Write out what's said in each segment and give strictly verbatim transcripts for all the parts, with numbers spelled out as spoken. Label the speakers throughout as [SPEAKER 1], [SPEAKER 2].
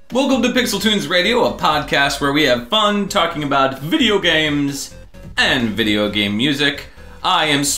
[SPEAKER 1] Welcome to PixelTunes Radio, a podcast where we have fun talking about video games and video game music. I am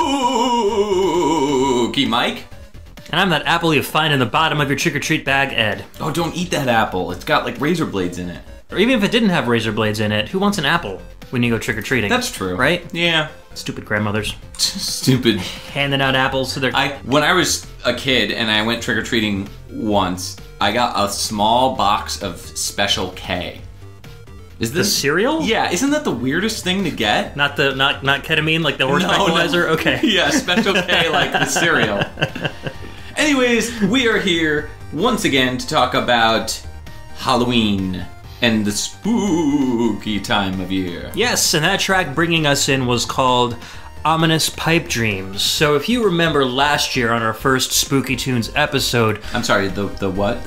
[SPEAKER 1] Spooky Mike.
[SPEAKER 2] And I'm that apple you find in the bottom of your trick-or-treat bag, Ed.
[SPEAKER 1] Oh, don't eat that apple. It's got like razor blades in it.
[SPEAKER 2] Or even if it didn't have razor blades in it, who wants an apple when you go trick-or-treating?
[SPEAKER 1] That's true.
[SPEAKER 2] Right?
[SPEAKER 1] Yeah.
[SPEAKER 2] Stupid grandmothers.
[SPEAKER 1] Stupid.
[SPEAKER 2] Handing out apples to their...
[SPEAKER 1] I When I was a kid and I went trick-or-treating once, I got a small box of Special K. Is this
[SPEAKER 2] the cereal?
[SPEAKER 1] Yeah, isn't that the weirdest thing to get?
[SPEAKER 2] Not the not not ketamine, like the horse
[SPEAKER 1] no,
[SPEAKER 2] tranquilizer?
[SPEAKER 1] No.
[SPEAKER 2] Okay.
[SPEAKER 1] Yeah, Special K like the cereal. Anyways, we are here once again to talk about Halloween and the spooky time of year.
[SPEAKER 2] Yes, and that track bringing us in was called Ominous Pipe Dreams. So if you remember last year on our first Spooky Tunes episode...
[SPEAKER 1] I'm sorry, the the what?
[SPEAKER 2] The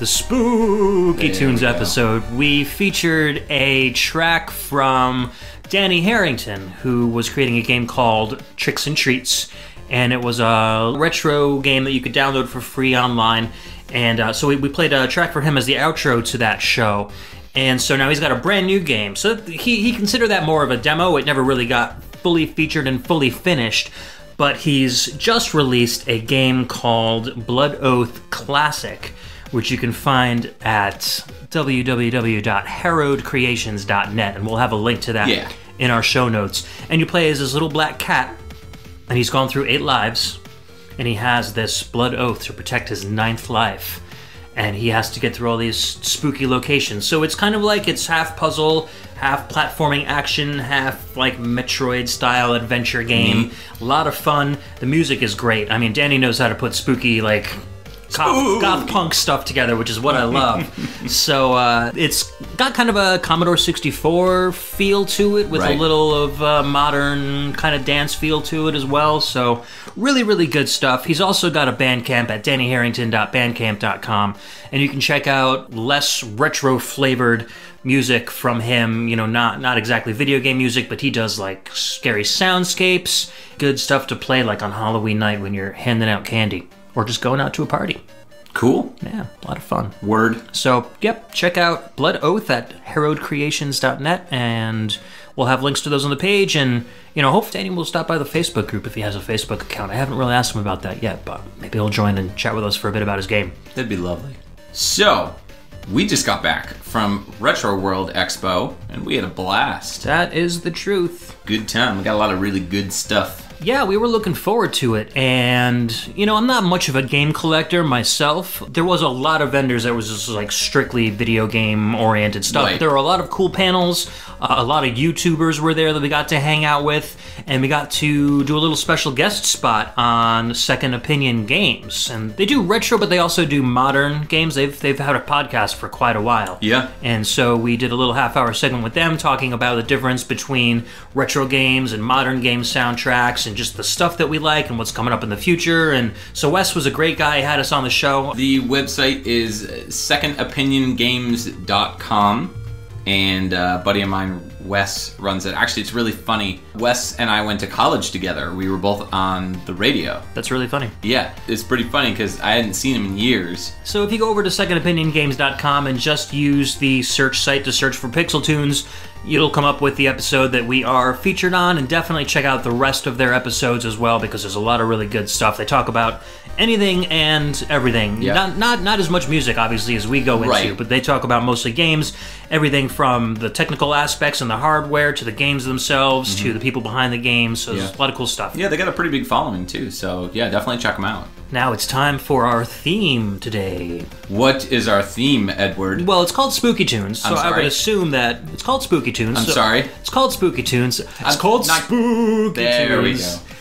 [SPEAKER 2] Spooky Tunes
[SPEAKER 1] we
[SPEAKER 2] episode, we featured a track from Danny Harrington, who was creating a game called Tricks and Treats. And it was a retro game that you could download for free online. And uh, so we, we played a track for him as the outro to that show. And so now he's got a brand new game. So he, he considered that more of a demo. It never really got fully featured and fully finished. But he's just released a game called Blood Oath Classic, which you can find at w w w dot harrowed creations dot net. And we'll have a link to that
[SPEAKER 1] yeah.
[SPEAKER 2] in our show notes. And you play as this little black cat. And he's gone through eight lives, and he has this blood oath to protect his ninth life. And he has to get through all these spooky locations. So it's kind of like it's half puzzle, half platforming action, half like Metroid-style adventure game. Mm-hmm. A lot of fun. The music is great. I mean, Danny knows how to put spooky, like, goth, goth punk stuff together, which is what I love. So uh, it's got kind of a Commodore sixty-four feel to it, with right. a little of uh, modern kind of dance feel to it as well. So really, really good stuff. He's also got a Bandcamp at danny harrington dot bandcamp dot com, and you can check out less retro-flavored music from him. You know, not not exactly video game music, but he does like scary soundscapes, good stuff to play like on Halloween night when you're handing out candy. Or just going out to a party.
[SPEAKER 1] Cool.
[SPEAKER 2] Yeah, a lot of fun.
[SPEAKER 1] Word.
[SPEAKER 2] So, yep, check out Blood Oath at harrowed creations dot net, and we'll have links to those on the page. And, you know, hopefully Danny will stop by the Facebook group if he has a Facebook account. I haven't really asked him about that yet, but maybe he'll join and chat with us for a bit about his game.
[SPEAKER 1] That'd be lovely. So, we just got back from Retro World Expo, and we had a blast.
[SPEAKER 2] That is the truth.
[SPEAKER 1] Good time. We got a lot of really good stuff.
[SPEAKER 2] Yeah, we were looking forward to it, and, you know, I'm not much of a game collector myself. There was a lot of vendors that was just, like, strictly video game-oriented stuff.
[SPEAKER 1] Right.
[SPEAKER 2] There were a lot of cool panels, uh, a lot of YouTubers were there that we got to hang out with, and we got to do a little special guest spot on Second Opinion Games. And they do retro, but they also do modern games. They've, they've had a podcast for quite a while.
[SPEAKER 1] Yeah.
[SPEAKER 2] And so we did a little half-hour segment with them talking about the difference between retro games and modern game soundtracks, and just the stuff that we like and what's coming up in the future. And so Wes was a great guy. He had us on the show.
[SPEAKER 1] The website is second opinion games dot com, and uh, a buddy of mine, Wes, runs it. Actually, it's really funny. Wes and I went to college together. We were both on the radio.
[SPEAKER 2] That's really funny.
[SPEAKER 1] Yeah, it's pretty funny because I hadn't seen him in years.
[SPEAKER 2] So if you go over to second opinion games dot com and just use the search site to search for PixelTunes, it'll come up with the episode that we are featured on, and definitely check out the rest of their episodes as well, because there's a lot of really good stuff. They talk about anything and everything.
[SPEAKER 1] Yeah.
[SPEAKER 2] Not not not as much music, obviously, as we go into,
[SPEAKER 1] right.
[SPEAKER 2] but they talk about mostly games, everything from the technical aspects and the hardware to the games themselves, mm-hmm. to the people behind the games. So yeah. there's a lot of cool stuff.
[SPEAKER 1] Yeah, they got a pretty big following too, so yeah, definitely check them out.
[SPEAKER 2] Now it's time for our theme today.
[SPEAKER 1] What is our theme, Edward?
[SPEAKER 2] Well, it's called Spooky Tunes, so
[SPEAKER 1] I'm
[SPEAKER 2] I
[SPEAKER 1] sorry.
[SPEAKER 2] would assume that it's called Spooky Tunes.
[SPEAKER 1] I'm
[SPEAKER 2] so
[SPEAKER 1] sorry.
[SPEAKER 2] It's called Spooky Tunes. It's
[SPEAKER 1] I'm
[SPEAKER 2] called
[SPEAKER 1] not,
[SPEAKER 2] Spooky
[SPEAKER 1] there
[SPEAKER 2] Tunes.
[SPEAKER 1] There we go.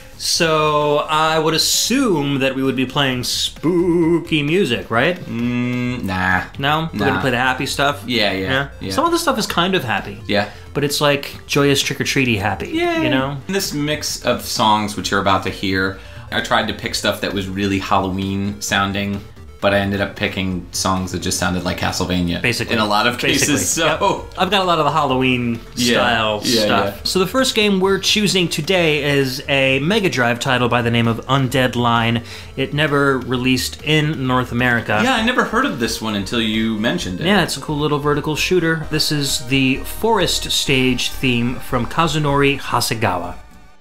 [SPEAKER 2] So I would assume that we would be playing spooky music, right?
[SPEAKER 1] Mm, nah.
[SPEAKER 2] No? We're
[SPEAKER 1] nah.
[SPEAKER 2] gonna play the happy stuff?
[SPEAKER 1] Yeah, yeah, yeah, yeah.
[SPEAKER 2] Some of the stuff is kind of happy.
[SPEAKER 1] Yeah.
[SPEAKER 2] But it's like joyous trick-or-treaty happy,
[SPEAKER 1] yeah.
[SPEAKER 2] you know?
[SPEAKER 1] This mix of songs which you're about to hear, I tried to pick stuff that was really Halloween sounding. but I ended up picking songs that just sounded like Castlevania.
[SPEAKER 2] Basically.
[SPEAKER 1] In a lot of cases,
[SPEAKER 2] Basically.
[SPEAKER 1] so...
[SPEAKER 2] Yep. I've got a lot of the Halloween style
[SPEAKER 1] yeah, yeah,
[SPEAKER 2] stuff.
[SPEAKER 1] Yeah.
[SPEAKER 2] So the first game we're choosing today is a Mega Drive title by the name of Undead Line. It never released in North America.
[SPEAKER 1] Yeah, I never heard of this one until you mentioned it.
[SPEAKER 2] Yeah, it's a cool little vertical shooter. This is the forest stage theme from Kazunori Hasegawa.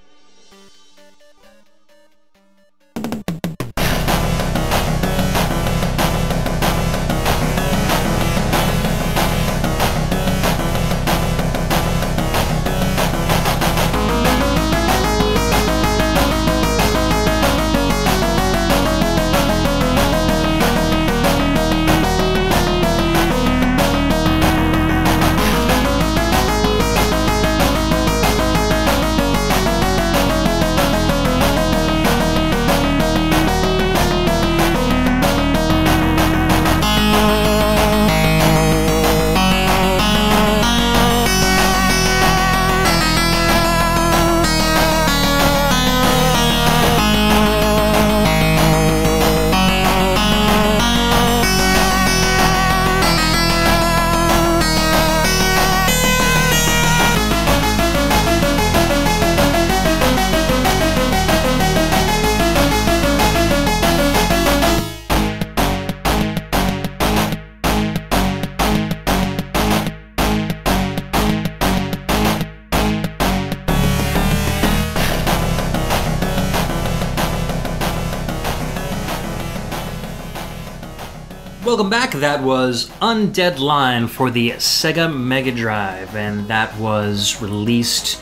[SPEAKER 2] Welcome back. That was Undead Line for the Sega Mega Drive, and that was released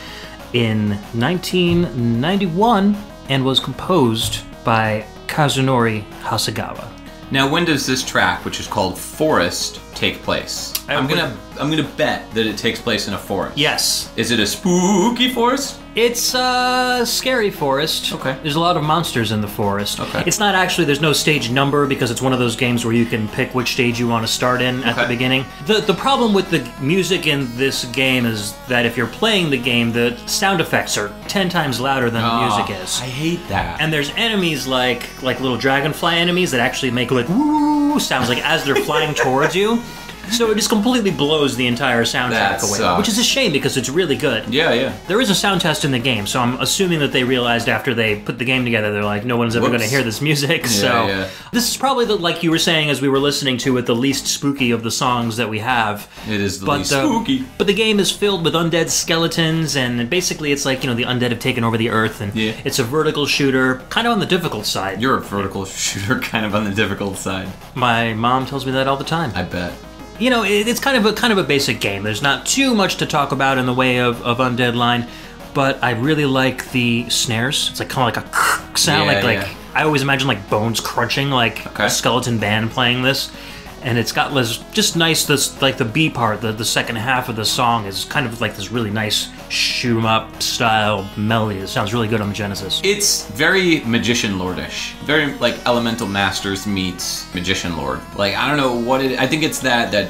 [SPEAKER 2] in nineteen ninety-one and was composed by Kazunori Hasegawa.
[SPEAKER 1] Now, when does this track, which is called Forest, take place?
[SPEAKER 2] I
[SPEAKER 1] I'm
[SPEAKER 2] would-
[SPEAKER 1] gonna I'm gonna bet that it takes place in a forest.
[SPEAKER 2] Yes.
[SPEAKER 1] Is it a spooky forest?
[SPEAKER 2] It's a scary forest.
[SPEAKER 1] Okay.
[SPEAKER 2] There's a lot of monsters in the forest.
[SPEAKER 1] Okay.
[SPEAKER 2] It's not actually, there's no stage number because it's one of those games where you can pick which stage you want to start in at the
[SPEAKER 1] Okay.
[SPEAKER 2] beginning. The the problem with the music in this game is that if you're playing the game, the sound effects are ten times louder than the music
[SPEAKER 1] Oh,
[SPEAKER 2] is.
[SPEAKER 1] I hate that.
[SPEAKER 2] And there's enemies like like little dragonfly enemies that actually make like woo sounds like as they're flying towards you. So it just completely blows the entire soundtrack
[SPEAKER 1] That
[SPEAKER 2] away,
[SPEAKER 1] sucks.
[SPEAKER 2] which is a shame because it's really good.
[SPEAKER 1] yeah, yeah.
[SPEAKER 2] There is a sound test in the game, so I'm assuming that they realized after they put the game together, they're like, no one's ever
[SPEAKER 1] Whoops.
[SPEAKER 2] going to hear this music. so
[SPEAKER 1] yeah.
[SPEAKER 2] this is probably, the, like you were saying as we were listening to it, the least spooky of the songs that we have.
[SPEAKER 1] It is the
[SPEAKER 2] But,
[SPEAKER 1] least
[SPEAKER 2] uh,
[SPEAKER 1] spooky.
[SPEAKER 2] But the game is filled with undead skeletons, and basically it's like, you know, the undead have taken over the earth, and
[SPEAKER 1] Yeah.
[SPEAKER 2] it's a vertical shooter, kind of on the difficult side.
[SPEAKER 1] You're a vertical shooter, kind of on the difficult side.
[SPEAKER 2] My mom tells me that all the time.
[SPEAKER 1] I bet.
[SPEAKER 2] You know, it, it's kind of a kind of a basic game. There's not too much to talk about in the way of, of Undead Line, but I really like the snares. It's like kind of like a sound,
[SPEAKER 1] Yeah,
[SPEAKER 2] like like
[SPEAKER 1] yeah.
[SPEAKER 2] I always imagine like bones crunching, like
[SPEAKER 1] Okay.
[SPEAKER 2] a skeleton band playing this. And it's got this just nice, this like the B part, the, the second half of the song is kind of like this really nice shoot 'em up style melody. It sounds really good on the Genesis.
[SPEAKER 1] It's very Magician Lordish. Very like Elemental Masters meets Magician Lord. Like I don't know what it. I think it's that that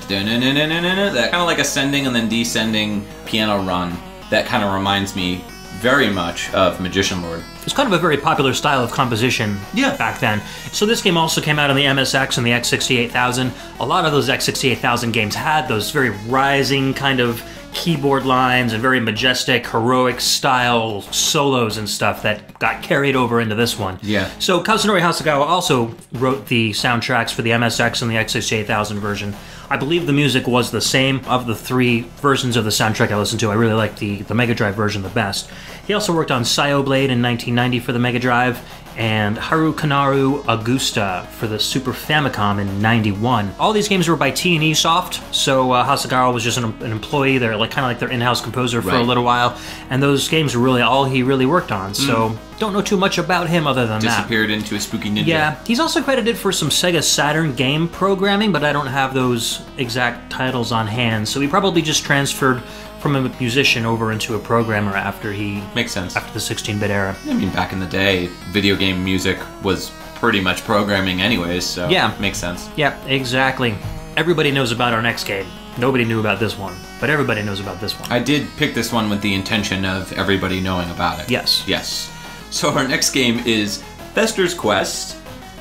[SPEAKER 1] that kind of like ascending and then descending piano run. That kind of reminds me very much of Magician Lord.
[SPEAKER 2] It's kind of a very popular style of composition
[SPEAKER 1] Yeah.
[SPEAKER 2] back then. So this game also came out on the M S X and the X sixty-eight thousand. A lot of those X sixty-eight thousand games had those very rising kind of keyboard lines and very majestic, heroic style solos and stuff that got carried over into this one.
[SPEAKER 1] Yeah.
[SPEAKER 2] So Kazunori Hasegawa also wrote the soundtracks for the M S X and the X sixty-eight thousand version. I believe the music was the same. Of the three versions of the soundtrack I listened to, I really like the, the Mega Drive version the best. He also worked on Psyoblade in nineteen ninety for the Mega Drive, and Harukanaru Augusta for the Super Famicom in ninety-one. All these games were by T and E Soft, so uh, Hasegawa was just an, an employee. They're like kind of like their in-house composer for a
[SPEAKER 1] Right.
[SPEAKER 2] little while, and those games were really all he really worked on. So don't know too much about him other than that.
[SPEAKER 1] Disappeared into a spooky ninja.
[SPEAKER 2] Yeah, he's also credited for some Sega Saturn game programming, but I don't have those exact titles on hand. So he probably just transferred from a musician over into a programmer after he
[SPEAKER 1] Makes sense.
[SPEAKER 2] after the sixteen-bit era.
[SPEAKER 1] I mean, back in the day, video game music was pretty much programming anyways, so
[SPEAKER 2] Yeah.
[SPEAKER 1] makes sense.
[SPEAKER 2] Yeah, exactly. Everybody knows about our next game. Nobody knew about this one, but everybody knows about this one.
[SPEAKER 1] I did pick this one with the intention of everybody knowing about it.
[SPEAKER 2] Yes.
[SPEAKER 1] Yes. So our next game is Fester's Quest.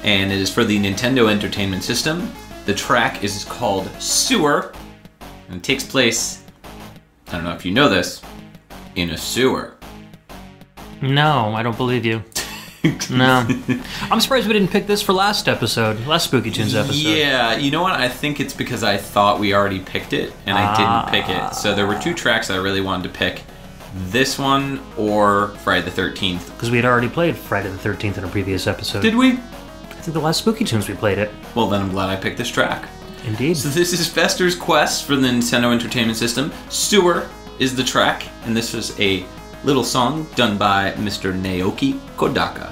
[SPEAKER 1] and it is for the Nintendo Entertainment System. The track is called Sewer, and it takes place, I don't know if you know this, in a sewer.
[SPEAKER 2] No, I don't believe you. No. I'm surprised we didn't pick this for last episode, last Spooky Tunes episode.
[SPEAKER 1] Yeah, you know what? I think it's because I thought we already picked it, and I
[SPEAKER 2] Ah.
[SPEAKER 1] didn't pick it. So there were two tracks I really wanted to pick. This one or Friday the thirteenth.
[SPEAKER 2] Because we had already played Friday the thirteenth in a previous episode.
[SPEAKER 1] Did we?
[SPEAKER 2] I think the last Spooky Tunes we played it.
[SPEAKER 1] Well, then I'm glad I picked this track.
[SPEAKER 2] Indeed.
[SPEAKER 1] So this is Fester's Quest for the Nintendo Entertainment System. Sewer is the track, and this is a little song done by Mister Naoki Kodaka.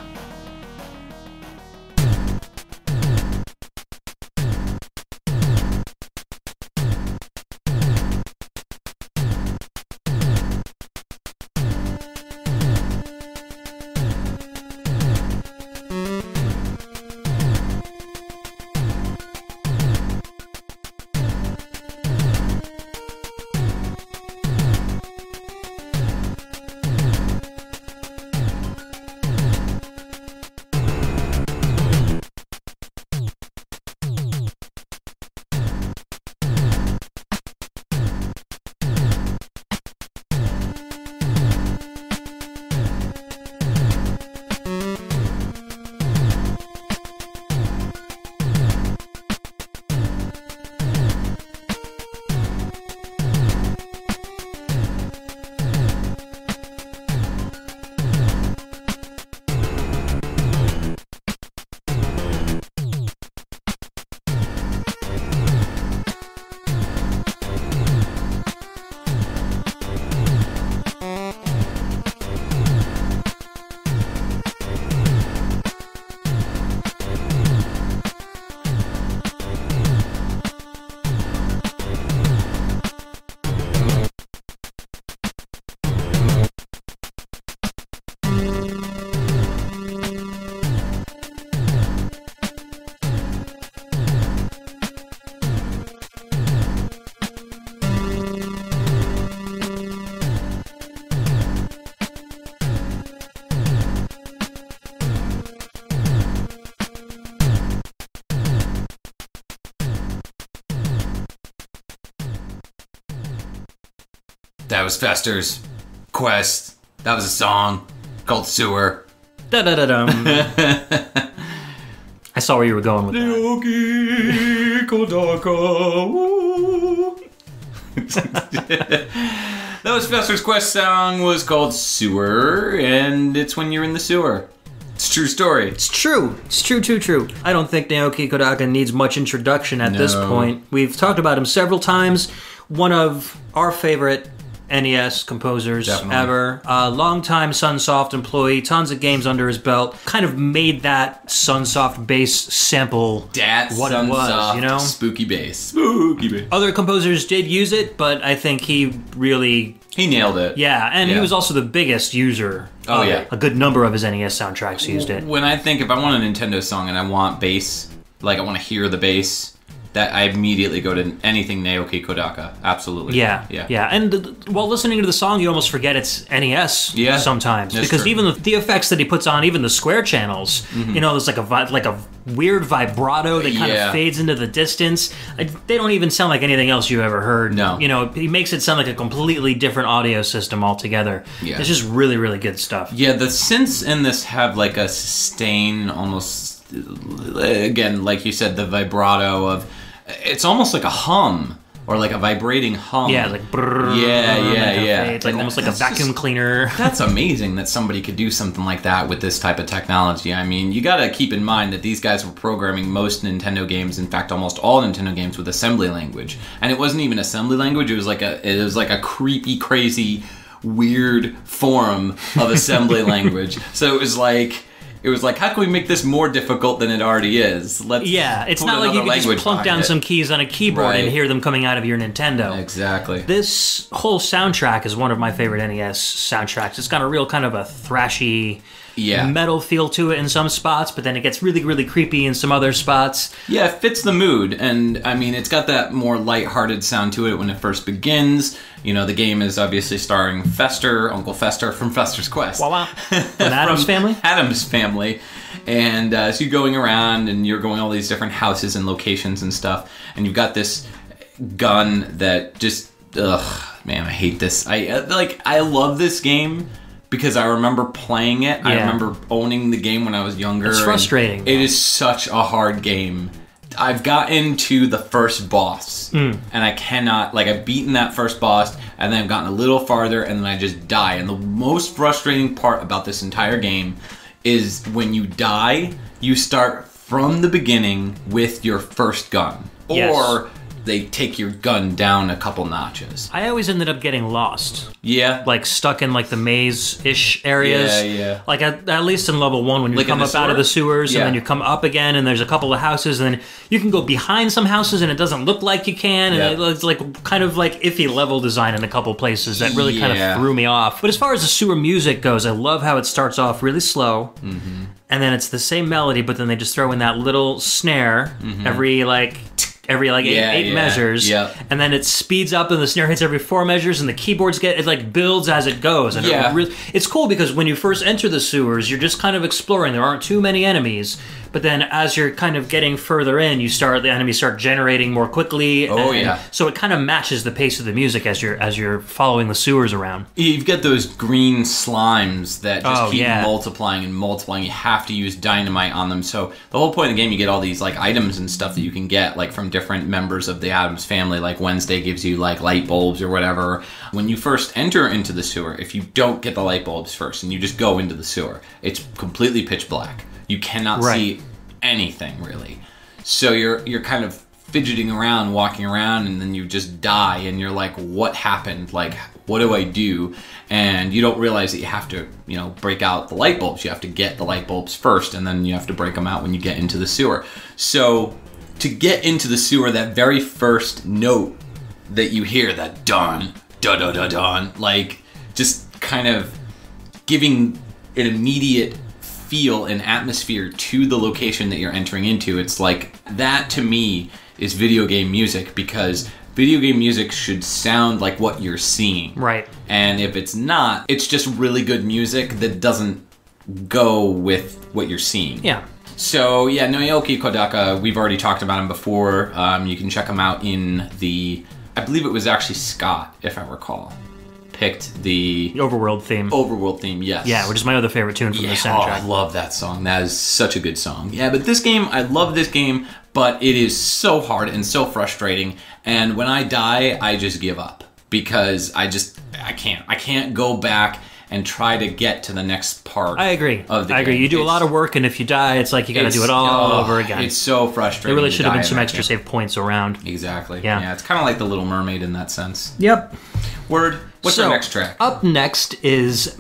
[SPEAKER 1] That was Fester's Quest. That was a song called Sewer.
[SPEAKER 2] Da da da dum. I saw where you were going with that.
[SPEAKER 1] Naoki Kodaka. That was Fester's Quest song was called Sewer, and it's when you're in the sewer. It's a true story.
[SPEAKER 2] It's true. It's true, true, true. I don't think Naoki Kodaka needs much introduction at
[SPEAKER 1] No.
[SPEAKER 2] this point. We've talked about him several times. One of our favorite N E S composers
[SPEAKER 1] Definitely.
[SPEAKER 2] ever. Uh, longtime Sunsoft employee, tons of games under his belt. Kind of made that Sunsoft bass sample
[SPEAKER 1] Dat
[SPEAKER 2] what it was,
[SPEAKER 1] Sunsoft
[SPEAKER 2] you know?
[SPEAKER 1] Spooky bass. Spooky bass.
[SPEAKER 2] Other composers did use it, but I think he really...
[SPEAKER 1] He nailed it.
[SPEAKER 2] Yeah, and
[SPEAKER 1] Yeah.
[SPEAKER 2] he was also the biggest user.
[SPEAKER 1] Oh,
[SPEAKER 2] of
[SPEAKER 1] yeah.
[SPEAKER 2] it. A good number of his N E S soundtracks used it.
[SPEAKER 1] When I think, if I want a Nintendo song and I want bass, like I want to hear the bass, that I immediately go to anything Naoki Kodaka. Absolutely.
[SPEAKER 2] Yeah,
[SPEAKER 1] Yeah.
[SPEAKER 2] yeah. And th- while listening to the song, you almost forget it's N E S
[SPEAKER 1] Yeah,
[SPEAKER 2] sometimes.
[SPEAKER 1] that's
[SPEAKER 2] Because
[SPEAKER 1] true.
[SPEAKER 2] even the, the effects that he puts on, even the square channels,
[SPEAKER 1] Mm-hmm.
[SPEAKER 2] you know, there's like a vi- like a weird vibrato that kind
[SPEAKER 1] Yeah.
[SPEAKER 2] of fades into the distance. Like, they don't even sound like anything else you ever heard.
[SPEAKER 1] No.
[SPEAKER 2] You know, he makes it sound like a completely different audio system altogether.
[SPEAKER 1] Yeah.
[SPEAKER 2] It's just really, really good stuff.
[SPEAKER 1] Yeah, the synths in this have like a sustain, almost, again, like you said, the vibrato of, it's almost like a hum, or like a vibrating hum.
[SPEAKER 2] Yeah, like brrrr,
[SPEAKER 1] Yeah, yeah,
[SPEAKER 2] like a
[SPEAKER 1] yeah.
[SPEAKER 2] fade, like
[SPEAKER 1] And
[SPEAKER 2] almost like a
[SPEAKER 1] that's
[SPEAKER 2] vacuum
[SPEAKER 1] just-
[SPEAKER 2] cleaner.
[SPEAKER 1] That's amazing that somebody could do something like that with this type of technology. I mean, you gotta keep in mind that these guys were programming most Nintendo games, in fact, almost all Nintendo games, with assembly language. And it wasn't even assembly language, it was like a it was like a creepy, crazy, weird form of assembly language. So it was like it was like, how can we make this more difficult than it already is? Let's
[SPEAKER 2] Yeah, it's
[SPEAKER 1] put
[SPEAKER 2] not like you
[SPEAKER 1] another
[SPEAKER 2] can just
[SPEAKER 1] language
[SPEAKER 2] plunk
[SPEAKER 1] behind
[SPEAKER 2] down
[SPEAKER 1] it.
[SPEAKER 2] some keys on a keyboard
[SPEAKER 1] Right.
[SPEAKER 2] and hear them coming out of your Nintendo.
[SPEAKER 1] Exactly.
[SPEAKER 2] This whole soundtrack is one of my favorite N E S soundtracks. It's got a real kind of a thrashy
[SPEAKER 1] Yeah.
[SPEAKER 2] metal feel to it in some spots, but then it gets really, really creepy in some other spots.
[SPEAKER 1] Yeah, it fits the mood, and I mean, it's got that more lighthearted sound to it when it first begins. You know, the game is obviously starring Fester, Uncle Fester from Fester's Quest.
[SPEAKER 2] Wow, wow. From Adam's
[SPEAKER 1] From
[SPEAKER 2] Family?
[SPEAKER 1] Adam's Family. And uh, so you're going around and you're going all these different houses and locations and stuff. And you've got this gun that just, ugh, man, I hate this. I uh, like, I love this game because I remember playing it. Yeah. I remember owning the game when I was younger.
[SPEAKER 2] It's frustrating.
[SPEAKER 1] It is such a hard game. I've gotten to the first boss, mm. and I cannot, like, I've beaten that first boss, and then I've gotten a little farther, and then I just die. And the most frustrating part about this entire game is when you die, you start from the beginning with your first gun.
[SPEAKER 2] Yes.
[SPEAKER 1] Or they take your gun down a couple notches.
[SPEAKER 2] I always ended up getting lost.
[SPEAKER 1] Yeah.
[SPEAKER 2] Like stuck in like the maze-ish areas.
[SPEAKER 1] Yeah, yeah.
[SPEAKER 2] Like at, at least in level one when you
[SPEAKER 1] like
[SPEAKER 2] come up
[SPEAKER 1] sewer?
[SPEAKER 2] out of the sewers
[SPEAKER 1] yeah.
[SPEAKER 2] and then you come up again and there's a couple of houses and then you can go behind some houses and it doesn't look like you can. And
[SPEAKER 1] yeah.
[SPEAKER 2] it's like kind of like iffy level design in a couple places that really
[SPEAKER 1] yeah.
[SPEAKER 2] kind of threw me off. But as far as the sewer music goes, I love how it starts off really slow.
[SPEAKER 1] Mm-hmm.
[SPEAKER 2] And then it's the same melody, but then they just throw in that little snare mm-hmm. every like... every like eight,
[SPEAKER 1] yeah,
[SPEAKER 2] eight
[SPEAKER 1] yeah.
[SPEAKER 2] measures,
[SPEAKER 1] yep.
[SPEAKER 2] and then it speeds up and the snare hits every four measures and the keyboards get, it like builds as it goes. And
[SPEAKER 1] yeah.
[SPEAKER 2] it really, it's cool because when you first enter the sewers, you're just kind of exploring. There aren't too many enemies, but then as you're kind of getting further in, you start, the enemies start generating more quickly.
[SPEAKER 1] Oh
[SPEAKER 2] and,
[SPEAKER 1] yeah.
[SPEAKER 2] So it kind of matches the pace of the music as you're, as you're following the sewers around.
[SPEAKER 1] You've got those green slimes that just
[SPEAKER 2] oh,
[SPEAKER 1] keep
[SPEAKER 2] yeah.
[SPEAKER 1] multiplying and multiplying. You have to use dynamite on them. So the whole point of the game, you get all these like items and stuff that you can get like from different members of the Addams family. Like Wednesday gives you like light bulbs or whatever. When you first enter into the sewer, if you don't get the light bulbs first and you just go into the sewer, it's completely pitch black. You cannot
[SPEAKER 2] right.
[SPEAKER 1] see anything really. So you're you're kind of fidgeting around, walking around, and then you just die and you're like, what happened? Like, what do I do? And you don't realize that you have to, you know, break out the light bulbs. You have to get the light bulbs first, and then you have to break them out when you get into the sewer. So to get into the sewer, that very first note that you hear, that dun, da da da dun, like just kind of giving an immediate feel and atmosphere to the location that you're entering into. It's like, that to me is video game music, because video game music should sound like what you're seeing.
[SPEAKER 2] Right.
[SPEAKER 1] And if it's not, it's just really good music that doesn't go with what you're seeing.
[SPEAKER 2] Yeah.
[SPEAKER 1] So yeah, Naoki Kodaka, we've already talked about him before. Um, you can check him out in the, I believe it was actually Scott, if I recall, picked the
[SPEAKER 2] Overworld theme.
[SPEAKER 1] Overworld theme, yes.
[SPEAKER 2] Yeah, which is my other favorite tune from
[SPEAKER 1] yeah,
[SPEAKER 2] the soundtrack.
[SPEAKER 1] Oh, I love that song. That is such a good song. Yeah, but this game, I love this game, but it is so hard and so frustrating. And when I die, I just give up, because I just, I can't. I can't go back and try to get to the next part.
[SPEAKER 2] I agree.
[SPEAKER 1] Of the
[SPEAKER 2] I agree.
[SPEAKER 1] game.
[SPEAKER 2] You do
[SPEAKER 1] it's,
[SPEAKER 2] a lot of work, and if you die, it's like you got to do it all
[SPEAKER 1] oh,
[SPEAKER 2] over again.
[SPEAKER 1] It's so frustrating.
[SPEAKER 2] There really should have been some
[SPEAKER 1] in
[SPEAKER 2] extra save points around.
[SPEAKER 1] Exactly.
[SPEAKER 2] Yeah.
[SPEAKER 1] Yeah, it's kind of like The Little Mermaid in that sense.
[SPEAKER 2] Yep.
[SPEAKER 1] Word. What's
[SPEAKER 2] so,
[SPEAKER 1] our next track?
[SPEAKER 2] Up next is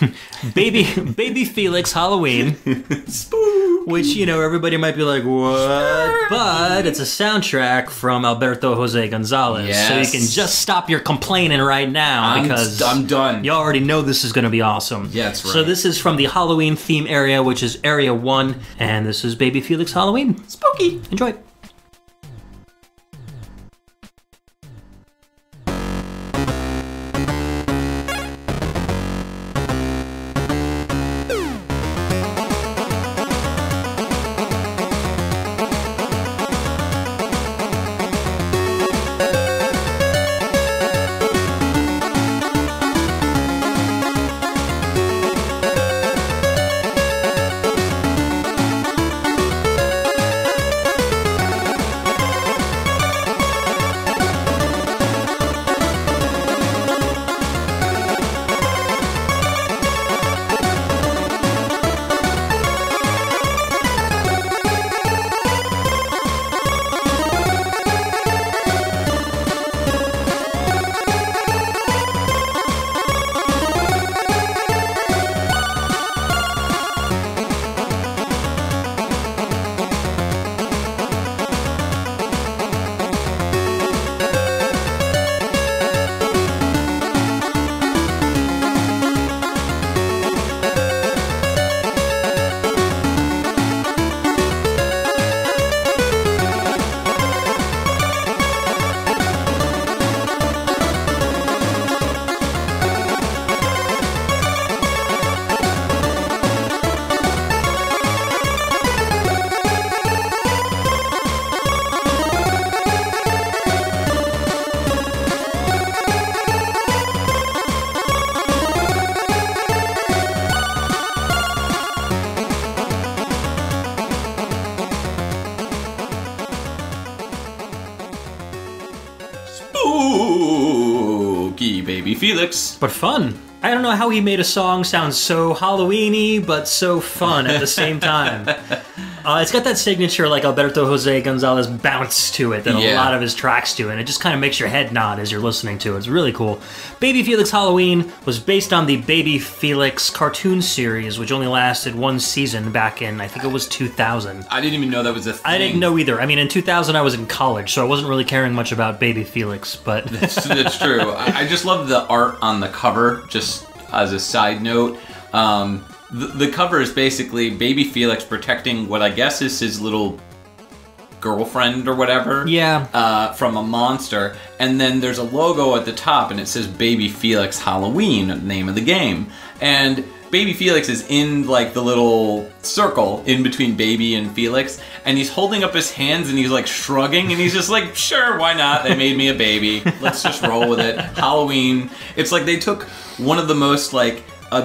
[SPEAKER 2] Baby Baby Felix Halloween.
[SPEAKER 1] Spooky.
[SPEAKER 2] Which, you know, everybody might be like, what? But it's a soundtrack from Alberto Jose Gonzalez.
[SPEAKER 1] Yes.
[SPEAKER 2] So you can just stop your complaining right now,
[SPEAKER 1] I'm,
[SPEAKER 2] because
[SPEAKER 1] I'm done.
[SPEAKER 2] You already know this is going to be awesome.
[SPEAKER 1] Yeah, that's right.
[SPEAKER 2] So this is from the Halloween theme area, which is Area one. And this is Baby Felix Halloween.
[SPEAKER 1] Spooky.
[SPEAKER 2] Enjoy.
[SPEAKER 1] SpoOoOoOOky, baby Felix.
[SPEAKER 2] But fun. I don't know how he made a song sound so Halloween-y, but so fun at the same time. Uh, it's got that signature, like, Alberto Jose Gonzalez bounce to it that
[SPEAKER 1] Yeah.
[SPEAKER 2] a lot of his tracks do, and it just kind of makes your head nod as you're listening to it. It's really cool. Baby Felix Halloween was based on the Baby Felix cartoon series, which only lasted one season back in, I think it was two thousand.
[SPEAKER 1] I didn't even know that was a thing.
[SPEAKER 2] I didn't know either. I mean, in two thousand I was in college, so I wasn't really caring much about Baby Felix, but...
[SPEAKER 1] That's, that's true. I, I just love the art on the cover, just as a side note. Um... The, the cover is basically Baby Felix protecting what I guess is his little girlfriend or whatever.
[SPEAKER 2] Yeah.
[SPEAKER 1] Uh, from a monster. And then there's a logo at the top and it says Baby Felix Halloween, name of the game. And Baby Felix is in like the little circle in between Baby and Felix. And he's holding up his hands and he's like shrugging and he's just like, sure, why not? They made me a baby. Let's just roll with it. Halloween. It's like they took one of the most like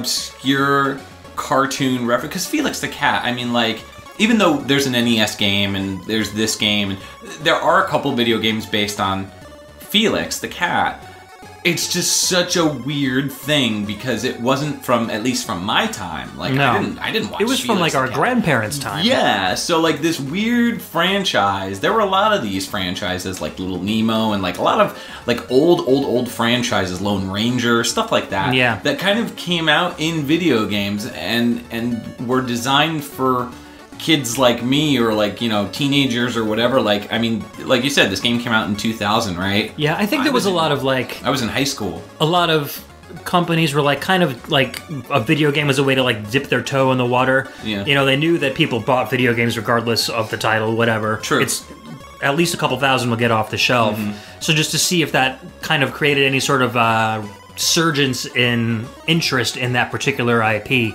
[SPEAKER 1] obscure cartoon reference, because Felix the cat, I mean, like, even though there's an N E S game and there's this game, and there are a couple video games based on Felix the cat, it's just such a weird thing because it wasn't from, at least from my time. Like,
[SPEAKER 2] no.
[SPEAKER 1] I didn't, I didn't watch
[SPEAKER 2] It was
[SPEAKER 1] Felix
[SPEAKER 2] from, like,
[SPEAKER 1] the
[SPEAKER 2] our
[SPEAKER 1] cat.
[SPEAKER 2] grandparents' time.
[SPEAKER 1] Yeah, so, like, this weird franchise, there were a lot of these franchises, like Little Nemo, and, like, a lot of, like, old, old, old franchises, Lone Ranger, stuff like that.
[SPEAKER 2] Yeah.
[SPEAKER 1] That kind of came out in video games and, and were designed for kids like me or, like, you know, teenagers or whatever. Like, I mean, like you said, this game came out in two thousand, right?
[SPEAKER 2] Yeah, I think there
[SPEAKER 1] I
[SPEAKER 2] was a
[SPEAKER 1] was-
[SPEAKER 2] lot of, like...
[SPEAKER 1] I was in high school.
[SPEAKER 2] a lot of companies were like kind of like a video game was a way to like dip their toe in the water.
[SPEAKER 1] Yeah.
[SPEAKER 2] You know, they knew that people bought video games regardless of the title, whatever.
[SPEAKER 1] True.
[SPEAKER 2] It's at least a couple thousand will get off the shelf.
[SPEAKER 1] Mm-hmm.
[SPEAKER 2] So just to see if that kind of created any sort of uh, surgence in interest in that particular I P.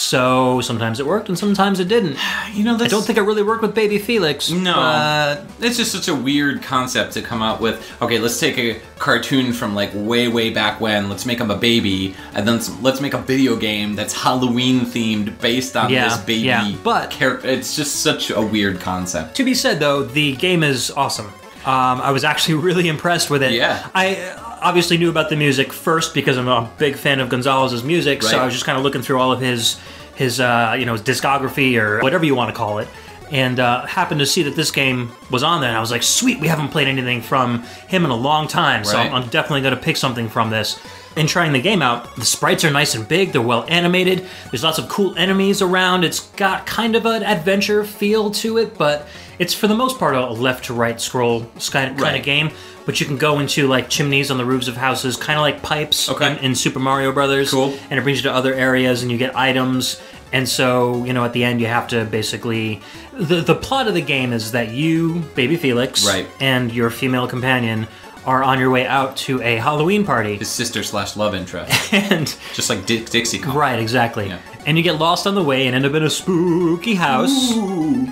[SPEAKER 2] So sometimes it worked and sometimes it didn't.
[SPEAKER 1] You know, that's...
[SPEAKER 2] I don't think it really worked with Baby Felix.
[SPEAKER 1] No,
[SPEAKER 2] but-
[SPEAKER 1] it's just such a weird concept to come out with. Okay, let's take a cartoon from like way, way back when. Let's make him a baby, and then s- let's make a video game that's Halloween themed based on
[SPEAKER 2] Yeah,
[SPEAKER 1] this baby.
[SPEAKER 2] yeah, but-
[SPEAKER 1] character. It's just such a weird concept.
[SPEAKER 2] To be said, though, the game is awesome. Um, I was actually really impressed with it.
[SPEAKER 1] Yeah.
[SPEAKER 2] I uh, obviously knew about the music first because I'm a big fan of Gonzalez's music, so
[SPEAKER 1] Right.
[SPEAKER 2] I was just kind of looking through all of his, his uh, you know, his discography or whatever you want to call it, and uh, happened to see that this game was on there, and I was like, sweet, we haven't played anything from him in a long time, so
[SPEAKER 1] Right.
[SPEAKER 2] I'm definitely going to pick something from this. In trying the game out, the sprites are nice and big, they're well animated, there's lots of cool enemies around, it's got kind of an adventure feel to it, but it's for the most part a left to right scroll kind of, kind
[SPEAKER 1] Right.
[SPEAKER 2] of game, but you can go into like chimneys on the roofs of houses, kind of like pipes
[SPEAKER 1] Okay.
[SPEAKER 2] in, in Super Mario Brothers.
[SPEAKER 1] Cool.
[SPEAKER 2] And it brings you to other areas and you get items, and so, you know, at the end you have to basically... The, the plot of the game is that you, Baby Felix,
[SPEAKER 1] Right.
[SPEAKER 2] and your female companion are on your way out to a Halloween party.
[SPEAKER 1] His sister slash love interest,
[SPEAKER 2] And
[SPEAKER 1] just like Dick Dixie. Kong.
[SPEAKER 2] right, exactly.
[SPEAKER 1] Yeah.
[SPEAKER 2] And you get lost on the way and end up in a spooky house.
[SPEAKER 1] Ooh.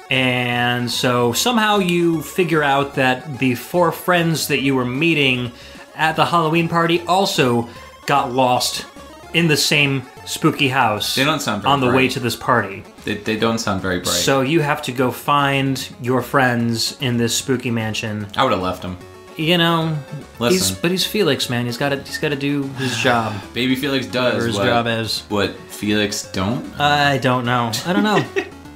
[SPEAKER 2] And so somehow you figure out that the four friends that you were meeting at the Halloween party also got lost in the same spooky house.
[SPEAKER 1] They don't sound very
[SPEAKER 2] on the way
[SPEAKER 1] bright.
[SPEAKER 2] to this party.
[SPEAKER 1] They, they don't sound very bright.
[SPEAKER 2] So you have to go find your friends in this spooky mansion.
[SPEAKER 1] I would have left him.
[SPEAKER 2] You know, he's,
[SPEAKER 1] Listen.
[SPEAKER 2] but he's Felix, man. He's got to he's got to do his job.
[SPEAKER 1] Baby Felix does
[SPEAKER 2] Whatever his
[SPEAKER 1] what,
[SPEAKER 2] job is.
[SPEAKER 1] what Felix don't.
[SPEAKER 2] I don't know. I don't know.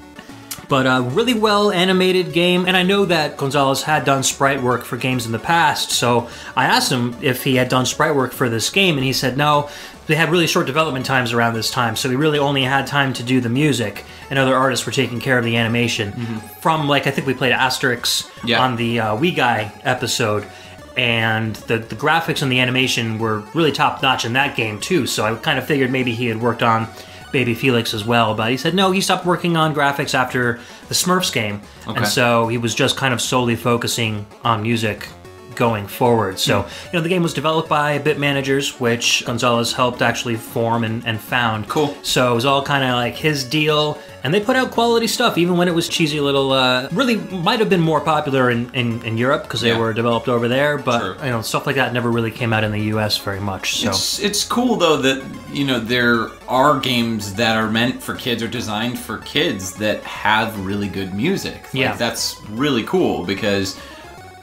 [SPEAKER 2] But a really well animated game, and I know that Gonzalez had done sprite work for games in the past, so I asked him if he had done sprite work for this game, and he said no. They had really short development times around this time, so he really only had time to do the music, and other artists were taking care of the animation. From, like, I think we played Asterix
[SPEAKER 1] Yeah.
[SPEAKER 2] on the uh, Wii Guy episode, and the, the graphics and the animation were really top-notch in that game, too, so I kind of figured maybe he had worked on Baby Felix as well, but he said no, he stopped working on graphics after the Smurfs game,
[SPEAKER 1] Okay.
[SPEAKER 2] and so he was just kind of solely focusing on music going forward. So,
[SPEAKER 1] Hmm.
[SPEAKER 2] you know, the game was developed by Bit Managers, which Gonzalez helped actually form and, and found.
[SPEAKER 1] Cool.
[SPEAKER 2] So it was all kind of like his deal, and they put out quality stuff, even when it was cheesy little, uh, really might have been more popular in, in, in Europe, because they
[SPEAKER 1] Yeah.
[SPEAKER 2] were developed over there, but,
[SPEAKER 1] Sure.
[SPEAKER 2] you know, stuff like that never really came out in the U S very much, so...
[SPEAKER 1] It's it's cool though that you know there are games that are meant for kids or designed for kids that have really good music. Like,
[SPEAKER 2] Yeah.
[SPEAKER 1] that's really cool because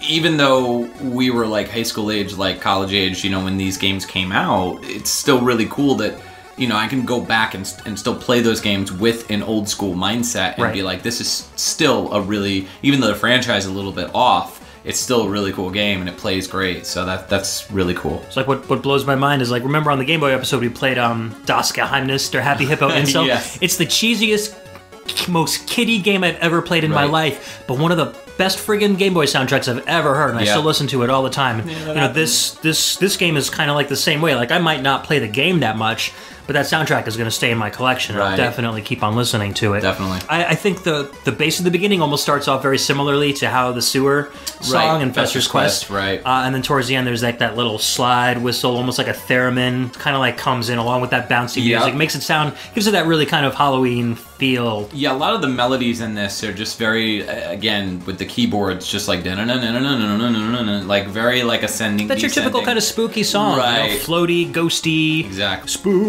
[SPEAKER 1] even though we were like high school age, like college age, you know, when these games came out, it's still really cool that, you know, I can go back and, and still play those games with an old school mindset and
[SPEAKER 2] right.
[SPEAKER 1] be like, this is still a really, even though the franchise is a little bit off, it's still a really cool game and it plays great. So that that's really cool.
[SPEAKER 2] It's like what, what blows my mind is like, remember on the Game Boy episode we played um, Das Geheimnis or Happy Hippo Incel?
[SPEAKER 1] Yes.
[SPEAKER 2] It's the cheesiest, most kiddie game I've ever played in right. my life, but one of the best friggin' Game Boy soundtracks I've ever heard, and I yeah. still listen to it all the time. Yeah, you know, this this this game is kind of like the same way. Like, I might not play the game that much, but that soundtrack is going to stay in my collection, and right. I'll definitely keep on listening to it.
[SPEAKER 1] Definitely.
[SPEAKER 2] I, I think the the bass at the beginning almost starts off very similarly to how the sewer song
[SPEAKER 1] right.
[SPEAKER 2] in Fester's Quest.
[SPEAKER 1] Quest. Right.
[SPEAKER 2] Uh, and then towards the end, there's like that little slide whistle, almost like a theremin, kind of like comes in along with that bouncy
[SPEAKER 1] yep.
[SPEAKER 2] music. Makes it sound, gives it that really kind of Halloween feel.
[SPEAKER 1] Yeah, a lot of the melodies in this are just very, again, with the keyboards, just like like very like ascending.
[SPEAKER 2] That's your typical
[SPEAKER 1] descending.
[SPEAKER 2] kind of spooky song,
[SPEAKER 1] right?
[SPEAKER 2] You know, floaty, ghosty,
[SPEAKER 1] exactly.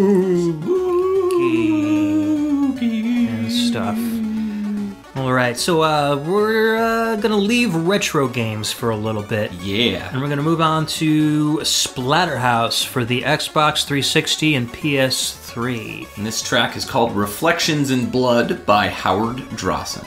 [SPEAKER 2] Spooky and stuff. All right, so uh, we're uh, gonna leave retro games for a little bit.
[SPEAKER 1] Yeah.
[SPEAKER 2] And we're gonna move on to Splatterhouse for the Xbox three sixty and P S three.
[SPEAKER 1] And this track is called Reflections in Blood by Howard Drawson.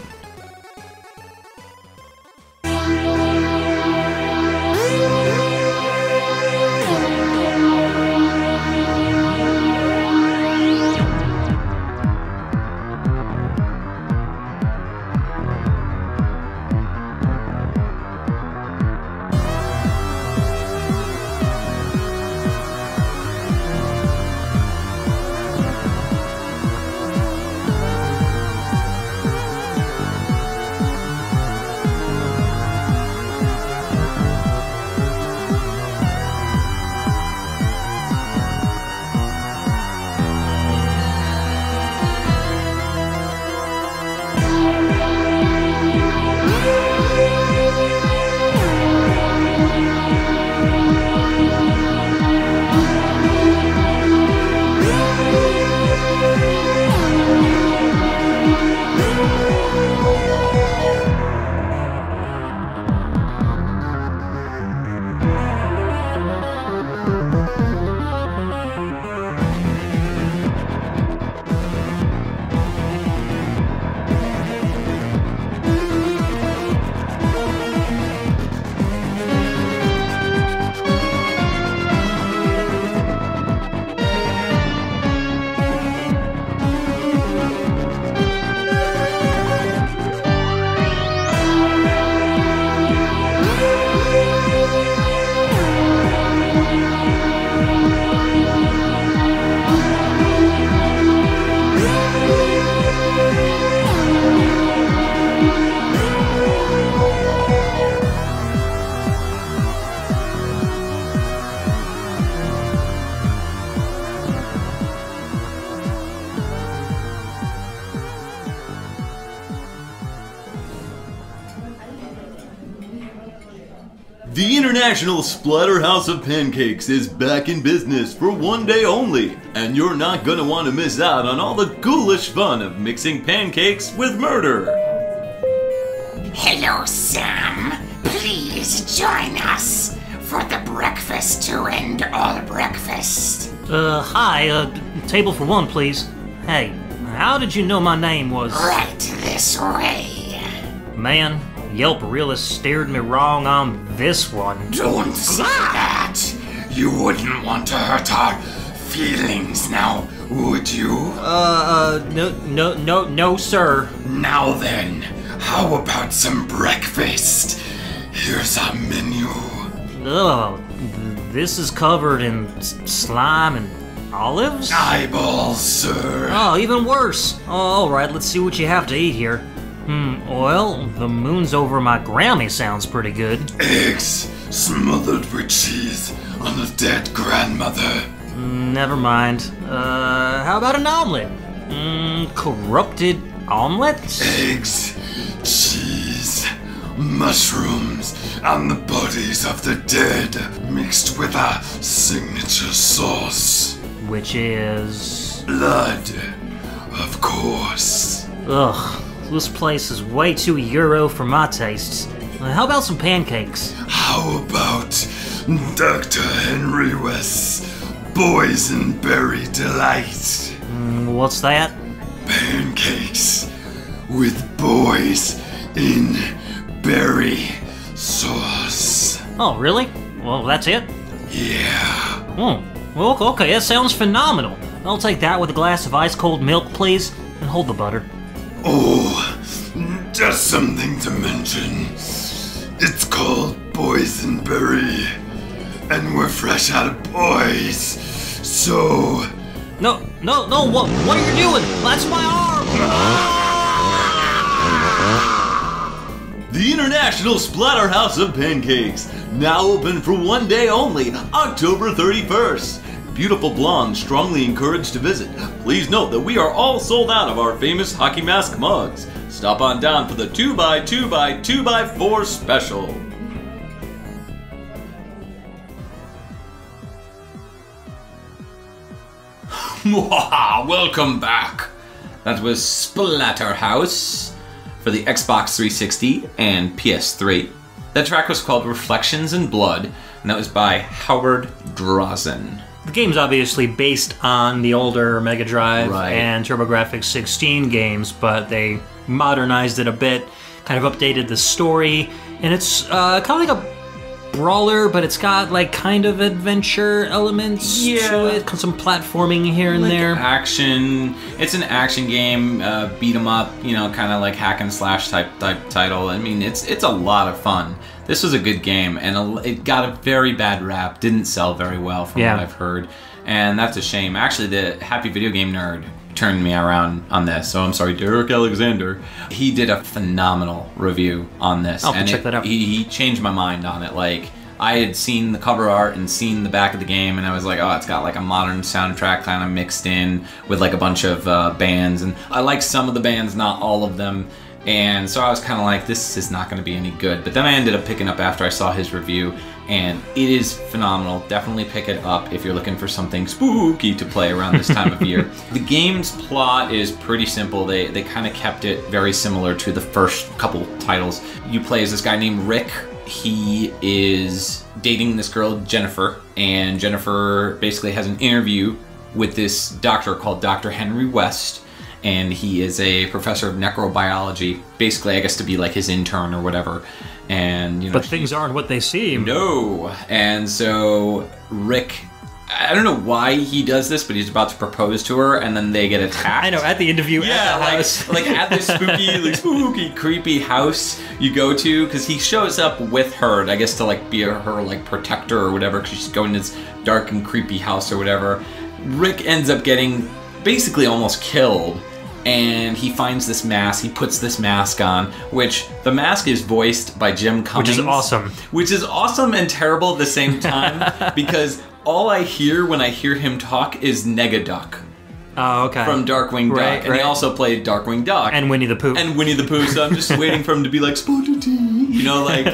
[SPEAKER 3] The International Splatterhouse of Pancakes is back in business for one day only, and you're not gonna want to miss out on all the ghoulish fun of mixing pancakes with murder.
[SPEAKER 4] Hello, Sam. Please join us for the breakfast to end all breakfast.
[SPEAKER 2] Uh, hi, uh, table for one, please. Hey, how did you know my name was...
[SPEAKER 4] Right this way.
[SPEAKER 2] Man, Yelp really steered me wrong on this one.
[SPEAKER 4] Don't say that! You wouldn't want to hurt our feelings now, would you?
[SPEAKER 2] Uh, uh, no, no, no, no, sir.
[SPEAKER 4] Now then, how about some breakfast? Here's our menu.
[SPEAKER 2] Ugh, this is covered in s- slime and olives?
[SPEAKER 4] Eyeballs, sir.
[SPEAKER 2] Oh, even worse. Oh, all right, let's see what you have to eat here. Hmm, well, the moon's over my Grammy sounds pretty good.
[SPEAKER 4] Eggs smothered with cheese on a dead grandmother.
[SPEAKER 2] Mm, never mind. Uh, how about an omelet? Mm, corrupted omelet?
[SPEAKER 4] Eggs, cheese, mushrooms, and the bodies of the dead mixed with our signature sauce.
[SPEAKER 2] Which is...
[SPEAKER 4] Blood, of course.
[SPEAKER 2] Ugh. This place is way too Euro for my tastes. Uh, how about some pancakes?
[SPEAKER 3] How about Doctor Henry West's Boysenberry Delight?
[SPEAKER 2] Mm, what's that?
[SPEAKER 3] Pancakes with boys in berry sauce.
[SPEAKER 2] Oh, really? Well, that's it?
[SPEAKER 3] Yeah.
[SPEAKER 2] Oh, well, okay, that sounds phenomenal. I'll take that with a glass of ice-cold milk, please, and hold the butter.
[SPEAKER 3] Oh, just something to mention. It's called Boysenberry, and we're fresh out of boys, so...
[SPEAKER 2] No, no, no, what, what are you doing? That's my arm!
[SPEAKER 3] The International Splatterhouse of Pancakes, now open for one day only, October thirty-first. Beautiful blondes strongly encouraged to visit. Please note that we are all sold out of our famous hockey mask mugs. Stop on down for the two by two by two by four special.
[SPEAKER 1] Welcome back. That was Splatterhouse for the Xbox three sixty and P S three. That track was called Reflections in Blood, and that was by Howard Drazen.
[SPEAKER 2] The game's obviously based on the older Mega Drive
[SPEAKER 1] Right.
[SPEAKER 2] and TurboGrafx sixteen games, but they modernized it a bit, kind of updated the story, and it's uh, kind of like a brawler, but it's got like kind of adventure elements
[SPEAKER 1] Yeah.
[SPEAKER 2] to it, some platforming here and
[SPEAKER 1] Like
[SPEAKER 2] there.
[SPEAKER 1] action. It's an action game, uh, beat 'em up, you know, kind of like hack and slash type type title. I mean, it's it's a lot of fun. This was a good game, and a, it got a very bad rap. Didn't sell very well, from
[SPEAKER 2] Yeah.
[SPEAKER 1] what I've heard, and that's a shame. Actually, the Happy Video Game Nerd turned me around on this, so I'm sorry, Derek Alexander. He did a phenomenal review on this,
[SPEAKER 2] I'll have to
[SPEAKER 1] and
[SPEAKER 2] check
[SPEAKER 1] it-
[SPEAKER 2] that out.
[SPEAKER 1] He, he changed my mind on it. Like, I had seen the cover art and seen the back of the game, and I was like, oh, it's got like a modern soundtrack kind of mixed in with like a bunch of uh, bands, and I like some of the bands, not all of them. And so I was kind of like, this is not going to be any good. But then I ended up picking up after I saw his review, and it is phenomenal. Definitely pick it up if you're looking for something spooky to play around this time of year. The game's plot is pretty simple. They they kind of kept it very similar to the first couple titles. You play as this guy named Rick. He is dating this girl, Jennifer, and Jennifer basically has an interview with this doctor called Doctor Henry West. And he is a professor of necrobiology, basically, I guess, to be like his intern or whatever. And you know,
[SPEAKER 2] But things aren't what they seem.
[SPEAKER 1] no. And so Rick, I don't know why he does this, but he's about to propose to her, and then they get attacked.
[SPEAKER 2] I know, at the interview
[SPEAKER 1] Yeah,
[SPEAKER 2] at the
[SPEAKER 1] like,
[SPEAKER 2] house.
[SPEAKER 1] like at this spooky, like spooky, creepy house you go to, because he shows up with her, I guess, to like be her like protector or whatever, because she's going to this dark and creepy house or whatever. Rick ends up getting basically almost killed, and he finds this mask. He puts this mask on, which the mask is voiced by Jim Cummings,
[SPEAKER 2] Which is awesome.
[SPEAKER 1] which is awesome and terrible at the same time, because all I hear when I hear him talk is Negaduck
[SPEAKER 2] Oh, okay.
[SPEAKER 1] from Darkwing Duck,
[SPEAKER 2] Right,
[SPEAKER 1] and
[SPEAKER 2] right.
[SPEAKER 1] he also played Darkwing Duck
[SPEAKER 2] And Winnie the Pooh.
[SPEAKER 1] and Winnie the Pooh. So I'm just waiting for him to be like SpoOoOoOoky, you know, like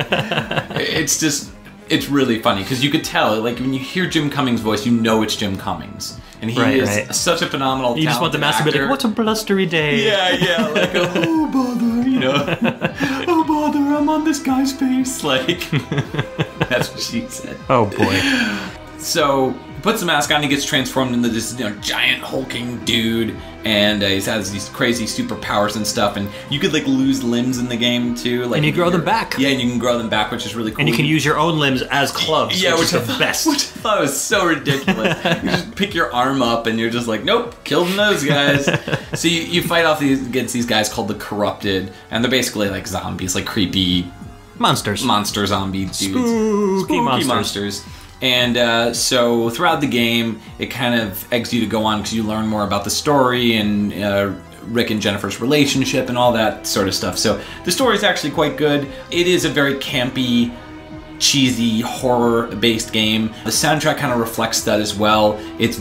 [SPEAKER 1] it's just it's really funny because you could tell, like when you hear Jim Cummings' voice, you know it's Jim Cummings, and he
[SPEAKER 2] Right,
[SPEAKER 1] is
[SPEAKER 2] right.
[SPEAKER 1] such a phenomenal.
[SPEAKER 2] You just want the mask to be like, what a blustery day.
[SPEAKER 1] Yeah, yeah, like oh bother, you know, oh bother, I'm on this guy's face, like that's what she said.
[SPEAKER 2] Oh, boy.
[SPEAKER 1] So he puts the mask on, he gets transformed into this, you know, giant hulking dude, and uh, he has these crazy superpowers and stuff, and you could like lose limbs in the game too, like
[SPEAKER 2] And you grow them back.
[SPEAKER 1] Yeah, and you can grow them back, which is really cool.
[SPEAKER 2] And you can use your own limbs as clubs,
[SPEAKER 1] yeah,
[SPEAKER 2] which,
[SPEAKER 1] which, I
[SPEAKER 2] is the
[SPEAKER 1] thought,
[SPEAKER 2] best.
[SPEAKER 1] which I thought was so ridiculous. You just pick your arm up, and you're just like, nope, kill those guys. So you, you fight off these against these guys called the Corrupted, and they're basically like zombies, like creepy
[SPEAKER 2] Monsters.
[SPEAKER 1] monster zombie dudes.
[SPEAKER 2] Spooky monsters.
[SPEAKER 1] monsters. And uh, so throughout the game, it kind of eggs you to go on because you learn more about the story and uh, Rick and Jennifer's relationship and all that sort of stuff. So the story is actually quite good. It is a very campy, cheesy, horror-based game. The soundtrack kind of reflects that as well. It's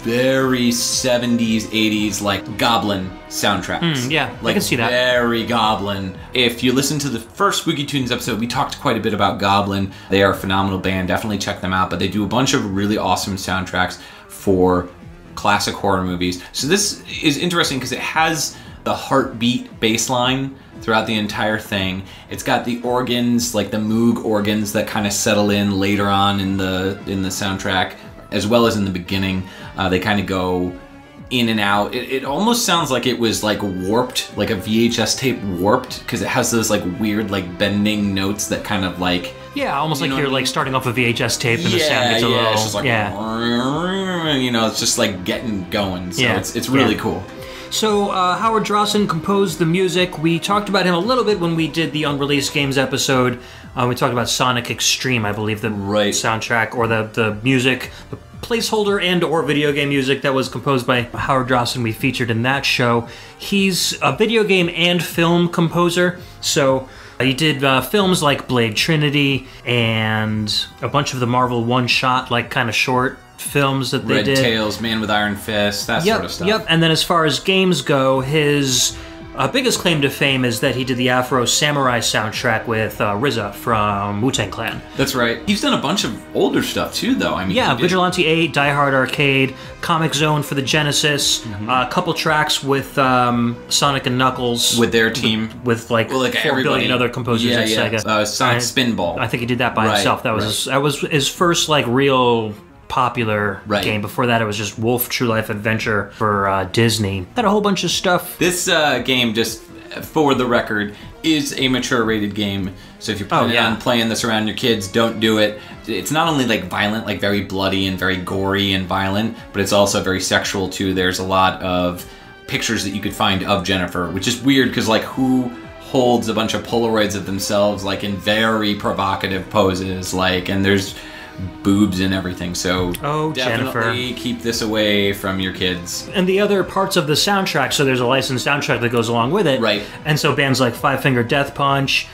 [SPEAKER 1] very seventies, eighties, like Goblin soundtracks.
[SPEAKER 2] Mm, yeah, I
[SPEAKER 1] like
[SPEAKER 2] can see that.
[SPEAKER 1] Very Goblin. If you listen to the first SpoOOKYTunes episode, we talked quite a bit about Goblin. They are a phenomenal band. Definitely check them out. But they do a bunch of really awesome soundtracks for classic horror movies. So this is interesting because it has the heartbeat bass line throughout the entire thing. It's got the organs, like the Moog organs that kind of settle in later on in the in the soundtrack, as well as in the beginning. Uh, they kind of go in and out. It, it almost sounds like it was like warped, like a V H S tape warped, because it has those like weird like bending notes that kind of like...
[SPEAKER 2] Yeah, almost
[SPEAKER 1] you
[SPEAKER 2] like you're like starting off a V H S tape and
[SPEAKER 1] yeah,
[SPEAKER 2] the sound gets a
[SPEAKER 1] yeah,
[SPEAKER 2] little...
[SPEAKER 1] it's just like,
[SPEAKER 2] yeah.
[SPEAKER 1] you know, it's just like getting going. So
[SPEAKER 2] Yeah.
[SPEAKER 1] it's, it's really
[SPEAKER 2] Yeah.
[SPEAKER 1] cool.
[SPEAKER 2] So uh, Howard Drossen composed the music. We talked about him a little bit when we did the unreleased games episode. Uh, we talked about Sonic Extreme, I believe, the
[SPEAKER 1] Right.
[SPEAKER 2] soundtrack or the, the music, the placeholder and or video game music that was composed by Howard Drossen we featured in that show. He's a video game and film composer, so he did uh, films like Blade Trinity and a bunch of the Marvel one-shot, like kind of short films that they
[SPEAKER 1] Red
[SPEAKER 2] did.
[SPEAKER 1] Tails, Man with Iron Fist, that
[SPEAKER 2] Yep,
[SPEAKER 1] sort of stuff.
[SPEAKER 2] yep. And then as far as games go, his uh, biggest claim to fame is that he did the Afro Samurai soundtrack with uh, R Z A from Wu-Tang Clan.
[SPEAKER 1] That's right. He's done a bunch of older stuff too, though. I mean,
[SPEAKER 2] Yeah,
[SPEAKER 1] he did-
[SPEAKER 2] Vigilante eight, Die Hard Arcade, Comic Zone for the Genesis,
[SPEAKER 1] Mm-hmm.
[SPEAKER 2] uh, a couple tracks with um, Sonic and Knuckles.
[SPEAKER 1] with their team.
[SPEAKER 2] with like,
[SPEAKER 1] Well, like
[SPEAKER 2] four
[SPEAKER 1] everybody-
[SPEAKER 2] billion other composers
[SPEAKER 1] yeah,
[SPEAKER 2] at
[SPEAKER 1] yeah.
[SPEAKER 2] Sega.
[SPEAKER 1] Uh, Sonic
[SPEAKER 2] I-
[SPEAKER 1] Spinball.
[SPEAKER 2] I think he did that by
[SPEAKER 1] Right,
[SPEAKER 2] himself. That was
[SPEAKER 1] right.
[SPEAKER 2] his, that was his first like real popular
[SPEAKER 1] Right.
[SPEAKER 2] game. Before that, it was just Wolf True Life Adventure for uh, Disney. Had a whole bunch of stuff.
[SPEAKER 1] This uh, game, just for the record, is a mature rated game. So if you're planning
[SPEAKER 2] yeah.
[SPEAKER 1] on playing this around your kids, don't do it. It's not only like violent, like very bloody and very gory and violent, but it's also very sexual too. There's a lot of pictures that you could find of Jennifer, which is weird because like who holds a bunch of Polaroids of themselves like in very provocative poses, like, and there's boobs and everything. So
[SPEAKER 2] Oh,
[SPEAKER 1] definitely keep this away from your kids.
[SPEAKER 2] And the other parts of the soundtrack, so there's a licensed soundtrack that goes along with it.
[SPEAKER 1] Right.
[SPEAKER 2] And so bands like Five Finger Death Punch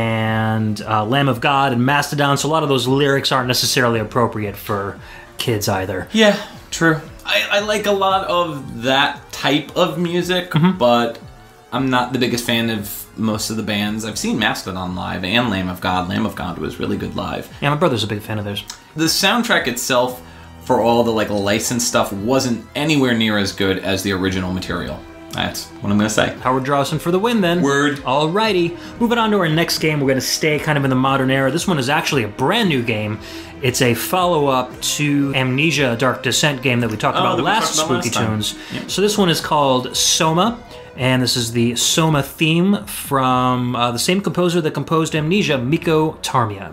[SPEAKER 2] and uh, Lamb of God and Mastodon, so a lot of those lyrics aren't necessarily appropriate for kids either.
[SPEAKER 1] Yeah, true. I, I like a lot of that type of music, but I'm not the biggest fan of most of the bands. I've seen Mastodon live and Lamb of God. Lamb of God was really good live.
[SPEAKER 2] Yeah, my brother's a big fan of theirs.
[SPEAKER 1] The soundtrack itself, for all the like licensed stuff, wasn't anywhere near as good as the original material. That's what I'm gonna say.
[SPEAKER 2] Howard Drossen for the win then.
[SPEAKER 1] Word.
[SPEAKER 2] Alrighty. Moving on to our next game, we're going to stay kind of in the modern era. This one is actually a brand new game. It's a follow-up to Amnesia Dark Descent game that we talked
[SPEAKER 1] Oh,
[SPEAKER 2] about
[SPEAKER 1] that we
[SPEAKER 2] last
[SPEAKER 1] talked about last
[SPEAKER 2] Spooky
[SPEAKER 1] time.
[SPEAKER 2] Tunes.
[SPEAKER 1] Yep.
[SPEAKER 2] So this one is called Soma, and this is the Soma theme from uh, the same composer that composed Amnesia, Mikko Tarmia.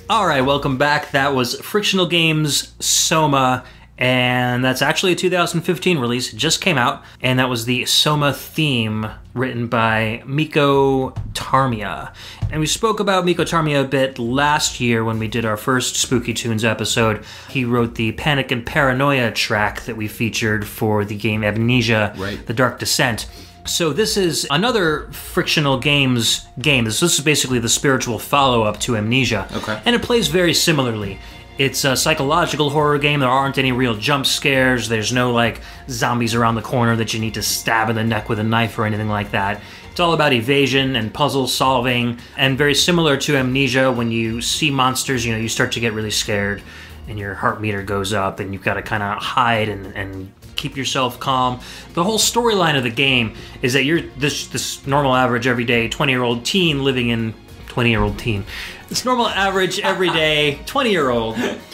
[SPEAKER 2] All right, welcome back. That was Frictional Games Soma, and that's actually a two thousand fifteen release. It just came out, and that was the Soma theme written by Mikko Tarmia. And we spoke about Mikko Tarmia a bit last year when we did our first Spooky Tunes episode. He wrote the Panic and Paranoia track that we featured for the game Amnesia,
[SPEAKER 1] Right.
[SPEAKER 2] The Dark Descent. So this is another Frictional Games game. This, this is basically the spiritual follow-up to Amnesia.
[SPEAKER 1] Okay.
[SPEAKER 2] And it plays very similarly. It's a psychological horror game. There aren't any real jump scares. There's no, like, zombies around the corner that you need to stab in the neck with a knife or anything like that. It's all about evasion and puzzle solving. And very similar to Amnesia, when you see monsters, you know, you start to get really scared and your heart meter goes up and you've got to kind of hide and, and keep yourself calm. The whole storyline of the game is that you're this this normal, average, everyday twenty-year-old teen living in... twenty-year-old teen. This normal, average, everyday twenty-year-old.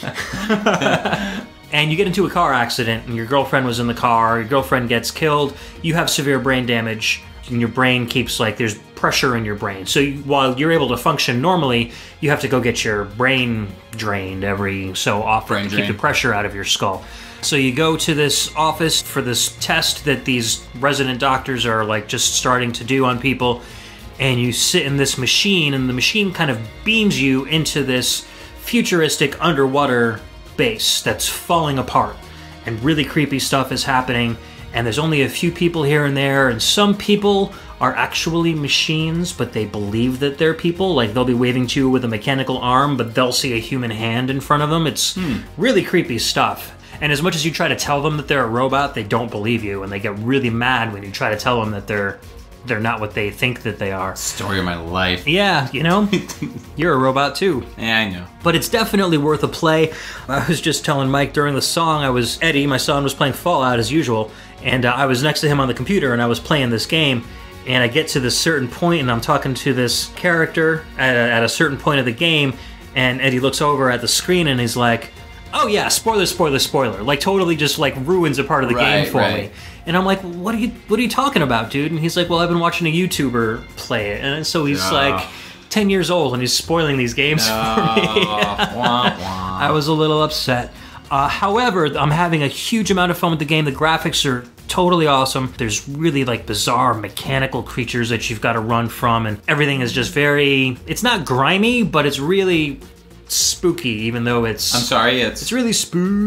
[SPEAKER 2] And you get into a car accident, and your girlfriend was in the car, your girlfriend gets killed, you have severe brain damage, and your brain keeps, like, there's pressure in your brain. So you, while you're able to function normally, you have to go get your brain drained every so often
[SPEAKER 1] Brain
[SPEAKER 2] to
[SPEAKER 1] drain.
[SPEAKER 2] keep the pressure out of your skull. So you go to this office for this test that these resident doctors are, like, just starting to do on people, and you sit in this machine, and the machine kind of beams you into this futuristic underwater base that's falling apart, and really creepy stuff is happening, and there's only a few people here and there, and some people are actually machines, but they believe that they're people. Like, they'll be waving to you with a mechanical arm, but they'll see a human hand in front of them. It's
[SPEAKER 1] Hmm.
[SPEAKER 2] really creepy stuff. And as much as you try to tell them that they're a robot, they don't believe you, and they get really mad when you try to tell them that they're they're not what they think that they are.
[SPEAKER 1] Story of my life.
[SPEAKER 2] Yeah, you know, you're a robot too.
[SPEAKER 1] Yeah, I know.
[SPEAKER 2] But it's definitely worth a play. I was just telling Mike during the song, I was, Eddie, my son, was playing Fallout as usual, and uh, I was next to him on the computer, and I was playing this game, and I get to this certain point, and I'm talking to this character at a, at a certain point of the game, and Eddie looks over at the screen, and he's like, oh yeah, spoiler, spoiler, spoiler. Like, totally just, like, ruins a part of the
[SPEAKER 1] Right,
[SPEAKER 2] game for
[SPEAKER 1] right.
[SPEAKER 2] me. And I'm like, what are you what are you talking about, dude? And he's like, well, I've been watching a YouTuber play it. And so he's
[SPEAKER 1] Oh.
[SPEAKER 2] like ten years old, and he's spoiling these games for me.
[SPEAKER 1] wah, wah.
[SPEAKER 2] I was a little upset. Uh, however, I'm having a huge amount of fun with the game. The graphics are totally awesome. There's really, like, bizarre mechanical creatures that you've got to run from, and everything is just very... It's not grimy, but it's really spooky, even though it's...
[SPEAKER 1] I'm sorry, it's...
[SPEAKER 2] It's really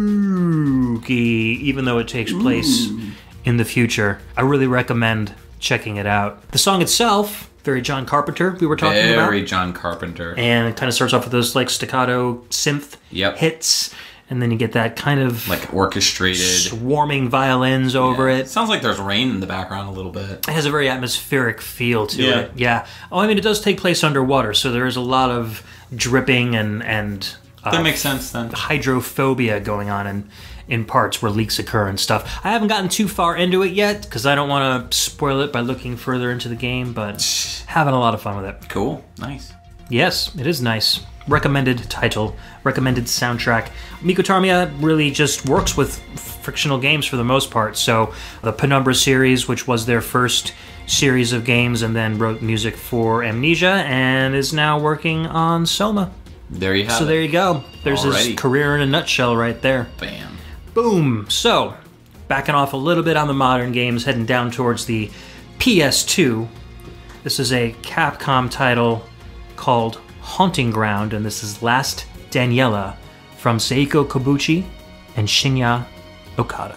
[SPEAKER 2] spooky, even though it takes place in the future. I really recommend checking it out. The song itself, very John Carpenter, we were talking about.
[SPEAKER 1] very John Carpenter.
[SPEAKER 2] And it kind of starts off with those, like, staccato synth
[SPEAKER 1] Yep.
[SPEAKER 2] hits, and then you get that kind of
[SPEAKER 1] Like orchestrated.
[SPEAKER 2] swarming violins over
[SPEAKER 1] Yeah.
[SPEAKER 2] it.
[SPEAKER 1] Sounds like there's rain in the background a little bit.
[SPEAKER 2] It has a very atmospheric feel to
[SPEAKER 1] Yeah.
[SPEAKER 2] it. Yeah. Oh, I mean, it does take place underwater, so there is a lot of dripping and and uh,
[SPEAKER 1] That makes sense then.
[SPEAKER 2] hydrophobia going on in in parts where leaks occur and stuff. I haven't gotten too far into it yet because I don't want to spoil it by looking further into the game, but having a lot of fun with it.
[SPEAKER 1] Cool. Nice.
[SPEAKER 2] Yes, it is nice. Recommended title, recommended soundtrack. Mikko Tarmia really just works with frictional games for the most part. So the Penumbra series, which was their first series of games, and then wrote music for Amnesia, and is now working on Soma.
[SPEAKER 1] There you have
[SPEAKER 2] So
[SPEAKER 1] it.
[SPEAKER 2] there you go. There's his
[SPEAKER 1] Alrighty.
[SPEAKER 2] career in a nutshell right there.
[SPEAKER 1] Bam.
[SPEAKER 2] Boom. So, backing off a little bit on the modern games, heading down towards the P S two. This is a Capcom title called Haunting Ground, and this is Last Daniela from Seiko Kobuchi and Shinya Okada.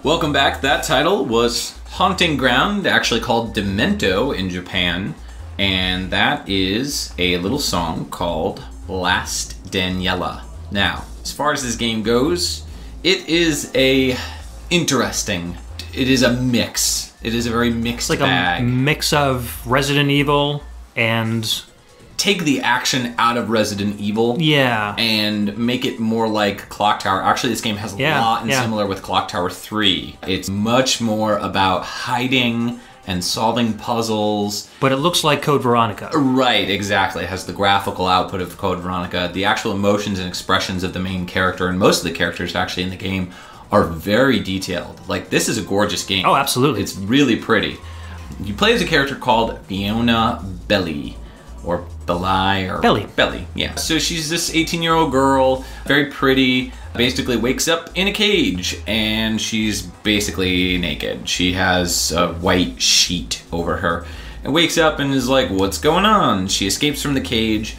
[SPEAKER 1] Welcome back. That title was Haunting Ground, actually called Demento in Japan. And that is a little song called Last Daniela. Now, as far as this game goes, it is a interesting, it is a mix. It is a very mixed
[SPEAKER 2] like
[SPEAKER 1] bag.
[SPEAKER 2] a mix of Resident Evil and...
[SPEAKER 1] Take the action out of Resident Evil,
[SPEAKER 2] yeah,
[SPEAKER 1] and make it more like Clock Tower. Actually, this game has a
[SPEAKER 2] yeah,
[SPEAKER 1] lot in
[SPEAKER 2] yeah.
[SPEAKER 1] similar with Clock Tower three. It's much more about hiding and solving puzzles.
[SPEAKER 2] But it looks like Code Veronica.
[SPEAKER 1] Right, exactly. It has the graphical output of Code Veronica. The actual emotions and expressions of the main character, and most of the characters actually in the game, are very detailed. Like, this is a gorgeous game.
[SPEAKER 2] Oh, absolutely.
[SPEAKER 1] It's really pretty. You play as a character called Fiona Belly, or Belli, or
[SPEAKER 2] Belly.
[SPEAKER 1] Belly, yeah. So she's this eighteen-year-old girl, very pretty, basically wakes up in a cage, and she's basically naked. She has a white sheet over her, and wakes up and is like, what's going on? She escapes from the cage,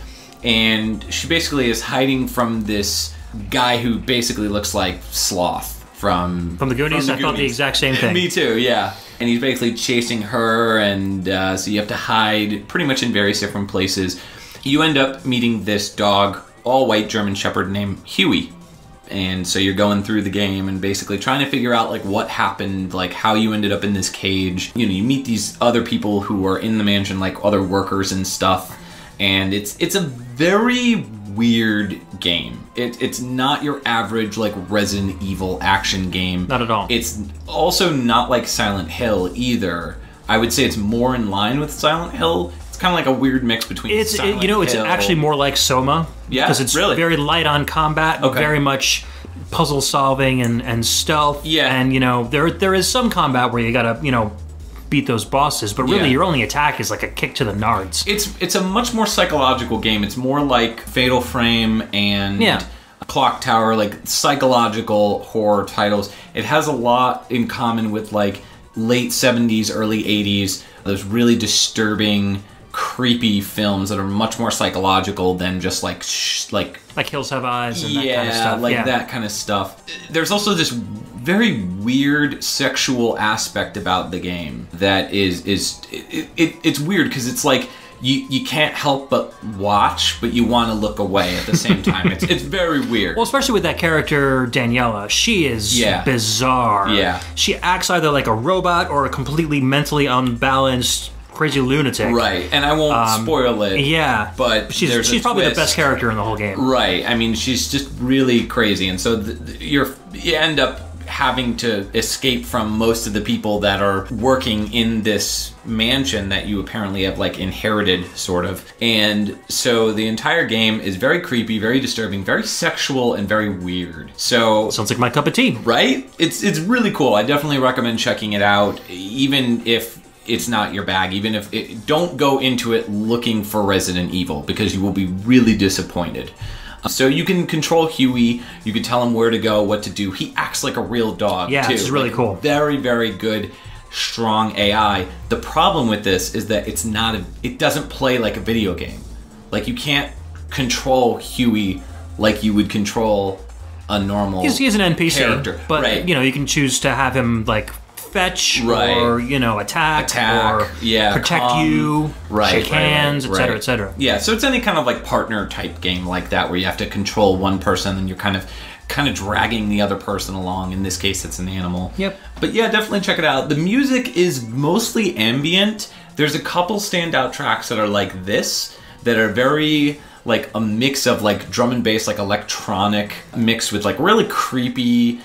[SPEAKER 1] and she basically is hiding from this guy who basically looks like Sloth from...
[SPEAKER 2] From the Goonies?
[SPEAKER 1] From
[SPEAKER 2] I thought the exact same thing.
[SPEAKER 1] Me too, yeah. And he's basically chasing her, and uh, so you have to hide pretty much in various different places. You end up meeting this dog, all-white German Shepherd named Huey. And so you're going through the game and basically trying to figure out like what happened, like how you ended up in this cage. You know, you meet these other people who are in the mansion, like other workers and stuff. And it's it's a very weird game. It, it's not your average like Resident Evil action game.
[SPEAKER 2] Not at all.
[SPEAKER 1] It's also not like Silent Hill either. I would say it's more in line with Silent Hill. It's kind of like a weird mix between
[SPEAKER 2] It's
[SPEAKER 1] Silent
[SPEAKER 2] it, you know it's
[SPEAKER 1] Hill.
[SPEAKER 2] actually more like Soma.
[SPEAKER 1] Yeah,
[SPEAKER 2] because it's
[SPEAKER 1] really?
[SPEAKER 2] very light on combat,
[SPEAKER 1] Okay.
[SPEAKER 2] very much puzzle solving and, and stealth.
[SPEAKER 1] Yeah.
[SPEAKER 2] And you know there there is some combat where you gotta you know beat those bosses, but really
[SPEAKER 1] Yeah.
[SPEAKER 2] your only attack is like a kick to the nards.
[SPEAKER 1] It's it's a much more psychological game. It's more like Fatal Frame and
[SPEAKER 2] Yeah.
[SPEAKER 1] Clock Tower, like psychological horror titles. It has a lot in common with like late seventies, early eighties. Those really disturbing, creepy films that are much more psychological than just like sh- like
[SPEAKER 2] Like Hills Have Eyes and
[SPEAKER 1] yeah,
[SPEAKER 2] that kind of stuff.
[SPEAKER 1] like
[SPEAKER 2] yeah.
[SPEAKER 1] that kind of stuff. There's also this very weird sexual aspect about the game that is is it, it, it's weird because it's like you you can't help but watch, but you want to look away at the same time. It's it's very weird.
[SPEAKER 2] Well, especially with that character Daniela, she is
[SPEAKER 1] Yeah.
[SPEAKER 2] bizarre.
[SPEAKER 1] Yeah.
[SPEAKER 2] She acts either like a robot or a completely mentally unbalanced crazy lunatic.
[SPEAKER 1] Right, and I won't
[SPEAKER 2] Um,
[SPEAKER 1] spoil it.
[SPEAKER 2] Yeah,
[SPEAKER 1] but
[SPEAKER 2] she's
[SPEAKER 1] there's a
[SPEAKER 2] she's probably
[SPEAKER 1] twist.
[SPEAKER 2] the best character in the whole game.
[SPEAKER 1] Right. I mean, she's just really crazy, and so th- th- you're you end up having to escape from most of the people that are working in this mansion that you apparently have like inherited, sort of. And so the entire game is very creepy, very disturbing, very sexual, and very weird. So
[SPEAKER 2] Sounds like my cup of tea.
[SPEAKER 1] right? It's it's really cool. I definitely recommend checking it out, even if it's not your bag. Even if it, don't go into it looking for Resident Evil, because you will be really disappointed. So you can control Huey. You can tell him where to go, what to do. He acts like a real dog.
[SPEAKER 2] Yeah,
[SPEAKER 1] too.
[SPEAKER 2] this is really
[SPEAKER 1] Like,
[SPEAKER 2] cool.
[SPEAKER 1] Very, very good, strong A I. The problem with this is that it's not. A, it doesn't play like a video game. Like you can't control Huey like you would control a normal.
[SPEAKER 2] He's, he's an N P C,
[SPEAKER 1] character.
[SPEAKER 2] but
[SPEAKER 1] Right.
[SPEAKER 2] you know you can choose to have him like fetch
[SPEAKER 1] Right.
[SPEAKER 2] or you know attack,
[SPEAKER 1] Attack,
[SPEAKER 2] or
[SPEAKER 1] yeah,
[SPEAKER 2] protect
[SPEAKER 1] calm.
[SPEAKER 2] you,
[SPEAKER 1] Right,
[SPEAKER 2] shake
[SPEAKER 1] right,
[SPEAKER 2] hands,
[SPEAKER 1] right,
[SPEAKER 2] et cetera,
[SPEAKER 1] right.
[SPEAKER 2] et cetera.
[SPEAKER 1] Yeah, so it's any kind of like partner type game like that where you have to control one person and you're kind of kind of dragging the other person along. In this case, it's an animal.
[SPEAKER 2] Yep.
[SPEAKER 1] But yeah, definitely check it out. The music is mostly ambient. There's a couple standout tracks that are like this that are very like a mix of like drum and bass, like electronic mixed with like really creepy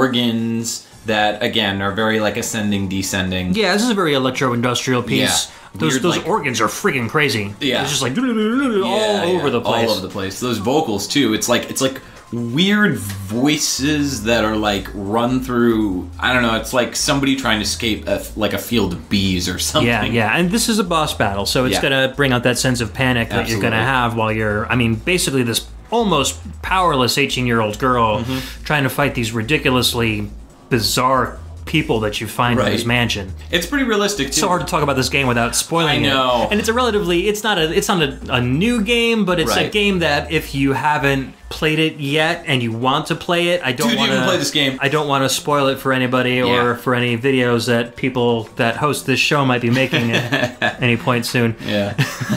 [SPEAKER 1] organs that again are very like ascending, descending.
[SPEAKER 2] Yeah, this is a very electro-industrial piece.
[SPEAKER 1] Yeah.
[SPEAKER 2] Those
[SPEAKER 1] Weird,
[SPEAKER 2] those
[SPEAKER 1] like-
[SPEAKER 2] organs are freaking crazy.
[SPEAKER 1] Yeah.
[SPEAKER 2] It's just like
[SPEAKER 1] Yeah,
[SPEAKER 2] all over
[SPEAKER 1] yeah,
[SPEAKER 2] the place.
[SPEAKER 1] all over the place. Those vocals too. It's like it's like weird voices that are like run through. I don't know. It's like somebody trying to escape a, like a field of bees or something.
[SPEAKER 2] Yeah, yeah, and this is a boss battle, so it's
[SPEAKER 1] Yeah.
[SPEAKER 2] gonna bring out that sense of panic that you're gonna
[SPEAKER 1] Absolutely.
[SPEAKER 2] have while you're. I mean, basically, this almost powerless eighteen-year-old girl
[SPEAKER 1] Mm-hmm.
[SPEAKER 2] trying to fight these ridiculously bizarre people that you find in
[SPEAKER 1] Right.
[SPEAKER 2] his mansion.
[SPEAKER 1] It's pretty realistic too.
[SPEAKER 2] It's so hard to talk about this game without spoiling
[SPEAKER 1] I know.
[SPEAKER 2] it. And it's a relatively, it's not a, it's not a, a new game, but it's a
[SPEAKER 1] Right.
[SPEAKER 2] game that if you haven't played it yet and you want to play it, I don't
[SPEAKER 1] Dude, you
[SPEAKER 2] want
[SPEAKER 1] even
[SPEAKER 2] to
[SPEAKER 1] play this game.
[SPEAKER 2] I don't want to spoil it for anybody or
[SPEAKER 1] Yeah.
[SPEAKER 2] for any videos that people that host this show might be making at any point soon.
[SPEAKER 1] Yeah.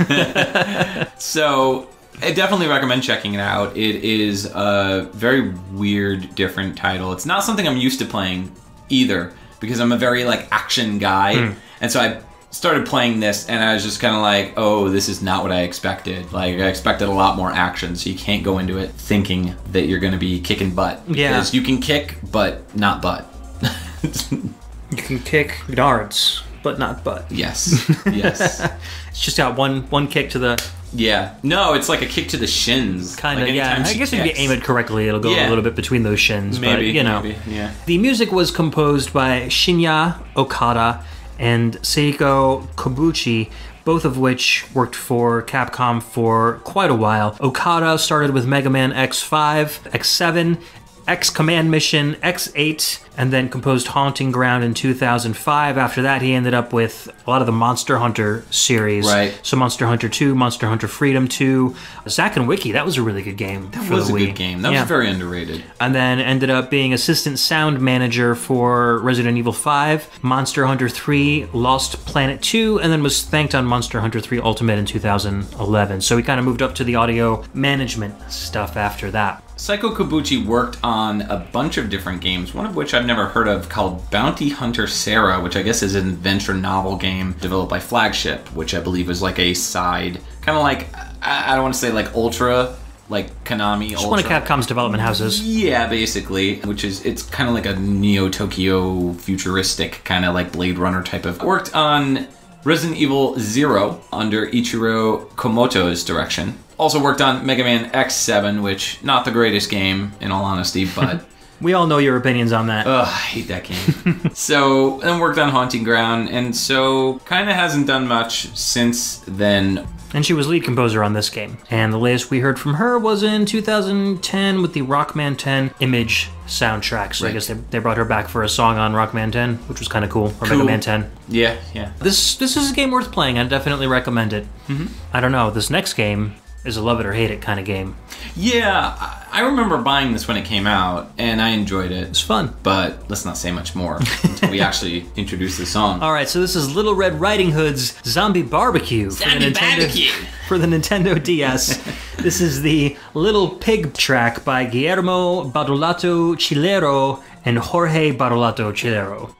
[SPEAKER 1] So, I definitely recommend checking it out. It is a very weird, different title. It's not something I'm used to playing either, because I'm a very, like, action guy.
[SPEAKER 2] Mm.
[SPEAKER 1] And so I started playing this, and I was just kind of like, oh, this is not what I expected. Like, I expected a lot more action, so you can't go into it thinking that you're going to be kicking butt.
[SPEAKER 2] Yeah.
[SPEAKER 1] Because you can kick, but not butt.
[SPEAKER 2] You can kick darts, but not butt.
[SPEAKER 1] Yes. Yes.
[SPEAKER 2] It's just got one one kick to the
[SPEAKER 1] Yeah. No, it's like a kick to the shins.
[SPEAKER 2] kind of
[SPEAKER 1] Like,
[SPEAKER 2] yeah.
[SPEAKER 1] anytime
[SPEAKER 2] I
[SPEAKER 1] she
[SPEAKER 2] guess if you
[SPEAKER 1] kicks.
[SPEAKER 2] aim it correctly, it'll go
[SPEAKER 1] Yeah.
[SPEAKER 2] a little bit between those shins.
[SPEAKER 1] Maybe,
[SPEAKER 2] but, you know,
[SPEAKER 1] maybe, yeah.
[SPEAKER 2] The music was composed by Shinya Okada and Seiko Kobuchi, both of which worked for Capcom for quite a while. Okada started with Mega Man X five, X seven, X Command Mission, X eight, and then composed Haunting Ground in two thousand five. After that, he ended up with a lot of the Monster Hunter series.
[SPEAKER 1] Right.
[SPEAKER 2] So Monster Hunter two, Monster Hunter Freedom two, Zack and Wiki, that was a really good game.
[SPEAKER 1] That
[SPEAKER 2] for
[SPEAKER 1] was
[SPEAKER 2] the
[SPEAKER 1] a
[SPEAKER 2] Wii.
[SPEAKER 1] good game. That
[SPEAKER 2] Yeah.
[SPEAKER 1] was very underrated.
[SPEAKER 2] And then ended up being assistant sound manager for Resident Evil five, Monster Hunter three, Lost Planet two, and then was thanked on Monster Hunter three Ultimate in two thousand eleven. So he kind of moved up to the audio management stuff after that.
[SPEAKER 1] Seiko Kobuchi worked on a bunch of different games, one of which I've never heard of, called Bounty Hunter Sarah, which I guess is an adventure novel game developed by Flagship, which I believe was like a side, kind of like, I I don't want to say like Ultra, like Konami
[SPEAKER 2] Just
[SPEAKER 1] Ultra.
[SPEAKER 2] one of Capcom's development houses.
[SPEAKER 1] Yeah, basically, which is, it's kind of like a Neo Tokyo futuristic kind of like Blade Runner type of. Worked on Resident Evil Zero under Ichiro Komoto's direction. Also worked on Mega Man X seven, which not the greatest game in all honesty, but
[SPEAKER 2] We all know your opinions on that.
[SPEAKER 1] ugh, I hate that game. So, and worked on Haunting Ground, and so kind of hasn't done much since then.
[SPEAKER 2] And she was lead composer on this game. And the latest we heard from her was in two thousand ten with the Rockman ten Image soundtrack. So I
[SPEAKER 1] Right.
[SPEAKER 2] guess they, they brought her back for a song on Rockman ten, which was kind of cool. Or Mega
[SPEAKER 1] Cool.
[SPEAKER 2] Man ten.
[SPEAKER 1] Yeah, yeah.
[SPEAKER 2] This this is a game worth playing. I definitely recommend it. Mm-hmm. I don't know. This next game is a love it or hate it kind of game.
[SPEAKER 1] Yeah, I I remember buying this when it came out, and I enjoyed it.
[SPEAKER 2] It's fun.
[SPEAKER 1] But let's not say much more until we actually introduce the song.
[SPEAKER 2] All right, so this is Little Red Riding Hood's Zombie Barbecue for
[SPEAKER 1] Zombie
[SPEAKER 2] the Nintendo
[SPEAKER 1] Barbecue.
[SPEAKER 2] for the Nintendo D S. This is the Little Pig track by Guillermo Badolato Chilero and Jorge Badolato Chilero.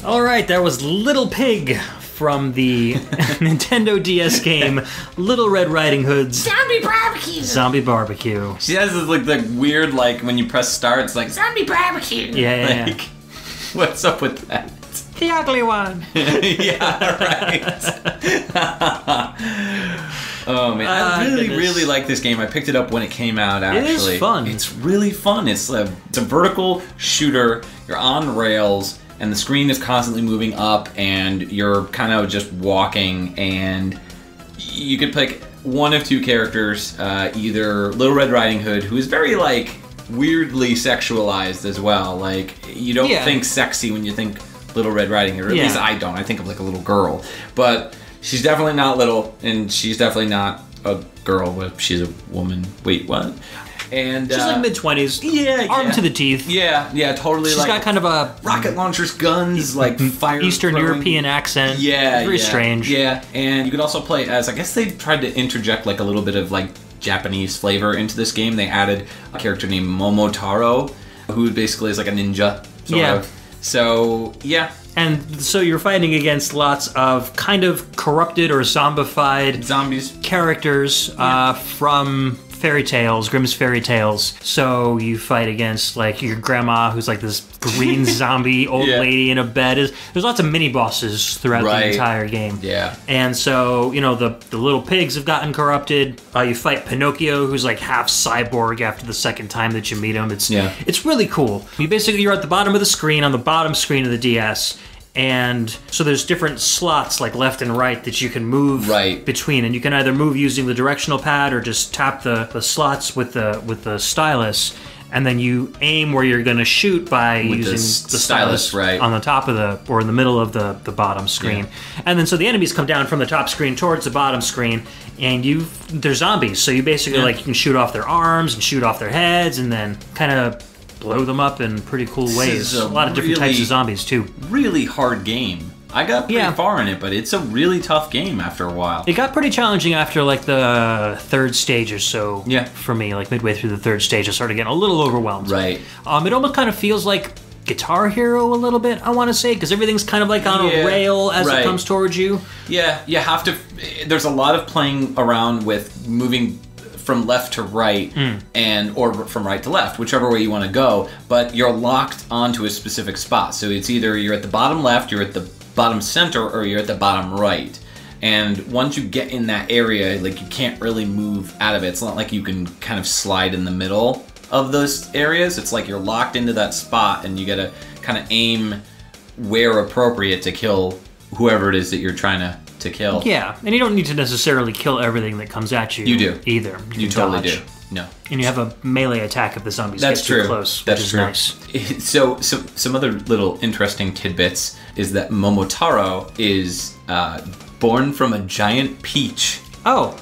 [SPEAKER 2] All right, that was Little Pig from the Nintendo D S game Little Red Riding Hood's
[SPEAKER 4] Zombie barbecue.
[SPEAKER 2] Zombie Barbecue.
[SPEAKER 1] She has this like the weird like when you press start, it's like
[SPEAKER 4] Zombie barbecue.
[SPEAKER 2] Yeah, yeah,
[SPEAKER 1] like
[SPEAKER 2] yeah.
[SPEAKER 1] what's up with that?
[SPEAKER 2] The ugly one.
[SPEAKER 1] Yeah, right. Oh man,
[SPEAKER 2] Ah,
[SPEAKER 1] I really,
[SPEAKER 2] goodness.
[SPEAKER 1] really like this game. I picked it up when it came out. Actually,
[SPEAKER 2] is fun.
[SPEAKER 1] It's really fun. It's a, it's a vertical shooter. You're on rails, and the screen is constantly moving up, and you're kind of just walking. And you could pick one of two characters, uh, either Little Red Riding Hood, who is very like weirdly sexualized as well. Like you don't
[SPEAKER 2] Yeah.
[SPEAKER 1] think sexy when you think Little Red Riding Hood. Or at
[SPEAKER 2] Yeah.
[SPEAKER 1] least I don't. I think of like a little girl, but. She's definitely not little, and she's definitely not a girl, but she's a woman. Wait, what? And
[SPEAKER 2] She's
[SPEAKER 1] uh,
[SPEAKER 2] like mid twenties.
[SPEAKER 1] yeah,
[SPEAKER 2] Armed
[SPEAKER 1] yeah.
[SPEAKER 2] to the teeth.
[SPEAKER 1] Yeah, yeah, totally.
[SPEAKER 2] She's
[SPEAKER 1] like
[SPEAKER 2] got kind of a
[SPEAKER 1] rocket launchers, guns, like fire.
[SPEAKER 2] Eastern
[SPEAKER 1] throwing.
[SPEAKER 2] European accent.
[SPEAKER 1] Yeah,
[SPEAKER 2] Very
[SPEAKER 1] yeah,
[SPEAKER 2] strange.
[SPEAKER 1] Yeah, and you could also play as. I guess they tried to interject like a little bit of like Japanese flavor into this game. They added a character named Momotaro, who basically is like a ninja. Sort
[SPEAKER 2] Yeah.
[SPEAKER 1] of. So yeah.
[SPEAKER 2] And so you're fighting against lots of kind of corrupted or zombified
[SPEAKER 1] Zombies.
[SPEAKER 2] characters uh, from fairy tales, Grimm's fairy tales. So you fight against like your grandma, who's like this green zombie old
[SPEAKER 1] Yeah.
[SPEAKER 2] lady in a bed. There's there's lots of mini bosses throughout
[SPEAKER 1] Right.
[SPEAKER 2] the entire game.
[SPEAKER 1] Yeah.
[SPEAKER 2] And so, you know, the, the little pigs have gotten corrupted. Uh, you fight Pinocchio, who's like half cyborg after the second time that you meet him. It's
[SPEAKER 1] Yeah.
[SPEAKER 2] it's really cool. You basically, you're at the bottom of the screen, on the bottom screen of the D S. And so there's different slots like left and right that you can move
[SPEAKER 1] Right.
[SPEAKER 2] between, and you can either move using the directional pad or just tap the, the slots with the with the stylus, and then you aim where you're going to shoot by
[SPEAKER 1] With the
[SPEAKER 2] using
[SPEAKER 1] s-
[SPEAKER 2] the
[SPEAKER 1] stylus,
[SPEAKER 2] stylus
[SPEAKER 1] right.
[SPEAKER 2] on the top of the or in the middle of the the bottom screen. And then so the enemies come down from the top screen towards the bottom screen, and you they're zombies. So you basically
[SPEAKER 1] Yeah.
[SPEAKER 2] like you can shoot off their arms and shoot off their heads, and then kind of blow them up in pretty cool ways.
[SPEAKER 1] is a
[SPEAKER 2] A lot of different types
[SPEAKER 1] really-
[SPEAKER 2] of zombies too.
[SPEAKER 1] Really hard game. I got pretty
[SPEAKER 2] Yeah.
[SPEAKER 1] far in it, but it's a really tough game after a while.
[SPEAKER 2] It got pretty challenging after like the third stage or so.
[SPEAKER 1] Yeah.
[SPEAKER 2] For me, like midway through the third stage, I started getting a little overwhelmed.
[SPEAKER 1] Right.
[SPEAKER 2] Um, it almost kind of feels like Guitar Hero a little bit, I want to say, because everything's kind of like on
[SPEAKER 1] Yeah,
[SPEAKER 2] a rail as
[SPEAKER 1] right.
[SPEAKER 2] it comes towards you.
[SPEAKER 1] Yeah, you have to. There's a lot of playing around with moving from left to right, and or from right to left, whichever way you want to go. But you're locked onto a specific spot, so it's either you're at the bottom left, you're at the bottom center, or you're at the bottom right. And once you get in that area, like you can't really move out of it. It's not like you can kind of slide in the middle of those areas. It's like you're locked into that spot, and you got to kind of aim where appropriate to kill whoever it is that you're trying to, to kill.
[SPEAKER 2] Yeah, and you don't need to necessarily kill everything that comes at you.
[SPEAKER 1] You do.
[SPEAKER 2] Either.
[SPEAKER 1] You
[SPEAKER 2] can
[SPEAKER 1] totally
[SPEAKER 2] dodge.
[SPEAKER 1] do. No.
[SPEAKER 2] And you have a melee attack if the zombies
[SPEAKER 1] That's
[SPEAKER 2] get
[SPEAKER 1] true.
[SPEAKER 2] too close,
[SPEAKER 1] That's
[SPEAKER 2] which is
[SPEAKER 1] true.
[SPEAKER 2] nice.
[SPEAKER 1] So, so, some other little interesting tidbits is that Momotaro is uh, born from a giant peach.
[SPEAKER 2] Oh,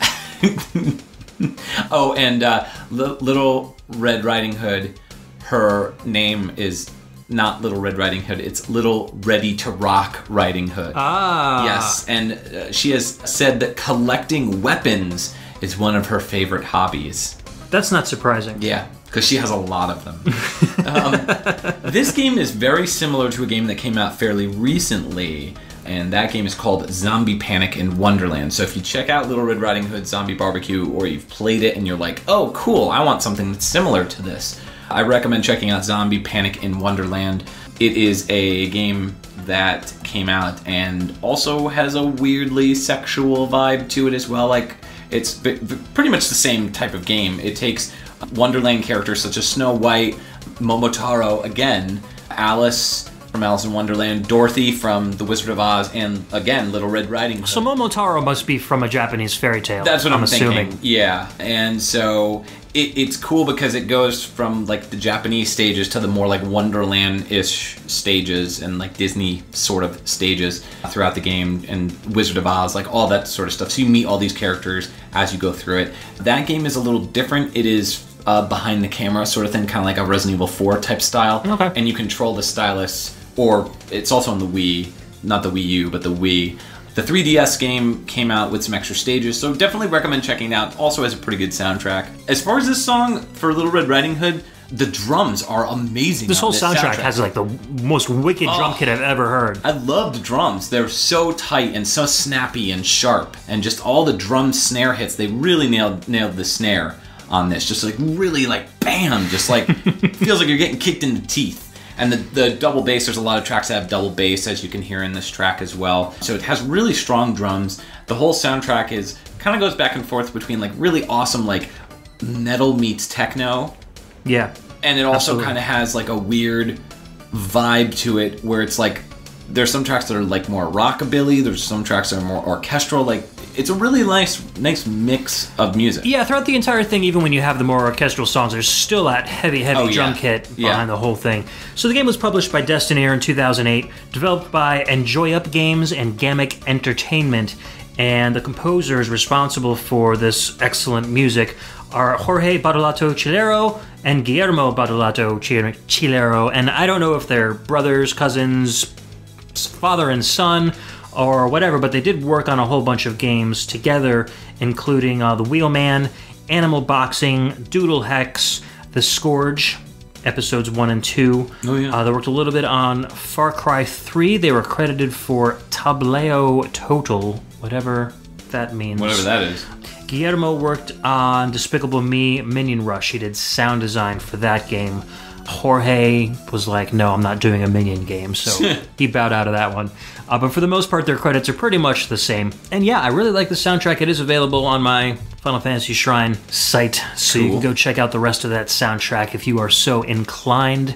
[SPEAKER 1] Oh, and uh, Li- Little Red Riding Hood, her name is not Little Red Riding Hood, it's Little Ready to Rock Riding Hood.
[SPEAKER 2] ah.
[SPEAKER 1] Yes, and uh, she has said that collecting weapons is one of her favorite hobbies.
[SPEAKER 2] That's not surprising.
[SPEAKER 1] Yeah, because she has a lot of them. um, this game is very similar to a game that came out fairly recently, and that game is called Zombie Panic in Wonderland. So if you check out Little Red Riding Hood Zombie Barbecue, or you've played it and you're like, oh cool, I want something that's similar to this, I recommend checking out Zombie Panic in Wonderland. It is a game that came out and also has a weirdly sexual vibe to it as well. Like, it's b- b- pretty much the same type of game. It takes Wonderland characters such as Snow White, Momotaro again, Alice from Alice in Wonderland, Dorothy from The Wizard of Oz, and again, Little Red Riding Hood.
[SPEAKER 2] So Momotaro must be from a Japanese fairy tale.
[SPEAKER 1] That's what I'm,
[SPEAKER 2] assuming.
[SPEAKER 1] thinking. Yeah, and so it, it's cool because it goes from like the Japanese stages to the more like Wonderland-ish stages and like Disney sort of stages throughout the game, and Wizard of Oz, like all that sort of stuff. So you meet all these characters as you go through it. That game is a little different. It is uh, behind the camera sort of thing, kind of like a Resident Evil four type style.
[SPEAKER 2] Okay.
[SPEAKER 1] And you control the stylus, or it's also on the Wii, not the Wii U, but the Wii. The three D S game came out with some extra stages, so definitely recommend checking it out. Also has a pretty good soundtrack. As far as this song for Little Red Riding Hood, the drums are amazing.
[SPEAKER 2] This
[SPEAKER 1] on
[SPEAKER 2] whole
[SPEAKER 1] this
[SPEAKER 2] soundtrack,
[SPEAKER 1] soundtrack
[SPEAKER 2] has like the most wicked
[SPEAKER 1] Oh.
[SPEAKER 2] drum kit I've ever heard.
[SPEAKER 1] I love the drums. They're so tight and so snappy and sharp, and just all the drum snare hits. They really nailed nailed the snare on this. Just like really like bam, just like feels like you're getting kicked in the teeth. And the, the double bass, there's a lot of tracks that have double bass, as you can hear in this track as well. So it has really strong drums. The whole soundtrack is kind of goes back and forth between like really awesome like metal meets techno.
[SPEAKER 2] Yeah.
[SPEAKER 1] And it also
[SPEAKER 2] Absolutely.
[SPEAKER 1] kind of has like a weird vibe to it where it's like there's some tracks that are like more rockabilly, there's some tracks that are more orchestral. Like it's a really nice nice mix of music.
[SPEAKER 2] Yeah, throughout the entire thing, even when you have the more orchestral songs, there's still that heavy, heavy
[SPEAKER 1] Oh, yeah.
[SPEAKER 2] drum kit behind
[SPEAKER 1] Yeah.
[SPEAKER 2] the whole thing. So the game was published by Destineer in two thousand eight, developed by Enjoy Up Games and Gamic Entertainment, and the composers responsible for this excellent music are Jorge Badulato Chilero and Guillermo Badulato Chilero, and I don't know if they're brothers, cousins, father and son, or whatever, but they did work on a whole bunch of games together, including uh, The Wheelman, Animal Boxing, Doodle Hex, The Scourge, episodes one and two.
[SPEAKER 1] Oh, yeah.
[SPEAKER 2] Uh, they worked a little bit on Far Cry three. They were credited for Tableo Total, whatever that means.
[SPEAKER 1] Whatever that is.
[SPEAKER 2] Guillermo worked on Despicable Me, Minion Rush. He did sound design for that game. Jorge was like, no, I'm not doing a Minion game, so he bowed out of that one. Uh, but for the most part, their credits are pretty much the same. And yeah, I really like the soundtrack. It is available on my Final Fantasy Shrine site, so you
[SPEAKER 1] Cool.
[SPEAKER 2] can go check out the rest of that soundtrack if you are so inclined.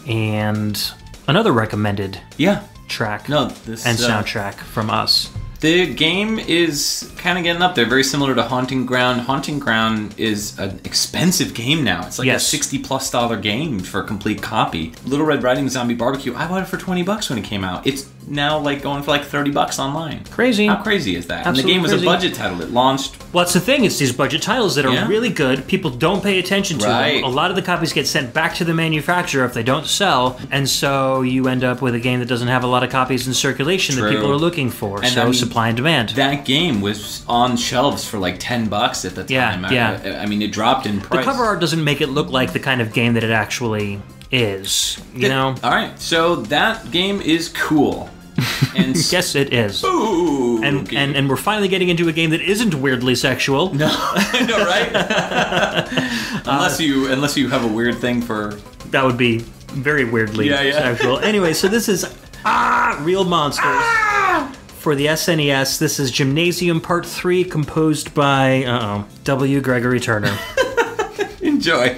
[SPEAKER 2] And another recommended
[SPEAKER 1] Yeah.
[SPEAKER 2] track
[SPEAKER 1] No, this
[SPEAKER 2] and
[SPEAKER 1] uh,
[SPEAKER 2] soundtrack from us.
[SPEAKER 1] The game is kind of getting up there, very similar to Haunting Ground. Haunting Ground is an expensive game now. It's like
[SPEAKER 2] Yes.
[SPEAKER 1] a sixty plus dollar game for a complete copy. Little Red Riding Zombie Barbecue, I bought it for twenty bucks when it came out. It's now like going for like thirty bucks online.
[SPEAKER 2] Crazy.
[SPEAKER 1] How crazy is that?
[SPEAKER 2] Absolutely
[SPEAKER 1] and the game was
[SPEAKER 2] crazy.
[SPEAKER 1] a budget title. It launched.
[SPEAKER 2] Well, that's the thing. It's these budget titles that are
[SPEAKER 1] Yeah.
[SPEAKER 2] really good. People don't pay attention to
[SPEAKER 1] Right.
[SPEAKER 2] them. A lot of the copies get sent back to the manufacturer if they don't sell, and so you end up with a game that doesn't have a lot of copies in circulation
[SPEAKER 1] True.
[SPEAKER 2] that people are looking for.
[SPEAKER 1] And
[SPEAKER 2] so
[SPEAKER 1] I mean,
[SPEAKER 2] supply and demand.
[SPEAKER 1] That game was on shelves for like ten bucks at the
[SPEAKER 2] Yeah,
[SPEAKER 1] time.
[SPEAKER 2] yeah.
[SPEAKER 1] I, I mean, it dropped in
[SPEAKER 2] the
[SPEAKER 1] price.
[SPEAKER 2] cover art doesn't make it look like the kind of game that it actually is. You know?
[SPEAKER 1] All right, so that game is cool. And
[SPEAKER 2] Yes, it is.
[SPEAKER 1] Ooh,
[SPEAKER 2] And, and and we're finally getting into a game that isn't weirdly sexual.
[SPEAKER 1] No, I know, right? unless you unless you have a weird thing for
[SPEAKER 2] That would be very weirdly
[SPEAKER 1] Yeah, yeah.
[SPEAKER 2] sexual. Anyway, so this is ah Real Monsters. For the S N E S, this is Gymnasium Part three, composed by, uh-oh, W. Gregory Turner.
[SPEAKER 1] enjoy.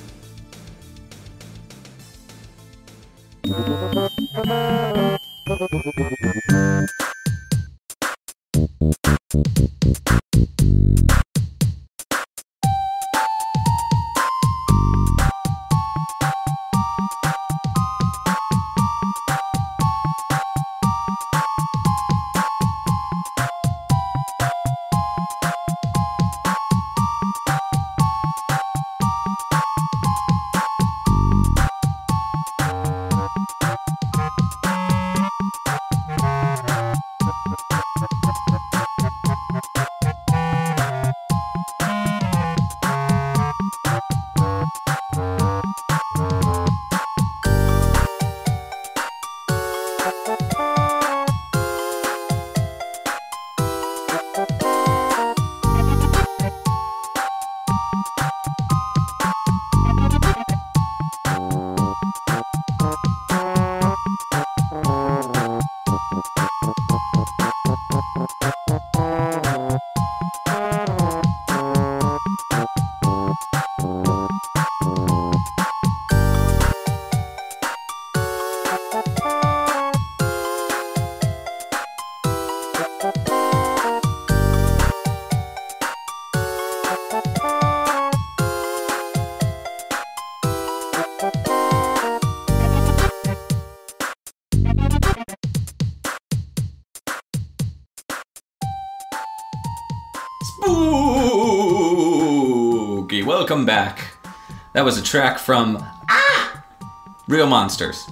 [SPEAKER 1] Spooky, welcome back. That was a track from Ah! Real Monsters.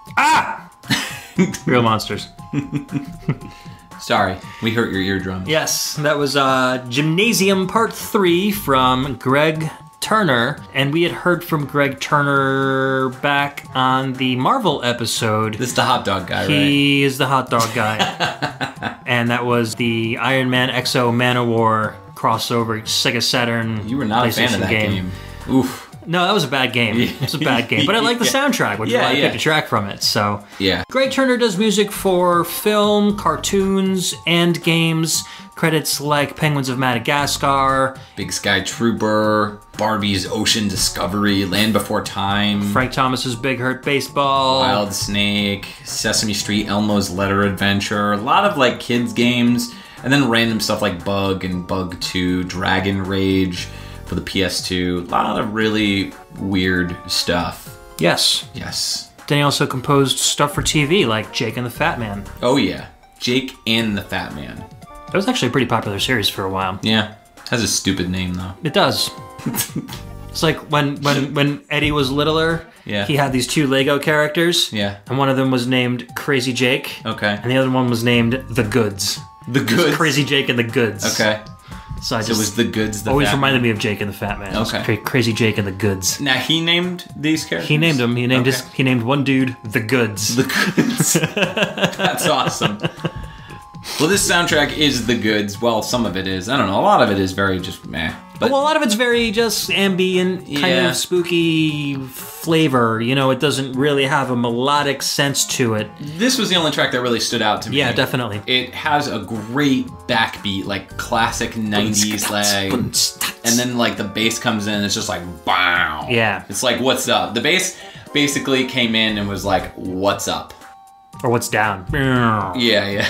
[SPEAKER 2] Real Monsters.
[SPEAKER 1] Sorry, we hurt your eardrums.
[SPEAKER 2] Yes, that was uh, Gymnasium Part three from Greg Turner, and we had heard from Greg Turner back on the Marvel episode.
[SPEAKER 1] This is the hot dog guy,
[SPEAKER 2] he
[SPEAKER 1] right?
[SPEAKER 2] He is the hot dog guy. And that was the Iron Man X O Manowar crossover Sega Saturn.
[SPEAKER 1] You were not a fan of that game. game. Oof.
[SPEAKER 2] No, that was a bad game. It was a bad game. But I like the
[SPEAKER 1] yeah.
[SPEAKER 2] soundtrack, which
[SPEAKER 1] yeah,
[SPEAKER 2] is why I
[SPEAKER 1] yeah.
[SPEAKER 2] picked a track from it. So
[SPEAKER 1] yeah.
[SPEAKER 2] Greg Turner does music for film, cartoons, and games. Credits like Penguins of Madagascar,
[SPEAKER 1] Big Sky Trooper, Barbie's Ocean Discovery, Land Before Time,
[SPEAKER 2] Frank Thomas's Big Hurt Baseball,
[SPEAKER 1] Wild Snake, Sesame Street, Elmo's Letter Adventure, a lot of like kids games, and then random stuff like Bug and Bug two, Dragon Rage for the P S two, a lot of really weird stuff.
[SPEAKER 2] Yes.
[SPEAKER 1] Yes.
[SPEAKER 2] Then he also composed stuff for T V like Jake and the Fat Man.
[SPEAKER 1] Oh yeah, Jake and the Fat Man.
[SPEAKER 2] That was actually a pretty popular series for a while.
[SPEAKER 1] Yeah. Has a stupid name, though.
[SPEAKER 2] It does. It's like when, when, when Eddie was littler,
[SPEAKER 1] yeah.
[SPEAKER 2] he had these two Lego characters.
[SPEAKER 1] Yeah.
[SPEAKER 2] And one of them was named Crazy Jake.
[SPEAKER 1] Okay.
[SPEAKER 2] And the other one was named The Goods.
[SPEAKER 1] The Goods?
[SPEAKER 2] Crazy Jake and the Goods.
[SPEAKER 1] Okay.
[SPEAKER 2] So I
[SPEAKER 1] So
[SPEAKER 2] just
[SPEAKER 1] it was The Goods, the
[SPEAKER 2] always
[SPEAKER 1] Fat
[SPEAKER 2] reminded
[SPEAKER 1] Man.
[SPEAKER 2] me of Jake and the Fat Man.
[SPEAKER 1] Okay.
[SPEAKER 2] Cra- Crazy Jake and the Goods.
[SPEAKER 1] Now, he named these characters?
[SPEAKER 2] He named them. He named
[SPEAKER 1] okay.
[SPEAKER 2] his. He named one dude The Goods.
[SPEAKER 1] The Goods. That's awesome. Well, this soundtrack is the goods. Well, some of it is. I don't know. A lot of it is very just meh. But
[SPEAKER 2] well, a lot of it's very just ambient, kind
[SPEAKER 1] Yeah.
[SPEAKER 2] of spooky flavor. You know, it doesn't really have a melodic sense to it.
[SPEAKER 1] this was the only track that really stood out to me.
[SPEAKER 2] Yeah, definitely.
[SPEAKER 1] It has a great backbeat, like classic nineties lag. And then like the bass comes in and it's just like, wow.
[SPEAKER 2] Yeah.
[SPEAKER 1] It's like, what's up? The bass basically came in and was like, what's up?
[SPEAKER 2] Or what's down.
[SPEAKER 1] Yeah, yeah.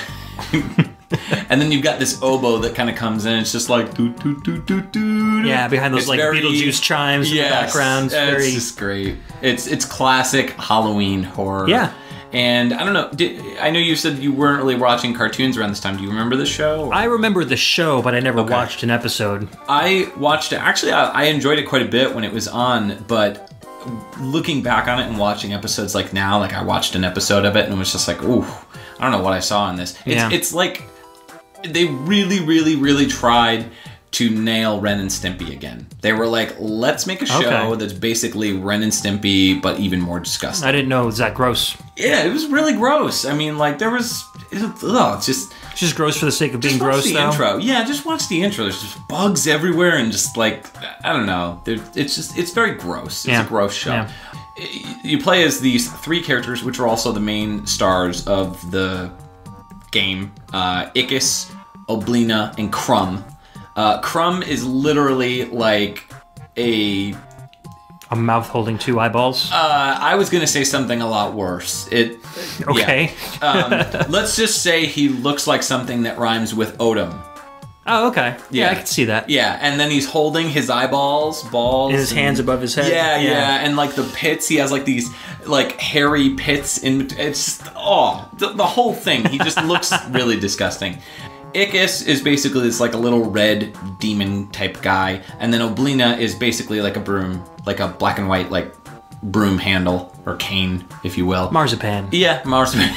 [SPEAKER 1] And then you've got this oboe that kind of comes in. It's just like doo doo doo doo doo.
[SPEAKER 2] Yeah, behind those
[SPEAKER 1] It's
[SPEAKER 2] like
[SPEAKER 1] very-
[SPEAKER 2] Beetlejuice chimes in the
[SPEAKER 1] Yes,
[SPEAKER 2] background. It's
[SPEAKER 1] It's
[SPEAKER 2] very
[SPEAKER 1] just great. It's it's classic Halloween horror.
[SPEAKER 2] Yeah.
[SPEAKER 1] And I don't know. Did, I know you said you weren't really watching cartoons around this time. Do you remember the show?
[SPEAKER 2] I remember the show, but I never
[SPEAKER 1] Okay.
[SPEAKER 2] watched an episode.
[SPEAKER 1] I watched it. Actually, I, I enjoyed it quite a bit when it was on, but looking back on it and watching episodes like now, like I watched an episode of it and it was just like, ooh, I don't know what I saw in this. It's,
[SPEAKER 2] Yeah.
[SPEAKER 1] it's like they really, really, really tried to nail Ren and Stimpy again. They were like, let's make a show
[SPEAKER 2] Okay.
[SPEAKER 1] that's basically Ren and Stimpy, but even more disgusting.
[SPEAKER 2] I didn't know it was that gross.
[SPEAKER 1] Yeah, it was really gross. I mean, like, there was... It, ugh, it's just...
[SPEAKER 2] It's just gross for the sake of being
[SPEAKER 1] Just watch
[SPEAKER 2] gross,
[SPEAKER 1] the
[SPEAKER 2] though.
[SPEAKER 1] intro. Yeah, just watch the intro. There's just bugs everywhere and just like I don't know. There, it's just it's very gross. It's
[SPEAKER 2] Yeah.
[SPEAKER 1] a gross show.
[SPEAKER 2] Yeah.
[SPEAKER 1] You play as these three characters, which are also the main stars of the game: uh, Ickis, Oblina, and Crumb. Uh, Crumb is literally like a.
[SPEAKER 2] A mouth holding two eyeballs.
[SPEAKER 1] Uh, I was gonna say something a lot worse. It.
[SPEAKER 2] okay.
[SPEAKER 1] Yeah. Um, let's just say he looks like something that rhymes with Odom.
[SPEAKER 2] Oh, okay. Yeah,
[SPEAKER 1] Yeah.
[SPEAKER 2] I can see that.
[SPEAKER 1] Yeah, and then he's holding his eyeballs, balls,
[SPEAKER 2] In his
[SPEAKER 1] and-
[SPEAKER 2] hands above his head.
[SPEAKER 1] Yeah, yeah, and like the pits, he has like these like hairy pits in. It's just, oh, the, the whole thing. He just looks really disgusting. Ickis is basically this like a little red demon type guy, and then Oblina is basically like a broom, like a black and white like broom handle or cane, if you will.
[SPEAKER 2] Marzipan.
[SPEAKER 1] Yeah, Marzipan.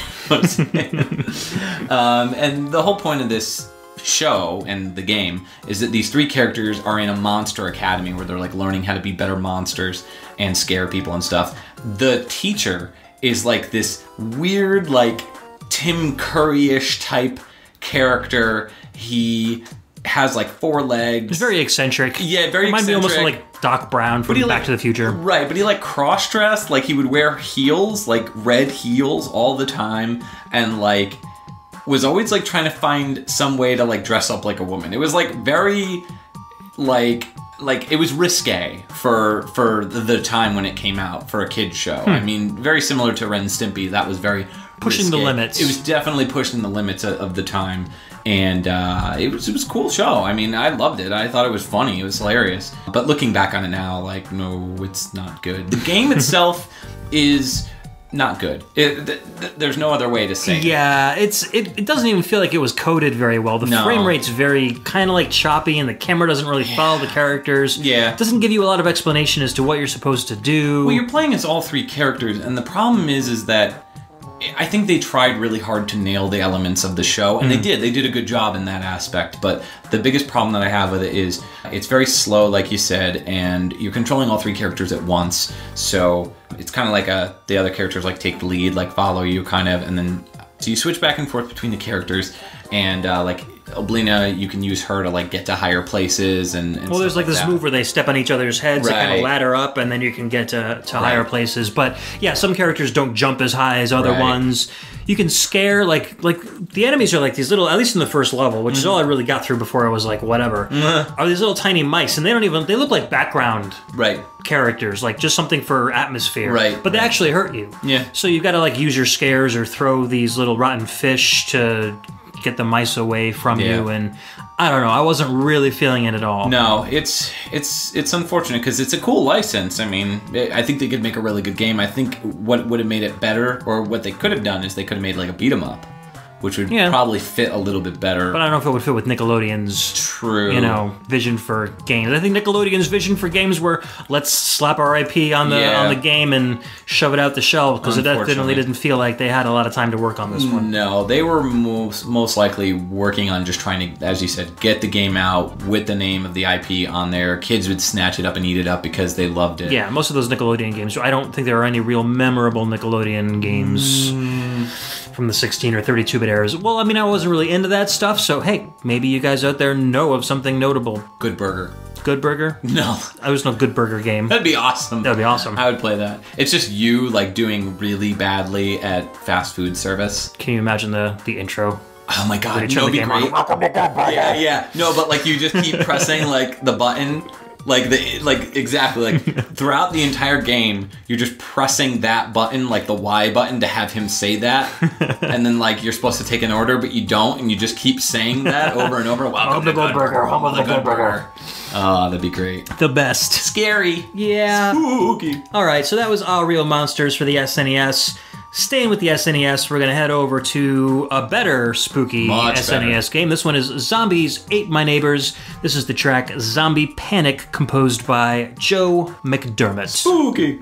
[SPEAKER 1] um, and the whole point of this show and the game is that these three characters are in a monster academy where they're like learning how to be better monsters and scare people and stuff. The teacher is like this weird, like Tim Curry-ish type character. He has like four legs.
[SPEAKER 2] It's very eccentric.
[SPEAKER 1] Yeah, very
[SPEAKER 2] Reminds me almost of
[SPEAKER 1] eccentric.
[SPEAKER 2] like Doc Brown from
[SPEAKER 1] he,
[SPEAKER 2] Back
[SPEAKER 1] like-
[SPEAKER 2] to the Future.
[SPEAKER 1] Right, but he like cross-dressed, like he would wear heels, like red heels all the time, and like was always like trying to find some way to like dress up like a woman. It was like very like like it was risque for for the time when it came out for a kid's show. I mean, very similar to Ren and Stimpy. That was very
[SPEAKER 2] Pushing the
[SPEAKER 1] risque.
[SPEAKER 2] limits.
[SPEAKER 1] It was definitely pushing the limits of, of the time. And uh, it was it was a cool show. I mean, I loved it. I thought it was funny. It was hilarious. But looking back on it now, like, no, it's not good. The game itself is not good. It, th- th- there's no other way to say it.
[SPEAKER 2] Yeah, it's it, it doesn't even feel like it was coded very well. The
[SPEAKER 1] No.
[SPEAKER 2] frame rate's very kind of like choppy, and the camera doesn't really follow the characters.
[SPEAKER 1] Yeah.
[SPEAKER 2] It doesn't give you a lot of explanation as to what you're supposed to do.
[SPEAKER 1] Well, you're playing as all three characters, and the problem is, is that I think they tried really hard to nail the elements of the show, and mm. they did. They did a good job in that aspect. But the biggest problem that I have with it is it's very slow, like you said, and you're controlling all three characters at once. So it's kind of like a, the other characters like take the lead, like follow you, kind of, and then so you switch back and forth between the characters, and uh, like Oblina, you can use her to like get to higher places, and, and
[SPEAKER 2] well, there's like, like this
[SPEAKER 1] that.
[SPEAKER 2] move where they step on each other's heads,
[SPEAKER 1] right.
[SPEAKER 2] they kind of ladder up, and then you can get to, to
[SPEAKER 1] right.
[SPEAKER 2] higher places. But yeah, some characters don't jump as high as other
[SPEAKER 1] right.
[SPEAKER 2] ones. You can scare like like the enemies are like these little, at least in the first level, which mm-hmm. is all I really got through before I was like whatever. Mm-hmm. Are these little tiny mice, and they don't even they look like background
[SPEAKER 1] right.
[SPEAKER 2] characters, like just something for atmosphere.
[SPEAKER 1] Right.
[SPEAKER 2] But they
[SPEAKER 1] right.
[SPEAKER 2] actually hurt you.
[SPEAKER 1] Yeah.
[SPEAKER 2] So you've got to like use your scares or throw these little rotten fish to get the mice away from
[SPEAKER 1] yeah.
[SPEAKER 2] you, and I don't know, I wasn't really feeling it at all.
[SPEAKER 1] No, it's it's it's unfortunate because it's a cool license. I mean, I think they could make a really good game. I think what would have made it better, or what they could have done, is they could have made like a beat 'em up, which would yeah. probably fit a little bit better.
[SPEAKER 2] But I don't know if it would fit with Nickelodeon's
[SPEAKER 1] True.
[SPEAKER 2] you know, vision for games. I think Nickelodeon's vision for games were let's slap our I P on the
[SPEAKER 1] yeah.
[SPEAKER 2] on the game and shove it out the shelf, because it definitely didn't feel like they had a lot of time to work on this one.
[SPEAKER 1] No, they were most most likely working on just trying to, as you said, get the game out with the name of the I P on there. Kids would snatch it up and eat it up because they loved it.
[SPEAKER 2] Yeah, most of those Nickelodeon games. I don't think there are any real memorable Nickelodeon games. Mm. From the sixteen or thirty-two bit eras. Well, I mean, I wasn't really into that stuff, so hey, maybe you guys out there know of something notable.
[SPEAKER 1] Good Burger.
[SPEAKER 2] Good Burger?
[SPEAKER 1] No.
[SPEAKER 2] I was no Good Burger game.
[SPEAKER 1] That'd be awesome.
[SPEAKER 2] That'd be awesome.
[SPEAKER 1] I would play that. It's just you, like, doing really badly at fast food service.
[SPEAKER 2] Can you imagine the, the intro?
[SPEAKER 1] Oh my god, no, be great. Yeah, yeah. No, but, like, you just keep pressing, like, the button. Like, the like exactly, like, throughout the entire game, you're just pressing that button, like the Y button, to have him say that. And then, like, you're supposed to take an order, but you don't, and you just keep saying that over and over. Welcome to Good Burger, home of the Good Burger. Oh, that'd be great.
[SPEAKER 2] The best.
[SPEAKER 1] Scary.
[SPEAKER 2] Yeah.
[SPEAKER 1] Spooky.
[SPEAKER 2] All right, so that was All Real Monsters for the S N E S. Staying with the S N E S, we're going to head over to a better spooky Much S N E S better. game. This one is Zombies Ate My Neighbors. This is the track Zombie Panic, composed by Joe McDermott.
[SPEAKER 1] Spooky.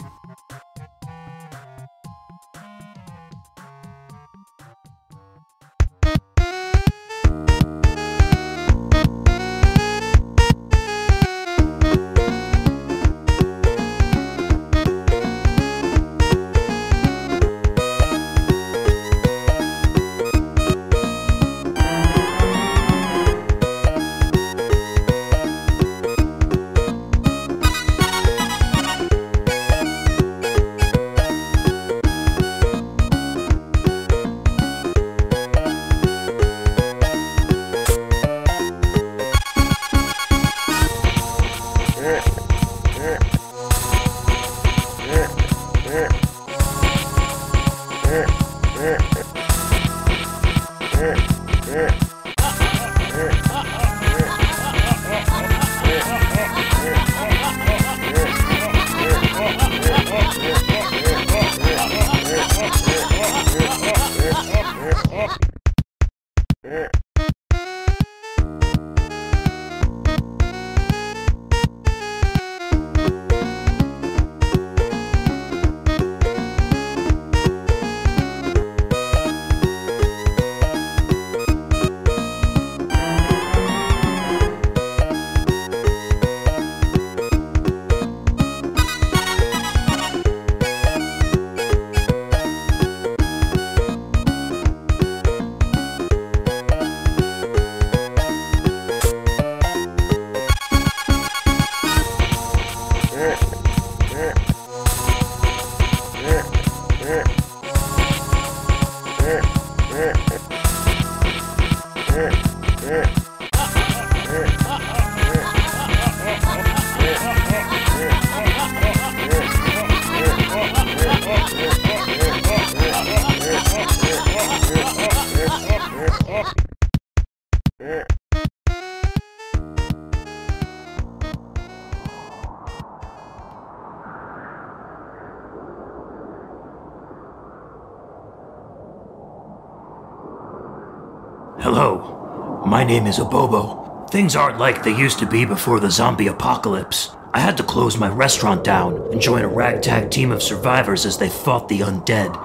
[SPEAKER 5] Hello, my name is Abobo. Things aren't like they used to be before the zombie apocalypse. I had to close my restaurant down and join a ragtag team of survivors as they fought the undead.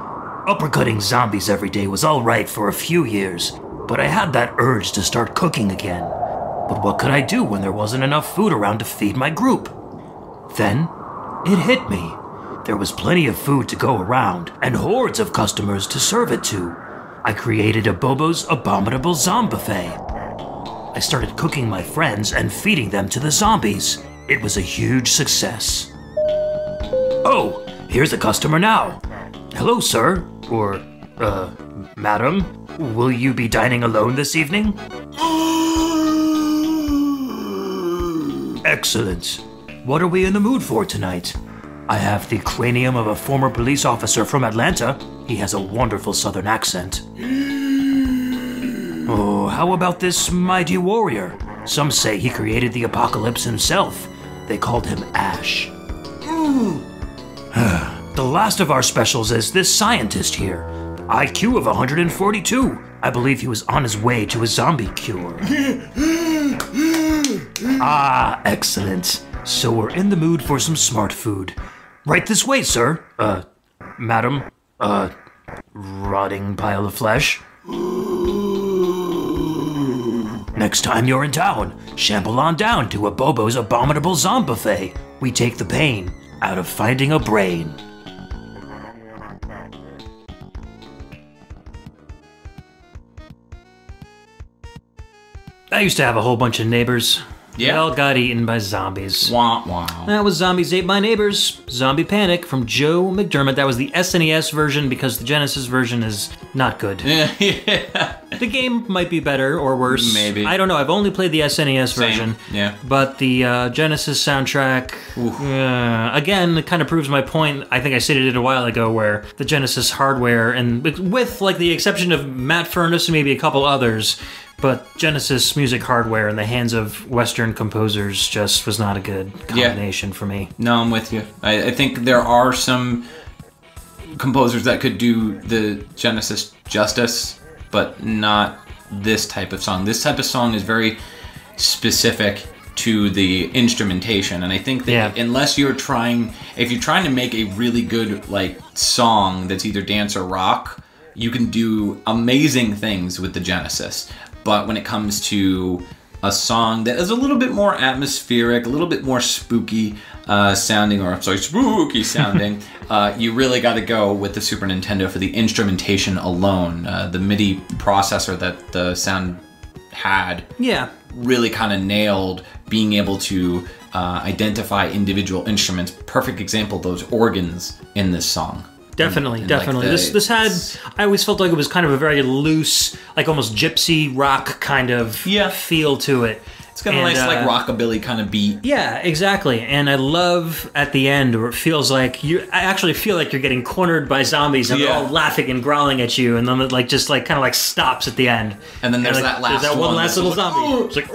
[SPEAKER 5] Uppercutting zombies every day was alright for a few years, but I had that urge to start cooking again. But what could I do when there wasn't enough food around to feed my group? Then, it hit me. There was plenty of food to go around, and hordes of customers to serve it to. I created a Bobo's Abominable Zombuffet. I started cooking my friends and feeding them to the zombies. It was a huge success. Oh, here's a customer now. Hello, sir. Or, uh, madam. Will you be dining alone this evening? Excellent. What are we in the mood for tonight? I have the cranium of a former police officer from Atlanta. He has a wonderful southern accent. Oh, how about this mighty warrior? Some say he created the apocalypse himself. They called him Ash. The last of our specials is this scientist here. I Q of one hundred forty-two. I believe he was on his way to a zombie cure. Ah, excellent. So we're in the mood for some smart food. Right this way, sir. Uh, madam. Uh, rotting pile of flesh. Next time you're in town, shamble on down to a Bobo's Abominable Zombuffet. We take the pain out of finding a brain.
[SPEAKER 2] I used to have a whole bunch of neighbors.
[SPEAKER 1] Yeah.
[SPEAKER 2] They all got eaten by zombies.
[SPEAKER 1] Wah, wah.
[SPEAKER 2] That was Zombies Ate My Neighbors. Zombie Panic from Joe McDermott. That was the S N E S version because the Genesis version is not good.
[SPEAKER 1] Yeah.
[SPEAKER 2] The game might be better or worse.
[SPEAKER 1] Maybe.
[SPEAKER 2] I don't know. I've only played the S N E S
[SPEAKER 1] Same.
[SPEAKER 2] version.
[SPEAKER 1] Yeah.
[SPEAKER 2] But the uh, Genesis soundtrack, uh, again, it kind of proves my point. I think I stated it a while ago where the Genesis hardware, and with like the exception of Matt Furnace and maybe a couple others, but Genesis music hardware in the hands of Western composers just was not a good combination
[SPEAKER 1] yeah.
[SPEAKER 2] for me.
[SPEAKER 1] No, I'm with you. I, I think there are some composers that could do the Genesis justice, but not this type of song. This type of song is very specific to the instrumentation, and I think that
[SPEAKER 2] yeah.
[SPEAKER 1] unless you're trying, if you're trying to make a really good like song that's either dance or rock, you can do amazing things with the Genesis. But when it comes to a song that is a little bit more atmospheric, a little bit more spooky uh, sounding, or I'm sorry, spooky sounding, uh, you really got to go with the Super Nintendo for the instrumentation alone. Uh, the MIDI processor that the sound had
[SPEAKER 2] yeah.
[SPEAKER 1] really kind of nailed being able to uh, identify individual instruments. Perfect example, those organs in this song.
[SPEAKER 2] Definitely,
[SPEAKER 1] and
[SPEAKER 2] definitely.
[SPEAKER 1] like the,
[SPEAKER 2] this this had, I always felt like it was kind of a very loose, like almost gypsy rock kind of
[SPEAKER 1] yeah.
[SPEAKER 2] feel to it.
[SPEAKER 1] It's got a nice uh, like rockabilly kind of beat.
[SPEAKER 2] Yeah, exactly. And I love at the end where it feels like you, I actually feel like you're getting cornered by zombies and
[SPEAKER 1] yeah.
[SPEAKER 2] they're all laughing and growling at you, and then it like just like kind of like stops at the end.
[SPEAKER 1] And then there's
[SPEAKER 2] and, like,
[SPEAKER 1] that last
[SPEAKER 2] there's that one,
[SPEAKER 1] one
[SPEAKER 2] last little
[SPEAKER 1] like,
[SPEAKER 2] zombie.
[SPEAKER 1] oh.
[SPEAKER 2] It's like,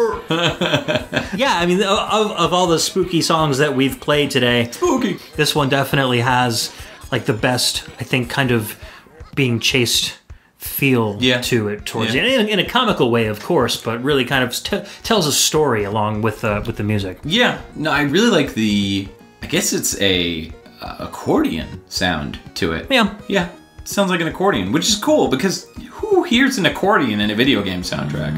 [SPEAKER 2] oh. Yeah, I mean, of, of all the spooky songs that we've played today,
[SPEAKER 1] spooky.
[SPEAKER 2] This one definitely has like the best, I think, kind of being chased feel
[SPEAKER 1] yeah.
[SPEAKER 2] to it towards
[SPEAKER 1] yeah.
[SPEAKER 2] the end, in, in a comical way, of course, but really kind of t tells a story along with uh, with the music.
[SPEAKER 1] Yeah, no, I really like the. I guess it's a uh, accordion sound to it.
[SPEAKER 2] Yeah,
[SPEAKER 1] yeah, it sounds like an accordion, which is cool because who hears an accordion in a video game soundtrack?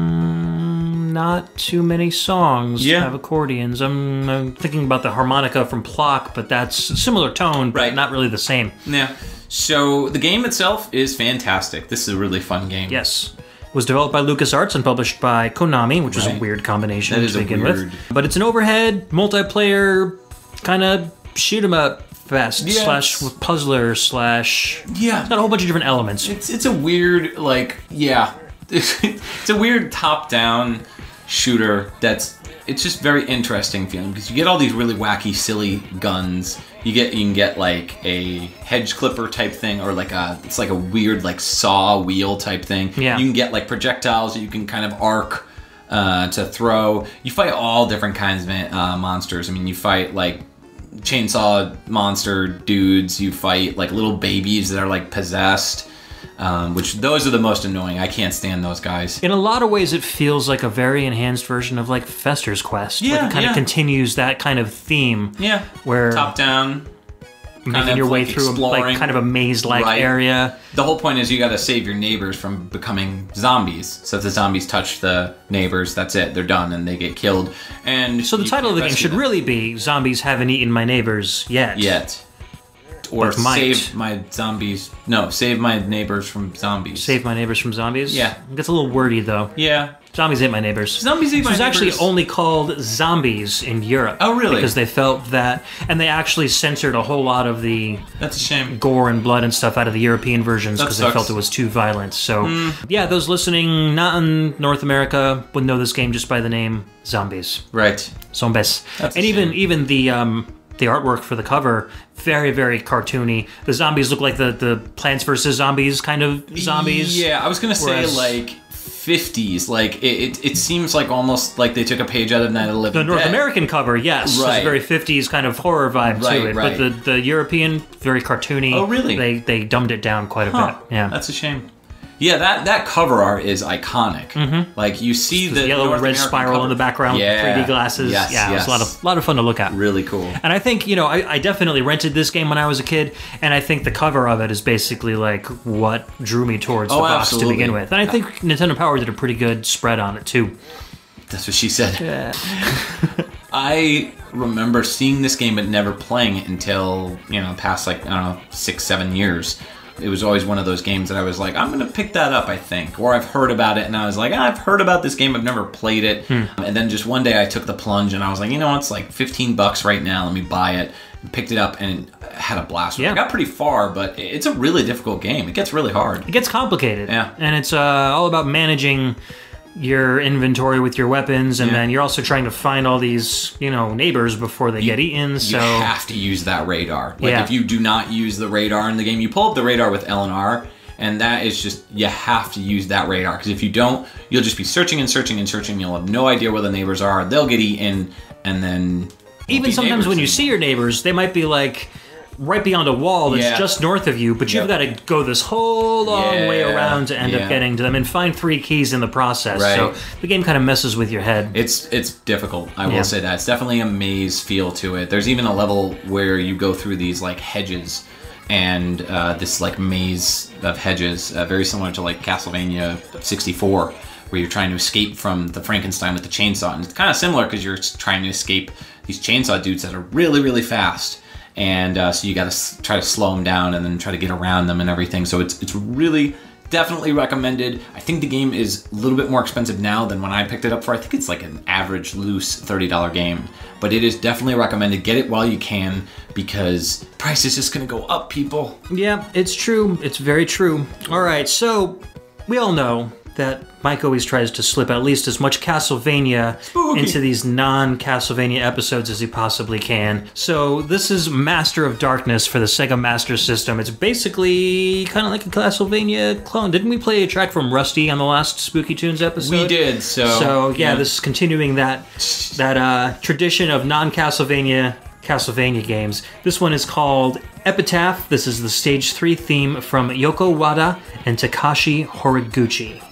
[SPEAKER 2] Mm, not too many songs
[SPEAKER 1] yeah.
[SPEAKER 2] have accordions. I'm, I'm thinking about the harmonica from Plock, but that's a similar tone, but
[SPEAKER 1] right.
[SPEAKER 2] not really the same.
[SPEAKER 1] Yeah. So the game itself is fantastic. This is a really fun game.
[SPEAKER 2] Yes. It was developed by LucasArts and published by Konami, which right. is a weird combination
[SPEAKER 1] that
[SPEAKER 2] to
[SPEAKER 1] is
[SPEAKER 2] begin
[SPEAKER 1] weird.
[SPEAKER 2] with. But it's an overhead, multiplayer, kind of shoot 'em up fest,
[SPEAKER 1] yeah,
[SPEAKER 2] slash puzzler, slash...
[SPEAKER 1] Yeah.
[SPEAKER 2] It's got a whole bunch of different elements.
[SPEAKER 1] It's, it's a weird, like, yeah. It's a weird top-down shooter that's... It's just very interesting feeling because you get all these really wacky, silly guns. You get you can get like a hedge clipper type thing, or like a it's like a weird like saw wheel type thing.
[SPEAKER 2] Yeah.
[SPEAKER 1] You can get like projectiles that you can kind of arc uh, to throw. You fight all different kinds of uh, monsters. I mean, you fight like chainsaw monster dudes. You fight like little babies that are like possessed. Um, which those are the most annoying. I can't stand those guys.
[SPEAKER 2] In a lot of ways, it feels like a very enhanced version of like Fester's Quest.
[SPEAKER 1] Yeah,
[SPEAKER 2] like it kind
[SPEAKER 1] yeah.
[SPEAKER 2] of continues that kind of theme.
[SPEAKER 1] Yeah.
[SPEAKER 2] Where
[SPEAKER 1] top down.
[SPEAKER 2] making
[SPEAKER 1] of,
[SPEAKER 2] your way
[SPEAKER 1] like,
[SPEAKER 2] through a, like
[SPEAKER 1] exploring.
[SPEAKER 2] kind of a maze-like
[SPEAKER 1] Right.
[SPEAKER 2] area.
[SPEAKER 1] The whole point is you got to save your neighbors from becoming zombies. So if the zombies touch the neighbors, that's it. They're done and they get killed. And
[SPEAKER 2] So the
[SPEAKER 1] you
[SPEAKER 2] title of the game
[SPEAKER 1] rescue
[SPEAKER 2] should
[SPEAKER 1] them.
[SPEAKER 2] really be "Zombies Haven't Eaten My Neighbors Yet."
[SPEAKER 1] Yet. Or
[SPEAKER 2] But might.
[SPEAKER 1] save my zombies. No, save my neighbors from zombies.
[SPEAKER 2] Save my neighbors from zombies.
[SPEAKER 1] Yeah.
[SPEAKER 2] It gets a little wordy though.
[SPEAKER 1] Yeah.
[SPEAKER 2] Zombies ate my neighbors.
[SPEAKER 1] Zombies ate
[SPEAKER 2] This
[SPEAKER 1] my
[SPEAKER 2] was actually
[SPEAKER 1] neighbors.
[SPEAKER 2] only called Zombies in Europe.
[SPEAKER 1] Oh, really?
[SPEAKER 2] Because they felt that, and they actually censored a whole lot of the
[SPEAKER 1] That's a shame.
[SPEAKER 2] gore and blood and stuff out of the European versions
[SPEAKER 1] That
[SPEAKER 2] because they
[SPEAKER 1] sucks.
[SPEAKER 2] felt it was too violent. So, yeah, those listening not in North America would know this game just by the name Zombies.
[SPEAKER 1] Right.
[SPEAKER 2] Zombies.
[SPEAKER 1] That's a
[SPEAKER 2] And even
[SPEAKER 1] shame.
[SPEAKER 2] even the um, the artwork for the cover, very very cartoony. The zombies look like the the Plants versus Zombies kind of zombies.
[SPEAKER 1] Yeah, I was gonna say
[SPEAKER 2] Whereas-
[SPEAKER 1] like fifties. Like it, it, it seems like almost like they took a page out of Night of the Living
[SPEAKER 2] The North
[SPEAKER 1] Dead.
[SPEAKER 2] American cover, yes, has a
[SPEAKER 1] Right.
[SPEAKER 2] very fifties kind of horror vibe
[SPEAKER 1] Right,
[SPEAKER 2] to it.
[SPEAKER 1] right.
[SPEAKER 2] But the, the European, very cartoony.
[SPEAKER 1] Oh, really?
[SPEAKER 2] They they dumbed it down quite a
[SPEAKER 1] Huh.
[SPEAKER 2] bit. Yeah.
[SPEAKER 1] That's a shame. Yeah, that, that cover art is iconic. Mm-hmm. Like you see the
[SPEAKER 2] the yellow
[SPEAKER 1] North
[SPEAKER 2] and red
[SPEAKER 1] American
[SPEAKER 2] spiral
[SPEAKER 1] cover.
[SPEAKER 2] in the background
[SPEAKER 1] Yeah.
[SPEAKER 2] with three D glasses.
[SPEAKER 1] Yes,
[SPEAKER 2] yeah, it was a lot
[SPEAKER 1] yes.
[SPEAKER 2] of lot of fun to look at.
[SPEAKER 1] Really cool.
[SPEAKER 2] And I think, you know, I, I definitely rented this game when I was a kid, and I think the cover of it is basically like what drew me towards
[SPEAKER 1] Oh,
[SPEAKER 2] the box
[SPEAKER 1] absolutely.
[SPEAKER 2] to begin with. And I think Nintendo Power did a pretty good spread on it too.
[SPEAKER 1] That's what she said. I remember seeing this game but never playing it until, you know, past like, I don't know, six, seven years. It was always one of those games that I was like, I'm going to pick that up, I think. Or I've heard about it and I was like, ah, I've heard about this game, I've never played it.
[SPEAKER 2] Hmm.
[SPEAKER 1] And then just one day I took the plunge and I was like, you know, it's like fifteen bucks right now, let me buy it. And picked it up and had a blast with it.
[SPEAKER 2] Yeah.
[SPEAKER 1] I got pretty far, but it's a really difficult game. It gets really hard.
[SPEAKER 2] It gets complicated.
[SPEAKER 1] Yeah.
[SPEAKER 2] And it's uh, all about managing your inventory with your weapons, and
[SPEAKER 1] Yeah.
[SPEAKER 2] then you're also trying to find all these, you know, neighbors before they get eaten. So
[SPEAKER 1] You have to use that radar. Like
[SPEAKER 2] Yeah.
[SPEAKER 1] if you do not use the radar in the game, you pull up the radar with L and R, and that is just, you have to use that radar. Because if you don't, you'll just be searching and searching and searching. You'll have no idea where the neighbors are. They'll get eaten, and then won't
[SPEAKER 2] even
[SPEAKER 1] be
[SPEAKER 2] sometimes
[SPEAKER 1] neighbors
[SPEAKER 2] when you
[SPEAKER 1] anymore.
[SPEAKER 2] see your neighbors, they might be like right beyond a wall that's
[SPEAKER 1] Yeah.
[SPEAKER 2] just north of you, but you've
[SPEAKER 1] Yep.
[SPEAKER 2] got to go this whole long way
[SPEAKER 1] Yeah,
[SPEAKER 2] around to end
[SPEAKER 1] yeah.
[SPEAKER 2] up getting to them and find three keys in the process.
[SPEAKER 1] Right.
[SPEAKER 2] So the game kind of messes with your head.
[SPEAKER 1] It's it's difficult. I
[SPEAKER 2] Yeah.
[SPEAKER 1] will say that it's definitely a maze feel to it. There's even a level where you go through these like hedges, and uh, this like maze of hedges, uh, very similar to like Castlevania sixty-four, where you're trying to escape from the Frankenstein with the chainsaw. And it's kind of similar because you're trying to escape these chainsaw dudes that are really really fast. And uh, so you got to s- try to slow them down and then try to get around them and everything. So it's it's really definitely recommended. I think the game is a little bit more expensive now than when I picked it up for. I think it's like an average loose thirty dollar game, but it is definitely recommended. Get it while you can because price is just gonna go up, people.
[SPEAKER 2] Yeah, it's true. It's very true. All right, so we all know that Mike always tries to slip at least as much Castlevania
[SPEAKER 1] Spooky.
[SPEAKER 2] into these non-Castlevania episodes as he possibly can. So this is Master of Darkness for the Sega Master System. It's basically kind of like a Castlevania clone. Didn't we play a track from Rusty on the last SpoOOKYTUNES episode?
[SPEAKER 1] We did, so
[SPEAKER 2] So yeah,
[SPEAKER 1] yeah.
[SPEAKER 2] this is continuing that that uh, tradition of non-Castlevania Castlevania games. This one is called Epitaph. This is the stage three theme from Yoko Wada and Takashi Horiguchi.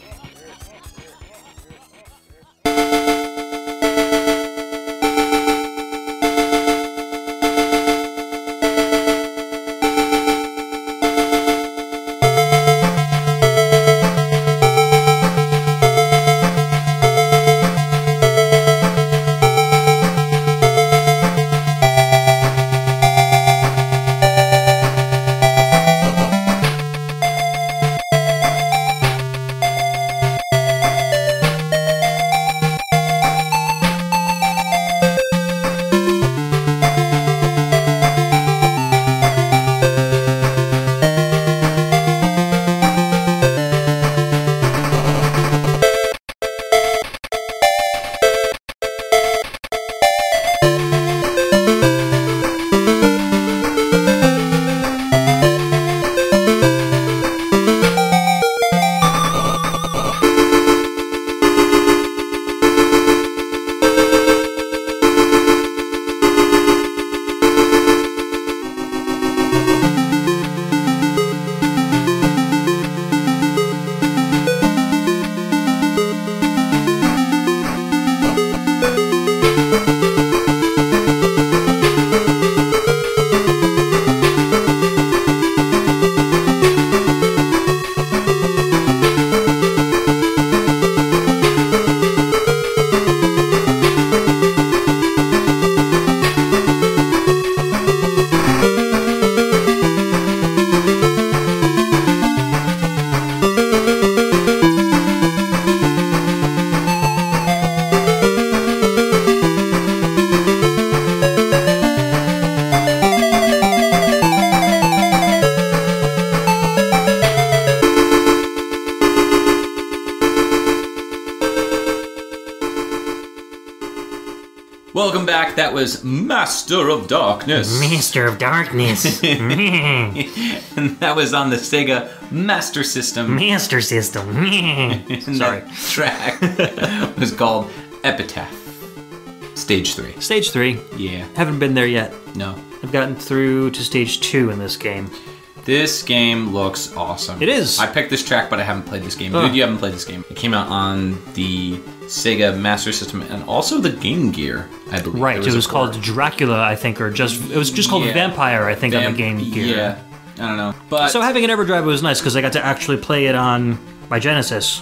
[SPEAKER 1] back, that was Master of Darkness.
[SPEAKER 2] Master of Darkness.
[SPEAKER 1] And that was on the Sega Master System.
[SPEAKER 2] Master System.
[SPEAKER 1] And
[SPEAKER 2] Sorry.
[SPEAKER 1] that track was called Epitaph. Stage three.
[SPEAKER 2] Stage three.
[SPEAKER 1] Yeah.
[SPEAKER 2] Haven't been there yet.
[SPEAKER 1] No.
[SPEAKER 2] I've gotten through to stage two in this game.
[SPEAKER 1] This game looks awesome.
[SPEAKER 2] It is.
[SPEAKER 1] I picked this track, but I haven't played this game.
[SPEAKER 2] Oh.
[SPEAKER 1] Dude, you haven't played this game. It came out on the Sega Master System and also the Game Gear, I believe.
[SPEAKER 2] Right. It was,
[SPEAKER 1] was a
[SPEAKER 2] called
[SPEAKER 1] port.
[SPEAKER 2] Dracula, I think, or just it was just called
[SPEAKER 1] Yeah.
[SPEAKER 2] Vampire, I think, on the
[SPEAKER 1] Vamp-
[SPEAKER 2] Game Gear.
[SPEAKER 1] Yeah. I don't know. But
[SPEAKER 2] So having an EverDrive was nice because I got to actually play it on my Genesis.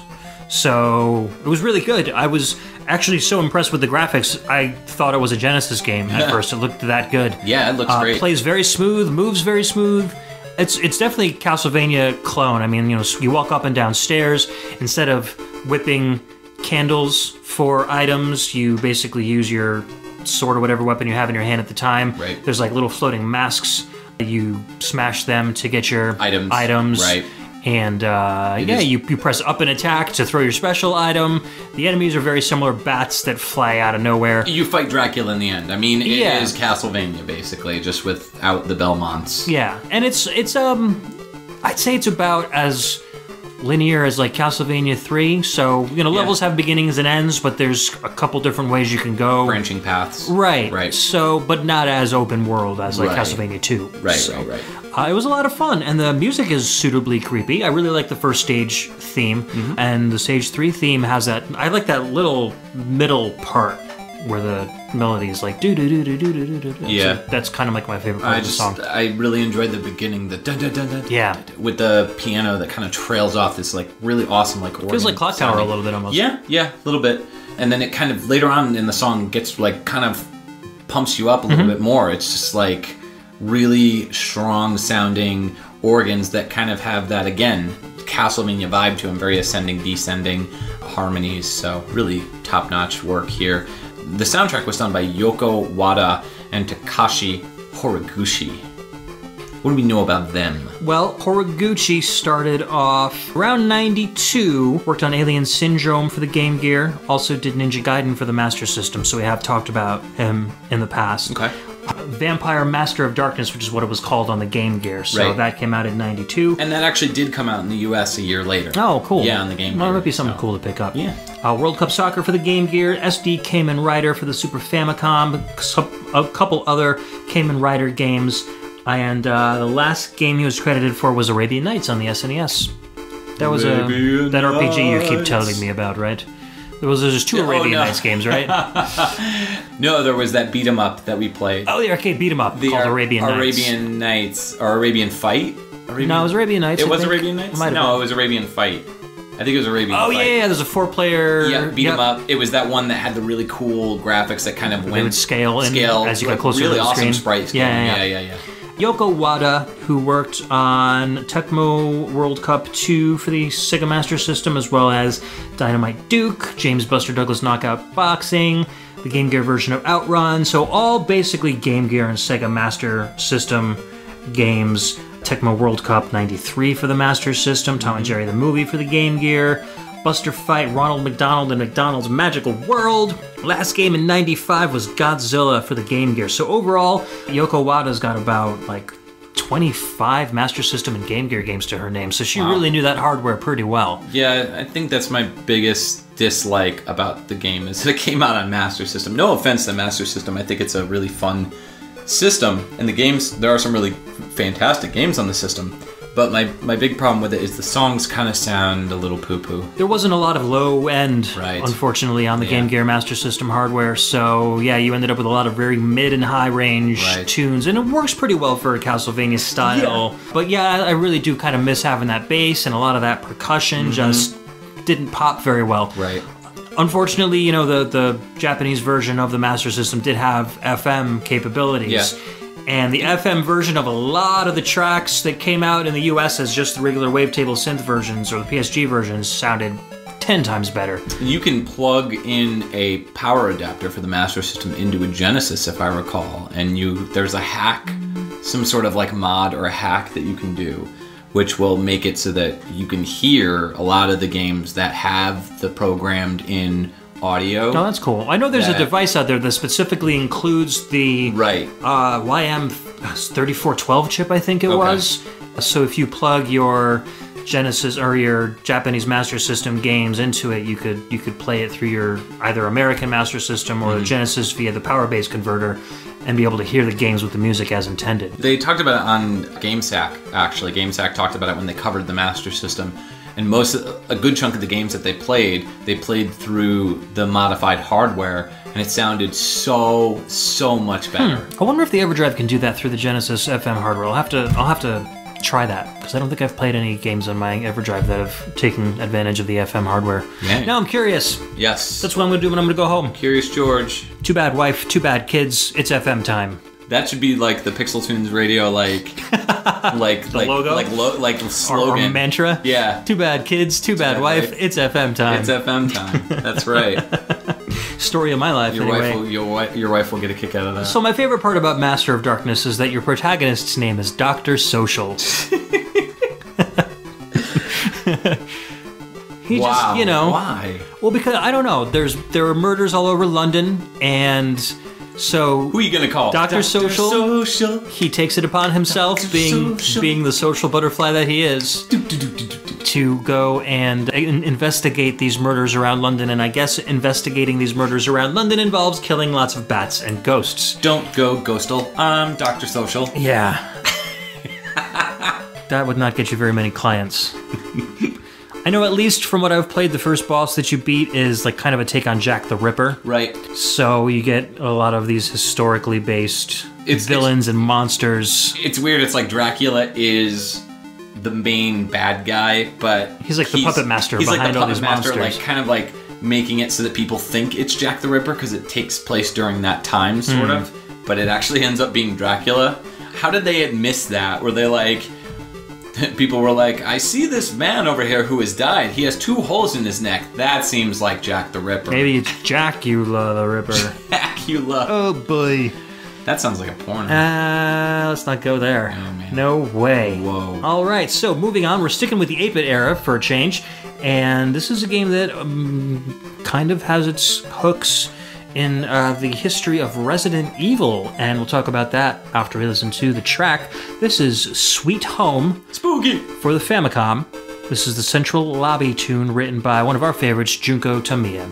[SPEAKER 2] So it was really good. I was actually so impressed with the graphics. I thought it was a Genesis game at first. It looked that good.
[SPEAKER 1] Yeah, it looks
[SPEAKER 2] uh,
[SPEAKER 1] great.
[SPEAKER 2] Plays very smooth, moves very smooth. It's it's definitely Castlevania clone. I mean, you know, you walk up and down stairs instead of whipping candles for items. You basically use your sword or whatever weapon you have in your hand at the time.
[SPEAKER 1] Right.
[SPEAKER 2] There's like little floating masks. You smash them to get your
[SPEAKER 1] Items.
[SPEAKER 2] items.
[SPEAKER 1] Right.
[SPEAKER 2] And uh, yeah,
[SPEAKER 1] is-
[SPEAKER 2] you, you press up and attack to throw your special item. The enemies are very similar bats that fly out of nowhere.
[SPEAKER 1] You fight Dracula in the end. I mean, it
[SPEAKER 2] Yeah.
[SPEAKER 1] is Castlevania, basically, just without the Belmonts.
[SPEAKER 2] Yeah, and it's it's um, I'd say it's about as linear as like Castlevania three. So you know,
[SPEAKER 1] Yeah.
[SPEAKER 2] levels have beginnings and ends, but there's a couple different ways you can go.
[SPEAKER 1] Branching paths.
[SPEAKER 2] Right.
[SPEAKER 1] Right.
[SPEAKER 2] So, but not as open world as like
[SPEAKER 1] Right.
[SPEAKER 2] Castlevania two.
[SPEAKER 1] Right,
[SPEAKER 2] So,
[SPEAKER 1] right, right.
[SPEAKER 2] Uh, it was a lot of fun, and the music is suitably creepy. I really like the first stage theme,
[SPEAKER 1] Mm-hmm.
[SPEAKER 2] and the stage three theme has that. I like that little middle part where the melody is like do do do do do do do do.
[SPEAKER 1] Yeah.
[SPEAKER 2] So that's kind of like my favorite part
[SPEAKER 1] I
[SPEAKER 2] of the
[SPEAKER 1] just,
[SPEAKER 2] song.
[SPEAKER 1] I really enjoyed the beginning, the dun dun dun dun.
[SPEAKER 2] Yeah.
[SPEAKER 1] dun, dun, with the piano that kind of trails off this like really awesome like organ
[SPEAKER 2] Feels like Clock Tower a
[SPEAKER 1] sounding.
[SPEAKER 2] little bit almost.
[SPEAKER 1] Yeah, yeah, a little bit. And then it kind of later on in the song gets like kind of pumps you up a little
[SPEAKER 2] Mm-hmm.
[SPEAKER 1] bit more. It's just like really strong sounding organs that kind of have that again Castlevania vibe to them, very ascending, descending harmonies. So really top notch work here. The soundtrack was done by Yoko Wada and Takashi Horiguchi. What do we know about them?
[SPEAKER 2] Well, Horiguchi started off around ninety-two, worked on Alien Syndrome for the Game Gear, also did Ninja Gaiden for the Master System, so we have talked about him in the past.
[SPEAKER 1] Okay.
[SPEAKER 2] Vampire Master of Darkness, which is what it was called on the Game Gear, so
[SPEAKER 1] Right.
[SPEAKER 2] that came out in ninety-two.
[SPEAKER 1] And that actually did come out in the U S a year later.
[SPEAKER 2] Oh, cool.
[SPEAKER 1] Yeah, on the Game
[SPEAKER 2] Well, that
[SPEAKER 1] Gear,
[SPEAKER 2] might be something
[SPEAKER 1] so.
[SPEAKER 2] cool to pick up.
[SPEAKER 1] Yeah.
[SPEAKER 2] Uh, World Cup Soccer for the Game Gear, S D Kamen Rider for the Super Famicom, a couple other Kamen Rider games, and uh, the last game he was credited for was Arabian Nights on the S N E S. That was a
[SPEAKER 1] Arabian
[SPEAKER 2] that R P G you keep
[SPEAKER 1] Nights.
[SPEAKER 2] telling me about, right? There was there's two
[SPEAKER 1] Oh,
[SPEAKER 2] Arabian
[SPEAKER 1] no.
[SPEAKER 2] Nights games, right?
[SPEAKER 1] No, there was that beat 'em up that we played.
[SPEAKER 2] Oh, the arcade beat 'em up
[SPEAKER 1] the
[SPEAKER 2] called
[SPEAKER 1] Ar-
[SPEAKER 2] Arabian Nights.
[SPEAKER 1] Arabian Nights or Arabian Fight. Arabian...
[SPEAKER 2] No, it was Arabian Nights.
[SPEAKER 1] It
[SPEAKER 2] I
[SPEAKER 1] was
[SPEAKER 2] think.
[SPEAKER 1] Arabian Nights.
[SPEAKER 2] It might have
[SPEAKER 1] No,
[SPEAKER 2] been.
[SPEAKER 1] it was Arabian Fight. I think it was Arabian
[SPEAKER 2] Oh
[SPEAKER 1] Fight.
[SPEAKER 2] yeah, yeah, there's a four-player.
[SPEAKER 1] Yeah, beat 'em
[SPEAKER 2] yep.
[SPEAKER 1] up. It was that one that had the really cool graphics that kind of went
[SPEAKER 2] They would scale in
[SPEAKER 1] scale
[SPEAKER 2] as you got
[SPEAKER 1] like
[SPEAKER 2] closer
[SPEAKER 1] really
[SPEAKER 2] to the
[SPEAKER 1] awesome
[SPEAKER 2] screen.
[SPEAKER 1] sprite scale.
[SPEAKER 2] Yeah, yeah,
[SPEAKER 1] yeah,
[SPEAKER 2] yeah.
[SPEAKER 1] yeah, yeah.
[SPEAKER 2] Yoko Wada, who worked on Tecmo World Cup two for the Sega Master System, as well as Dynamite Duke, James Buster Douglas Knockout Boxing, the Game Gear version of Outrun. So all basically Game Gear and Sega Master System games. Tecmo World Cup ninety-three for the Master System, Tom and Jerry the movie for the Game Gear, Buster Fight, Ronald McDonald and McDonald's Magical World. Last game in ninety-five was Godzilla for the Game Gear. So overall, Yoko Wada's got about like twenty-five Master System and Game Gear games to her name. So she
[SPEAKER 1] Wow.
[SPEAKER 2] really knew that hardware pretty well.
[SPEAKER 1] Yeah, I think that's my biggest dislike about the game is it came out on Master System. No offense to Master System, I think it's a really fun system, and the games, there are some really fantastic games on the system, but my, my big problem with it is the songs kind of sound a little poo-poo.
[SPEAKER 2] There wasn't a lot of low end,
[SPEAKER 1] Right.
[SPEAKER 2] unfortunately, on the
[SPEAKER 1] Yeah.
[SPEAKER 2] Game Gear Master System hardware. So yeah, you ended up with a lot of very mid and high range
[SPEAKER 1] Right.
[SPEAKER 2] tunes, and it works pretty well for a Castlevania style. But yeah, I really do kind of miss having that bass, and a lot of that percussion just didn't pop very well.
[SPEAKER 1] Right.
[SPEAKER 2] Unfortunately, you know, the, the Japanese version of the Master System did have F M capabilities.
[SPEAKER 1] Yeah.
[SPEAKER 2] And the F M version of a lot of the tracks that came out in the U S as just the regular wavetable synth versions or the P S G versions sounded ten times better.
[SPEAKER 1] You can plug in a power adapter for the Master System into a Genesis, if I recall, and you there's a hack, some sort of like mod or a hack that you can do, which will make it so that you can hear a lot of the games that have the programmed in audio.
[SPEAKER 2] Oh, that's cool. I know there's
[SPEAKER 1] that,
[SPEAKER 2] a device out there that specifically includes the
[SPEAKER 1] right.
[SPEAKER 2] uh, Y M thirty-four twelve chip, I think it
[SPEAKER 1] okay.
[SPEAKER 2] was. So if you plug your Genesis or your Japanese Master System games into it, you could you could play it through your either American Master System or
[SPEAKER 1] mm-hmm.
[SPEAKER 2] the Genesis via the power base converter, and be able to hear the games with the music as intended.
[SPEAKER 1] They talked about it on GameSack, actually. GameSack talked about it when they covered the Master System. And most, a good chunk of the games that they played, they played through the modified hardware, and it sounded so, so much better.
[SPEAKER 2] Hmm. I wonder if the EverDrive can do that through the Genesis F M hardware. I'll have to, I'll have to try that, because I don't think I've played any games on my EverDrive that have taken advantage of the F M hardware.
[SPEAKER 1] Yeah.
[SPEAKER 2] Now I'm curious.
[SPEAKER 1] Yes.
[SPEAKER 2] That's what I'm going to do when I'm going to go home.
[SPEAKER 1] Curious George.
[SPEAKER 2] Too bad wife, too bad kids, it's F M time.
[SPEAKER 1] That should be like the PixelTunes radio, like, like,
[SPEAKER 2] the
[SPEAKER 1] like,
[SPEAKER 2] logo,
[SPEAKER 1] like, lo like slogan,
[SPEAKER 2] or, or mantra.
[SPEAKER 1] Yeah.
[SPEAKER 2] Too bad kids, too, too bad, bad wife, wife, it's F M time.
[SPEAKER 1] It's F M time. That's right.
[SPEAKER 2] Story of my life.
[SPEAKER 1] Your
[SPEAKER 2] anyway.
[SPEAKER 1] wife will, your wife, your wife will get a kick out of that.
[SPEAKER 2] So my favorite part about Master of Darkness is that your protagonist's name is Doctor Social. He
[SPEAKER 1] wow.
[SPEAKER 2] just, you know,
[SPEAKER 1] why?
[SPEAKER 2] Well, because I don't know. There's there are murders all over London, and so
[SPEAKER 1] who are you gonna call?
[SPEAKER 2] Doctor Social.
[SPEAKER 1] Social.
[SPEAKER 2] He takes it upon himself, Doctor being Social. being the social butterfly that he is, do, do, do, do, do, do. to go and in investigate these murders around London. And I guess investigating these murders around London involves killing lots of bats and ghosts.
[SPEAKER 1] Don't go ghostal. I'm Doctor Social.
[SPEAKER 2] Yeah. That would not get you very many clients. I know, at least from what I've played, the first boss that you beat is like kind of a take on Jack the Ripper.
[SPEAKER 1] Right.
[SPEAKER 2] So you get a lot of these historically based it's, villains
[SPEAKER 1] it's,
[SPEAKER 2] and monsters.
[SPEAKER 1] It's weird. It's like Dracula is the main bad guy, but
[SPEAKER 2] he's like the
[SPEAKER 1] he's,
[SPEAKER 2] puppet master
[SPEAKER 1] he's
[SPEAKER 2] behind
[SPEAKER 1] like the
[SPEAKER 2] all
[SPEAKER 1] puppet
[SPEAKER 2] these
[SPEAKER 1] master,
[SPEAKER 2] monsters.
[SPEAKER 1] Like kind of like making it so that people think it's Jack the Ripper because it takes place during that time, sort mm. of. But it actually ends up being Dracula. How did they miss that? Were they like... People were like, I see this man over here who has died. He has two holes in his neck. That seems like Jack the Ripper.
[SPEAKER 2] Maybe it's Jackula the Ripper.
[SPEAKER 1] Jackula.
[SPEAKER 2] Oh, boy.
[SPEAKER 1] That sounds like a porno.
[SPEAKER 2] Uh, let's not go there.
[SPEAKER 1] Oh, man.
[SPEAKER 2] No way.
[SPEAKER 1] Whoa.
[SPEAKER 2] All right, so moving on. We're sticking with the eight bit era for a change. And this is a game that um, kind of has its hooks in uh, the history of Resident Evil, and we'll talk about that after we listen to the track. This is Sweet Home
[SPEAKER 1] Spooky
[SPEAKER 2] for the Famicom. This is the central lobby tune written by one of our favorites, Junko Tamiya.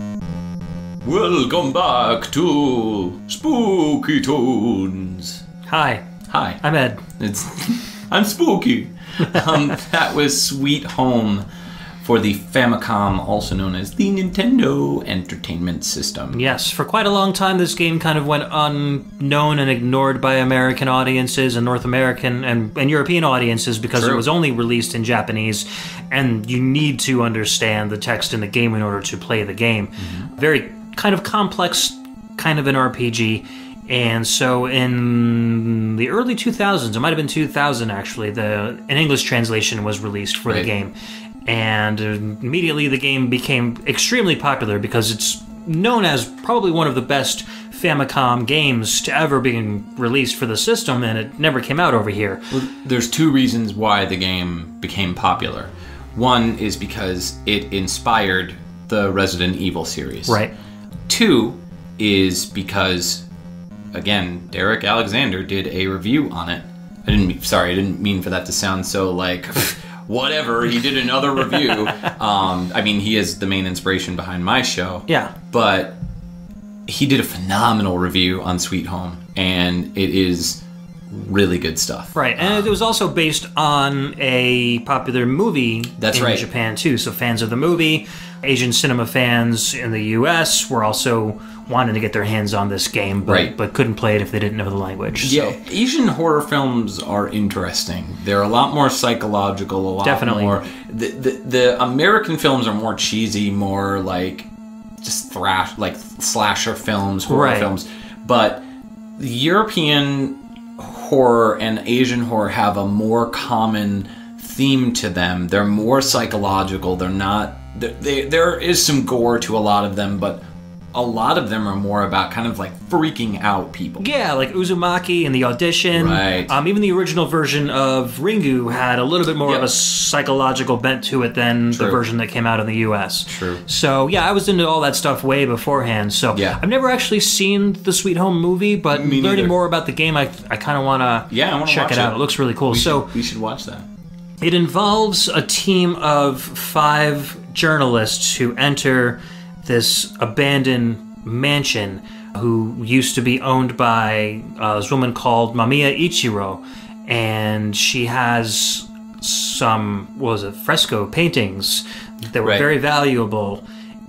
[SPEAKER 3] Welcome back to Spooky Tunes.
[SPEAKER 2] Hi.
[SPEAKER 1] Hi.
[SPEAKER 2] I'm Ed.
[SPEAKER 1] It's I'm Spooky. Um, that was Sweet Home for the Famicom, also known as the Nintendo Entertainment System.
[SPEAKER 2] Yes, for quite a long time this game kind of went unknown and ignored by American audiences and North American and, and European audiences because
[SPEAKER 1] True.
[SPEAKER 2] it was only released in Japanese, and you need to understand the text in the game in order to play the game. Mm-hmm. Very kind of complex, kind of an R P G. And so in the early two thousands, it might have been two thousand actually, the an English translation was released for
[SPEAKER 1] right.
[SPEAKER 2] the game. And immediately the game became extremely popular because it's known as probably one of the best Famicom games to ever be released for the system, and it never came out over here.
[SPEAKER 1] Well, there's two reasons why the game became popular. One is because it inspired the Resident Evil series.
[SPEAKER 2] Right.
[SPEAKER 1] Two is because, again, Derek Alexander did a review on it. I didn't. Sorry, I didn't mean for that to sound so like... Whatever, he did another review. Um, I mean, he is the main inspiration behind my show.
[SPEAKER 2] Yeah.
[SPEAKER 1] But he did a phenomenal review on Sweet Home, and it is really good stuff.
[SPEAKER 2] Right, and
[SPEAKER 1] um,
[SPEAKER 2] it was also based on a popular movie
[SPEAKER 1] That's
[SPEAKER 2] in
[SPEAKER 1] right.
[SPEAKER 2] Japan, too. So fans of the movie, Asian cinema fans in the U S were also wanting to get their hands on this game, but,
[SPEAKER 1] right.
[SPEAKER 2] but couldn't play it if they didn't know the language.
[SPEAKER 1] Yeah,
[SPEAKER 2] So.
[SPEAKER 1] Asian horror films are interesting. They're a lot more psychological, a lot
[SPEAKER 2] Definitely.
[SPEAKER 1] more... The, the, the American films are more cheesy, more like just thrash, like slasher films, horror
[SPEAKER 2] Right.
[SPEAKER 1] films. But the European horror and Asian horror have a more common theme to them. They're more psychological. They're not... They, they, there is some gore to a lot of them, but a lot of them are more about kind of like freaking out people.
[SPEAKER 2] Yeah, like Uzumaki and The Audition.
[SPEAKER 1] Right.
[SPEAKER 2] Um, even the original version of Ringu had a little bit more
[SPEAKER 1] Yep.
[SPEAKER 2] of a psychological bent to it than
[SPEAKER 1] True.
[SPEAKER 2] the version that came out in the U S.
[SPEAKER 1] True.
[SPEAKER 2] So, yeah, I was into all that stuff way beforehand. So,
[SPEAKER 1] Yeah.
[SPEAKER 2] I've never actually seen the Sweet Home movie, but
[SPEAKER 1] Me
[SPEAKER 2] learning
[SPEAKER 1] neither.
[SPEAKER 2] more about the game, I, I kind of want to
[SPEAKER 1] Yeah, I wanna
[SPEAKER 2] check
[SPEAKER 1] watch
[SPEAKER 2] it out.
[SPEAKER 1] it.
[SPEAKER 2] It looks really cool.
[SPEAKER 1] We
[SPEAKER 2] so,
[SPEAKER 1] should, we should watch that.
[SPEAKER 2] it involves a team of five journalists who enter this abandoned mansion who used to be owned by uh, this woman called Mamiya Ichiro, and she has some, what was it, fresco paintings that were
[SPEAKER 1] Right.
[SPEAKER 2] very valuable,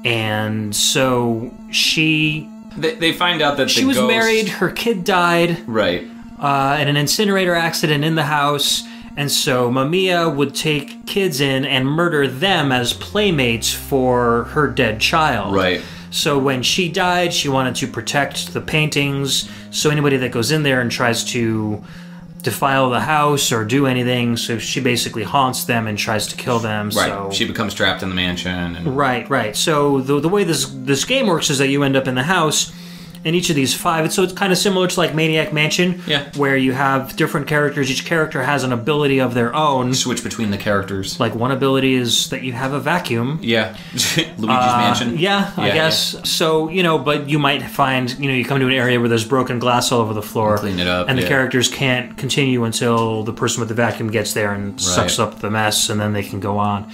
[SPEAKER 2] and so she
[SPEAKER 1] They, they find out that
[SPEAKER 2] she
[SPEAKER 1] the
[SPEAKER 2] was
[SPEAKER 1] ghost,
[SPEAKER 2] married, her kid died
[SPEAKER 1] Right.
[SPEAKER 2] uh, in an incinerator accident in the house. And so Mamiya would take kids in and murder them as playmates for her dead child.
[SPEAKER 1] Right.
[SPEAKER 2] So when she died, she wanted to protect the paintings. So anybody that goes in there and tries to defile the house or do anything, so she basically haunts them and tries to kill them.
[SPEAKER 1] Right.
[SPEAKER 2] So
[SPEAKER 1] She becomes trapped in the mansion. And
[SPEAKER 2] Right, right. So the the way this this game works is that you end up in the house, and each of these five. So it's kind of similar to like Maniac Mansion,
[SPEAKER 1] Yeah.
[SPEAKER 2] where you have different characters. Each character has an ability of their own.
[SPEAKER 1] switch between the characters.
[SPEAKER 2] Like one ability is that you have a vacuum.
[SPEAKER 1] Yeah. Luigi's Mansion.
[SPEAKER 2] Yeah, I
[SPEAKER 1] Yeah,
[SPEAKER 2] guess. So, you know, but you might find, you know, you come to an area where there's broken glass all over the floor.
[SPEAKER 1] Clean it up,
[SPEAKER 2] And the
[SPEAKER 1] yeah.
[SPEAKER 2] characters can't continue until the person with the vacuum gets there and sucks up the mess, and then they can go on.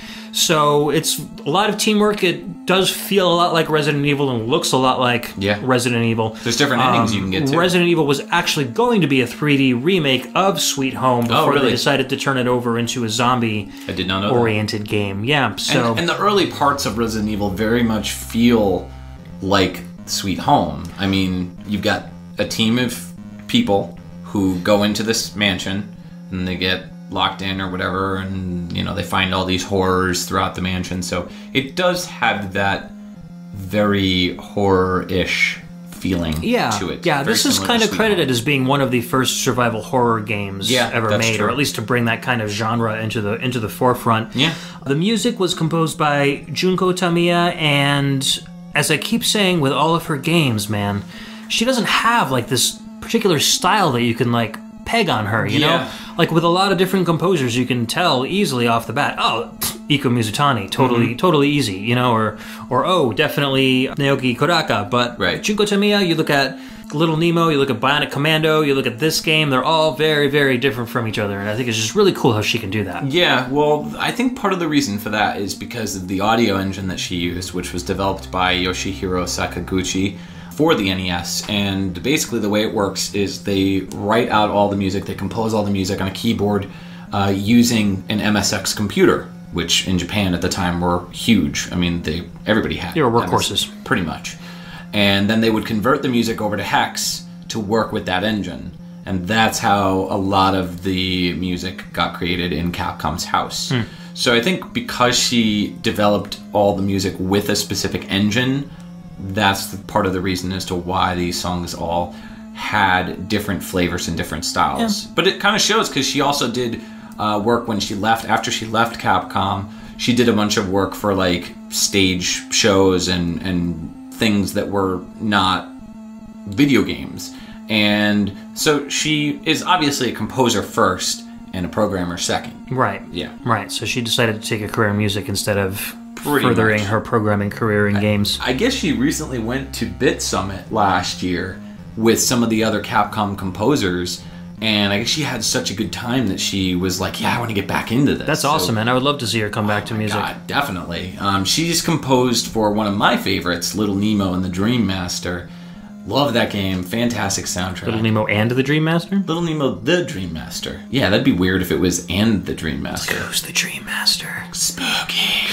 [SPEAKER 2] So it's a lot of teamwork. It does feel a lot like Resident Evil and looks a lot like
[SPEAKER 1] Yeah.
[SPEAKER 2] Resident Evil.
[SPEAKER 1] There's different endings you can get to.
[SPEAKER 2] Resident Evil was actually going to be a three D remake of Sweet Home before
[SPEAKER 1] really?
[SPEAKER 2] they decided to turn it over into a zombie
[SPEAKER 1] I did not know that.
[SPEAKER 2] oriented game. Yeah, so
[SPEAKER 1] And, and the early parts of Resident Evil very much feel like Sweet Home. I mean, you've got a team of people who go into this mansion and they get locked in or whatever, and you know they find all these horrors throughout the mansion. So it does have that very horror-ish feeling
[SPEAKER 2] yeah,
[SPEAKER 1] to it.
[SPEAKER 2] yeah.
[SPEAKER 1] Very
[SPEAKER 2] This is
[SPEAKER 1] similar to
[SPEAKER 2] kind of
[SPEAKER 1] Sweet
[SPEAKER 2] credited
[SPEAKER 1] Home.
[SPEAKER 2] as being one of the first survival horror games
[SPEAKER 1] Yeah,
[SPEAKER 2] ever
[SPEAKER 1] that's
[SPEAKER 2] made,
[SPEAKER 1] true.
[SPEAKER 2] or at least to bring that kind of genre into the into the forefront.
[SPEAKER 1] Yeah.
[SPEAKER 2] The music was composed by Junko Tamiya, and as I keep saying with all of her games, man, she doesn't have like this particular style that you can like peg on her, you
[SPEAKER 1] Yeah.
[SPEAKER 2] know? Like with a lot of different composers, you can tell easily off the bat, oh, Iko Mizutani, totally,
[SPEAKER 1] Mm-hmm.
[SPEAKER 2] totally easy, you know, or, or oh, definitely Naoki Kodaka. But
[SPEAKER 1] Right.
[SPEAKER 2] Junko Tamiya, you look at Little Nemo, you look at Bionic Commando, you look at this game, they're all very, very different from each other, and I think it's just really cool how she can do that.
[SPEAKER 1] Yeah, well, I think part of the reason for that is because of the audio engine that she used, which was developed by Yoshihiro Sakaguchi for the N E S, and basically the way it works is they write out all the music, they compose all the music on a keyboard uh, using an M S X computer, which in Japan at the time were huge. I mean, they everybody had.
[SPEAKER 2] They were workhorses.
[SPEAKER 1] Pretty much. And then they would convert the music over to hex to work with that engine. And that's how a lot of the music got created in Capcom's house. Hmm. So I think because she developed all the music with a specific engine, that's the part of the reason as to why these songs all had different flavors and different styles. Yeah. But it kind of shows because she also did uh, work when she left. After she left Capcom, she did a bunch of work for like stage shows and, and things that were not video games. And so she is obviously a composer first and a programmer second.
[SPEAKER 2] Right.
[SPEAKER 1] Yeah.
[SPEAKER 2] Right. So she decided to take a career in music instead of
[SPEAKER 1] Pretty
[SPEAKER 2] furthering
[SPEAKER 1] much.
[SPEAKER 2] her programming career in
[SPEAKER 1] I,
[SPEAKER 2] games.
[SPEAKER 1] I guess she recently went to Bit Summit last year with some of the other Capcom composers, and I guess she had such a good time that she was like, yeah, I want to get back into this.
[SPEAKER 2] That's
[SPEAKER 1] so,
[SPEAKER 2] awesome, man. I would love to see her come back
[SPEAKER 1] oh
[SPEAKER 2] to
[SPEAKER 1] my
[SPEAKER 2] music.
[SPEAKER 1] God, definitely. Um, she's composed for one of my favorites, Little Nemo and the Dream Master. Love that game. Fantastic soundtrack.
[SPEAKER 2] Little Nemo and the Dream Master?
[SPEAKER 1] Little Nemo, the Dream Master. Yeah, that'd be weird if it was and the Dream Master.
[SPEAKER 2] Who's the Dream Master?
[SPEAKER 1] Spooky.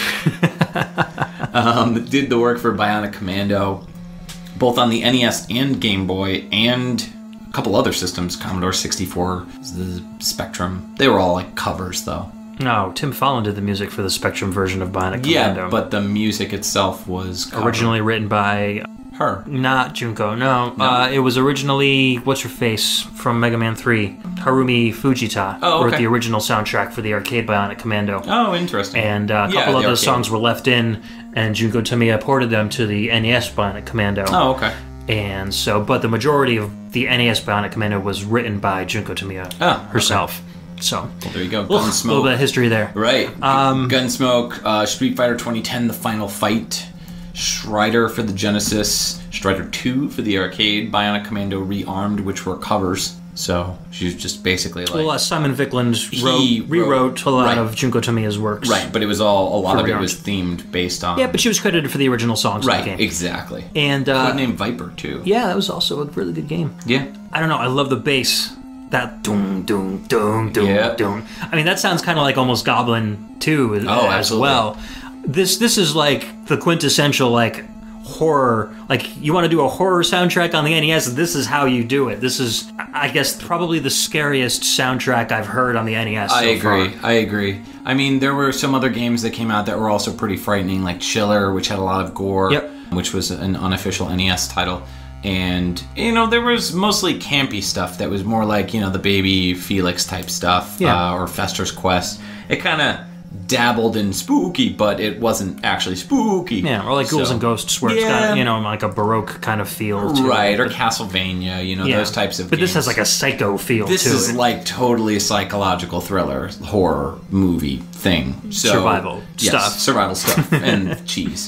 [SPEAKER 1] um, did the work for Bionic Commando, both on the N E S and Game Boy, and a couple other systems, Commodore sixty-four, the Spectrum. They were all like covers, though.
[SPEAKER 2] No, Tim Fallon did the music for the Spectrum version of Bionic
[SPEAKER 1] Yeah,
[SPEAKER 2] Commando.
[SPEAKER 1] but the music itself was covered.
[SPEAKER 2] Originally written by...
[SPEAKER 1] her.
[SPEAKER 2] Not Junko, no.
[SPEAKER 1] No.
[SPEAKER 2] Uh, it was originally, what's her face, from Mega Man three. Harumi Fujita
[SPEAKER 1] Oh, okay.
[SPEAKER 2] wrote the original soundtrack for the arcade Bionic Commando.
[SPEAKER 1] Oh, interesting.
[SPEAKER 2] And uh, a
[SPEAKER 1] Yeah,
[SPEAKER 2] couple
[SPEAKER 1] the
[SPEAKER 2] of those
[SPEAKER 1] arcade.
[SPEAKER 2] songs were left in, and Junko Tamiya ported them to the N E S Bionic Commando.
[SPEAKER 1] Oh, okay.
[SPEAKER 2] And so, but the majority of the N E S Bionic Commando was written by Junko Tamiya
[SPEAKER 1] Oh,
[SPEAKER 2] herself. So,
[SPEAKER 1] Well, there you go.
[SPEAKER 2] a little,
[SPEAKER 1] Gunsmoke.
[SPEAKER 2] little bit of history there.
[SPEAKER 1] Right.
[SPEAKER 2] Um,
[SPEAKER 1] Gunsmoke, uh, Street Fighter twenty ten, The Final Fight, Strider for the Genesis, Strider two for the arcade, Bionic Commando Rearmed, which were covers. So she's just basically like...
[SPEAKER 2] Well, uh, Simon Vickland wrote,
[SPEAKER 1] He wrote-
[SPEAKER 2] rewrote a lot
[SPEAKER 1] right.
[SPEAKER 2] of Junko Tamiya's works.
[SPEAKER 1] Right, but it was all, a lot
[SPEAKER 2] For
[SPEAKER 1] of it
[SPEAKER 2] Rearmed.
[SPEAKER 1] was themed based on...
[SPEAKER 2] Yeah, but she was credited for the original songs
[SPEAKER 1] Right,
[SPEAKER 2] of the game.
[SPEAKER 1] exactly.
[SPEAKER 2] And, uh,
[SPEAKER 1] Codename Viper, too.
[SPEAKER 2] yeah, that was also a really good game.
[SPEAKER 1] Yeah.
[SPEAKER 2] I don't know, I love the bass. That doom, doom, doom, doom,
[SPEAKER 1] Yeah.
[SPEAKER 2] doom. I mean, that sounds kind of like almost Goblin two as,
[SPEAKER 1] Oh,
[SPEAKER 2] as
[SPEAKER 1] absolutely.
[SPEAKER 2] well. This this is like the quintessential, like, horror. Like, you want to do a horror soundtrack on the N E S, this is how you do it. This is, I guess, probably the scariest soundtrack I've heard on the N E S
[SPEAKER 1] I
[SPEAKER 2] so
[SPEAKER 1] agree.
[SPEAKER 2] far.
[SPEAKER 1] I agree. I mean, there were some other games that came out that were also pretty frightening, like Chiller, which had a lot of gore,
[SPEAKER 2] Yep.
[SPEAKER 1] which was an unofficial N E S title. And, you know, there was mostly campy stuff that was more like, you know, the Baby Felix type stuff,
[SPEAKER 2] Yeah.
[SPEAKER 1] uh, or Fester's Quest. It kind of dabbled in spooky, but it wasn't actually spooky.
[SPEAKER 2] Yeah, or like Ghouls
[SPEAKER 1] So-
[SPEAKER 2] and Ghosts, where it's
[SPEAKER 1] Yeah.
[SPEAKER 2] got, you know, like a Baroque kind of feel to
[SPEAKER 1] Right,
[SPEAKER 2] it.
[SPEAKER 1] or
[SPEAKER 2] But-
[SPEAKER 1] Castlevania, you know,
[SPEAKER 2] yeah.
[SPEAKER 1] those types of
[SPEAKER 2] But
[SPEAKER 1] games.
[SPEAKER 2] this has like a psycho feel
[SPEAKER 1] This
[SPEAKER 2] to
[SPEAKER 1] is
[SPEAKER 2] it.
[SPEAKER 1] like totally a psychological thriller, horror movie thing. So,
[SPEAKER 2] Survival
[SPEAKER 1] yes,
[SPEAKER 2] stuff.
[SPEAKER 1] survival stuff, and cheese.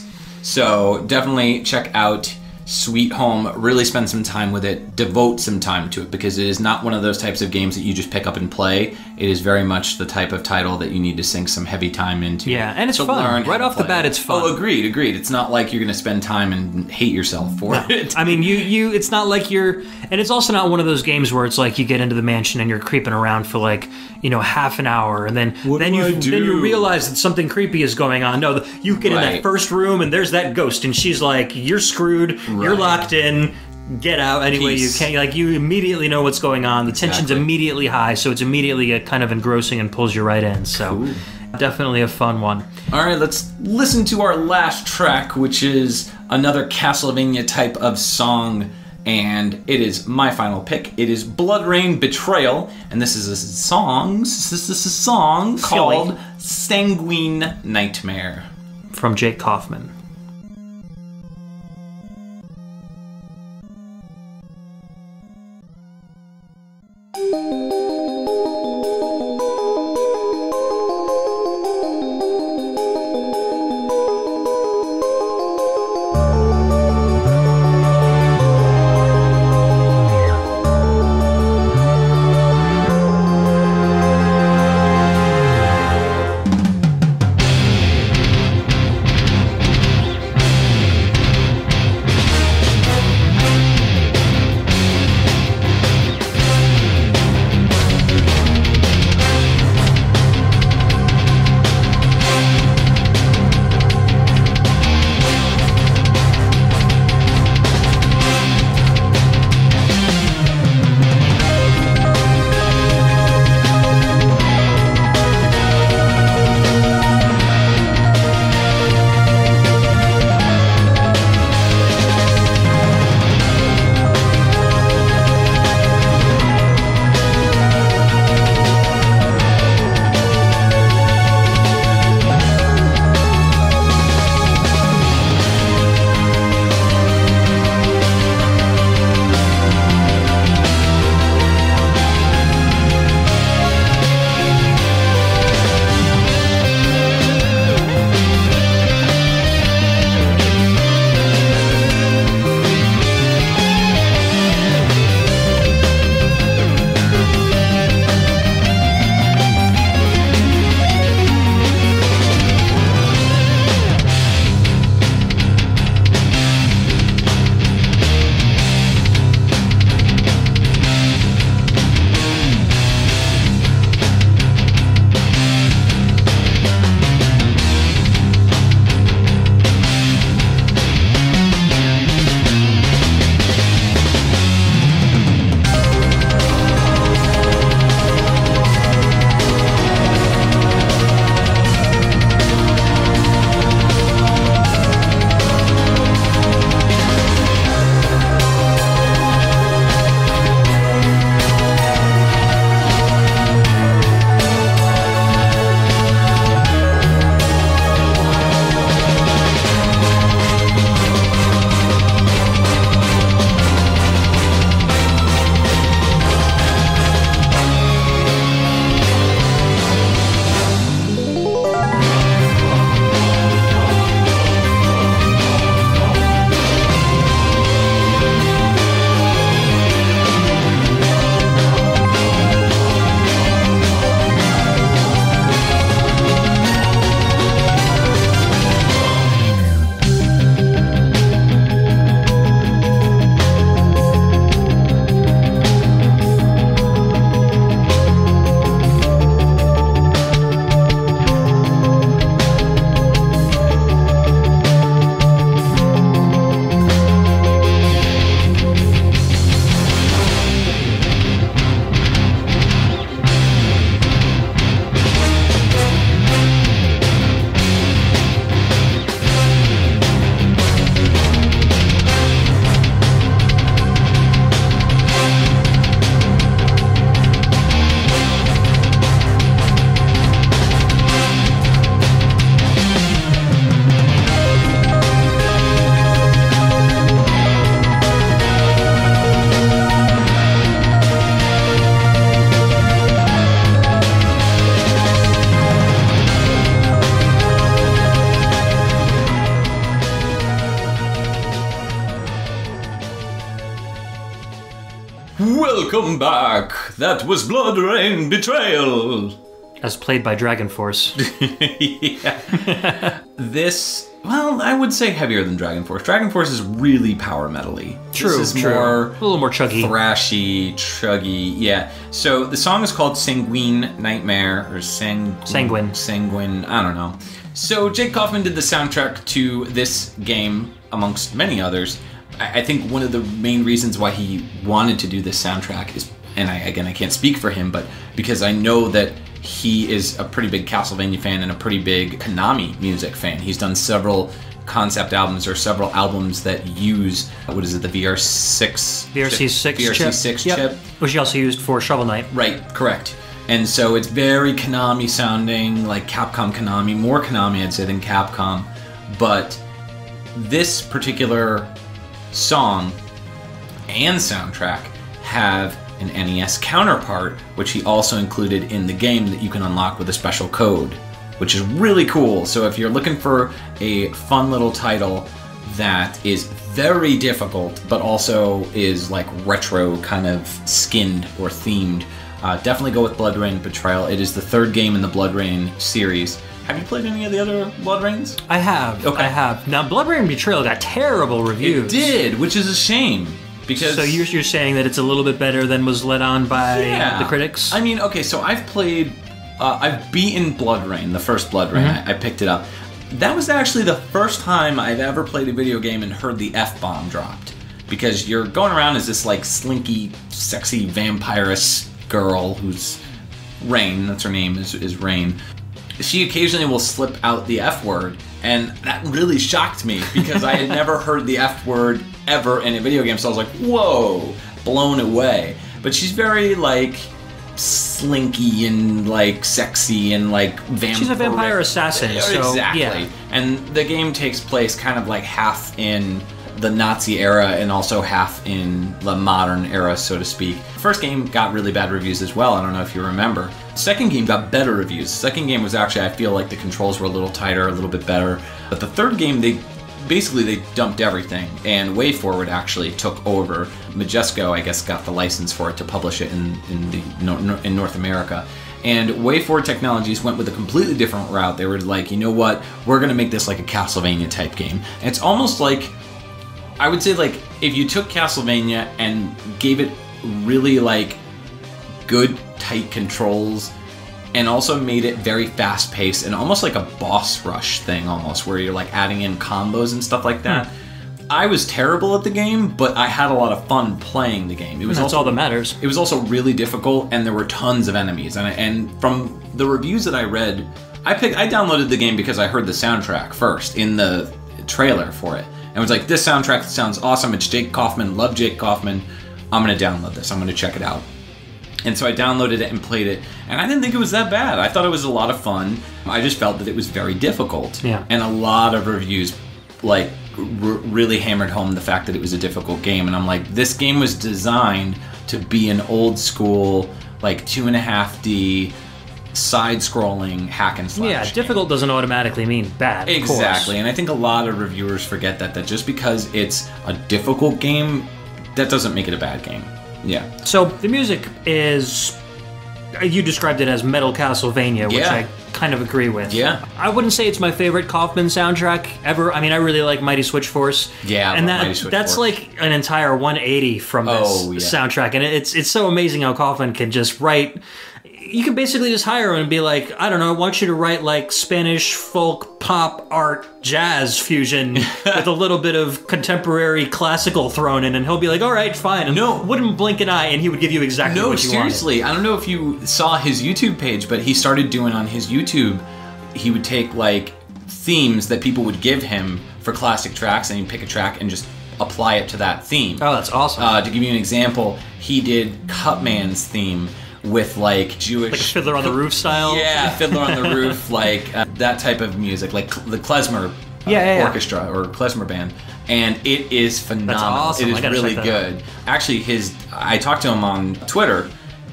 [SPEAKER 1] So definitely check out Sweet Home. Really spend some time with it. Devote some time to it, because it is not one of those types of games that you just pick up and play. It is very much the type of title that you need to sink some heavy time into.
[SPEAKER 2] Yeah, and it's
[SPEAKER 1] to
[SPEAKER 2] fun.
[SPEAKER 1] learn how
[SPEAKER 2] Right
[SPEAKER 1] to
[SPEAKER 2] off the
[SPEAKER 1] play.
[SPEAKER 2] bat, it's fun.
[SPEAKER 1] Oh, agreed, agreed. It's not like you're going to spend time and hate yourself for it.
[SPEAKER 2] I mean, you, you, it's not like you're, and it's also not one of those games where it's like you get into the mansion and you're creeping around for like, you know, half an hour, and then
[SPEAKER 1] What
[SPEAKER 2] then
[SPEAKER 1] do
[SPEAKER 2] you
[SPEAKER 1] I do?
[SPEAKER 2] then you realize that something creepy is going on. No, the, you get in that
[SPEAKER 1] Right.
[SPEAKER 2] first room and there's that ghost, and she's like, "You're screwed. You're
[SPEAKER 1] Right.
[SPEAKER 2] locked in. Get out any way you
[SPEAKER 1] Peace.
[SPEAKER 2] can." Like, you immediately know what's going on. The tension's
[SPEAKER 1] Exactly.
[SPEAKER 2] immediately high, so it's immediately uh, kind of engrossing and pulls you right in. So,
[SPEAKER 1] Cool.
[SPEAKER 2] definitely a fun one.
[SPEAKER 1] All right, let's listen to our last track, which is another Castlevania type of song, and it is my final pick. It is Blood Rain Betrayal, and this is a song, this is a song called Sanguine Nightmare.
[SPEAKER 2] From Jake Kaufman.
[SPEAKER 3] Welcome back. That was Blood Rain Betrayal.
[SPEAKER 2] As played by Dragon Force.
[SPEAKER 1] Yeah. This, well, I would say heavier than Dragon Force. Dragon Force is really power metal-y.
[SPEAKER 2] True,
[SPEAKER 1] This is
[SPEAKER 2] true.
[SPEAKER 1] more
[SPEAKER 2] A little more chuggy.
[SPEAKER 1] thrashy, chuggy, yeah. So the song is called Sanguine Nightmare, or Sanguine.
[SPEAKER 2] Sanguine.
[SPEAKER 1] Sanguine, I don't know. So Jake Kaufman did the soundtrack to this game, amongst many others. I, I think one of the main reasons why he wanted to do this soundtrack is, and I, again, I can't speak for him, but because I know that he is a pretty big Castlevania fan and a pretty big Konami music fan. He's done several concept albums or several albums that use, what is it, the V R six?
[SPEAKER 2] V R C six
[SPEAKER 1] V R C
[SPEAKER 2] chip.
[SPEAKER 1] six
[SPEAKER 2] Yep.
[SPEAKER 1] chip.
[SPEAKER 2] Which he also used for Shovel Knight.
[SPEAKER 1] Right, correct. And so it's very Konami sounding, like Capcom Konami, more Konami I'd say than Capcom. But this particular song and soundtrack have an N E S counterpart, which he also included in the game that you can unlock with a special code, which is really cool. So if you're looking for a fun little title that is very difficult, but also is like retro kind of skinned or themed, uh, definitely go with Blood Rain Betrayal. It is the third game in the Blood Rain series. Have you played any of the other Blood Rains?
[SPEAKER 2] I have.
[SPEAKER 1] Okay.
[SPEAKER 2] I have. Now, Blood Rain Betrayal got terrible reviews.
[SPEAKER 1] It did, which is a shame. Because
[SPEAKER 2] So you're, you're saying that it's a little bit better than was led on by
[SPEAKER 1] yeah.
[SPEAKER 2] the critics?
[SPEAKER 1] I mean, okay, so I've played, uh, I've beaten Blood Rain, the first Blood Rain.
[SPEAKER 2] Mm-hmm.
[SPEAKER 1] I, I picked it up. That was actually the first time I've ever played a video game and heard the F-bomb dropped. Because you're going around as this, like, slinky, sexy, vampirous girl who's Rain, that's her name, is, is Rain. She occasionally will slip out the F word, and that really shocked me because I had never heard the F word ever in a video game, so I was like, whoa, blown away. But she's very, like, slinky and, like, sexy and, like, vampire.
[SPEAKER 2] She's a vampire assassin, so,
[SPEAKER 1] exactly.
[SPEAKER 2] yeah.
[SPEAKER 1] And the game takes place kind of like half in the Nazi era and also half in the modern era, so to speak. First game got really bad reviews as well, I don't know if you remember. Second game got better reviews. Second game was actually, I feel like the controls were a little tighter, a little bit better. But the third game, they basically they dumped everything, and WayForward actually took over. Majesco, I guess, got the license for it to publish it in, in, the, in North America. And WayForward Technologies went with a completely different route. They were like, you know what, we're gonna make this like a Castlevania type game. And it's almost like, I would say like, if you took Castlevania and gave it really like good tight controls and also made it very fast paced and almost like a boss rush thing almost, where you're like adding in combos and stuff like that. Hmm. I was terrible at the game, but I had a lot of fun playing the game. It was
[SPEAKER 2] That's
[SPEAKER 1] also,
[SPEAKER 2] all that matters.
[SPEAKER 1] It was also really difficult, and there were tons of enemies. And, I, and from the reviews that I read, I picked, I downloaded the game because I heard the soundtrack first in the trailer for it. And was like, this soundtrack sounds awesome. It's Jake Kaufman. Love Jake Kaufman. I'm going to download this. I'm going to check it out. And so I downloaded it and played it. And I didn't think it was that bad. I thought it was a lot of fun. I just felt that it was very difficult.
[SPEAKER 2] Yeah.
[SPEAKER 1] And a lot of reviews, like, r- really hammered home the fact that it was a difficult game. And I'm like, this game was designed to be an old school, like, two and a half D side-scrolling hack and slash.
[SPEAKER 2] Yeah,
[SPEAKER 1] game.
[SPEAKER 2] difficult doesn't automatically mean bad.
[SPEAKER 1] Exactly, and I think a lot of reviewers forget that, that just because it's a difficult game, that doesn't make it a bad game. Yeah.
[SPEAKER 2] So the music is, you described it as metal Castlevania, which
[SPEAKER 1] Yeah.
[SPEAKER 2] I kind of agree with.
[SPEAKER 1] Yeah.
[SPEAKER 2] I wouldn't say it's my favorite Kaufman soundtrack ever. I mean, I really like Mighty Switch Force.
[SPEAKER 1] Yeah, I
[SPEAKER 2] and
[SPEAKER 1] love
[SPEAKER 2] that
[SPEAKER 1] Mighty Switch
[SPEAKER 2] that's
[SPEAKER 1] Force.
[SPEAKER 2] like an entire one eighty from this
[SPEAKER 1] Oh, yeah.
[SPEAKER 2] soundtrack, and it's it's so amazing how Kaufman can just write. You can basically just hire him and be like, I don't know, I want you to write like Spanish folk pop art jazz fusion with a little bit of contemporary classical thrown in, and he'll be like, all right, fine. And
[SPEAKER 1] No.
[SPEAKER 2] wouldn't blink an eye, and he would give you exactly
[SPEAKER 1] No,
[SPEAKER 2] what you
[SPEAKER 1] seriously, I don't know if you saw his YouTube page, but he started doing on his YouTube, he would take like themes that people would give him for classic tracks, and he'd pick a track and just apply it to that theme.
[SPEAKER 2] wanted. Oh, that's awesome.
[SPEAKER 1] Uh, to give you an example, he did Cutman's theme with like Jewish,
[SPEAKER 2] like a Fiddler on the Roof style.
[SPEAKER 1] yeah, Fiddler on the Roof, like uh, that type of music, like cl- the klezmer uh,
[SPEAKER 2] Yeah, yeah, yeah.
[SPEAKER 1] orchestra or klezmer band, and it is phenomenal.
[SPEAKER 2] awesome.
[SPEAKER 1] It
[SPEAKER 2] I
[SPEAKER 1] is
[SPEAKER 2] gotta
[SPEAKER 1] really
[SPEAKER 2] check that
[SPEAKER 1] good. Actually, his I talked to him on Twitter,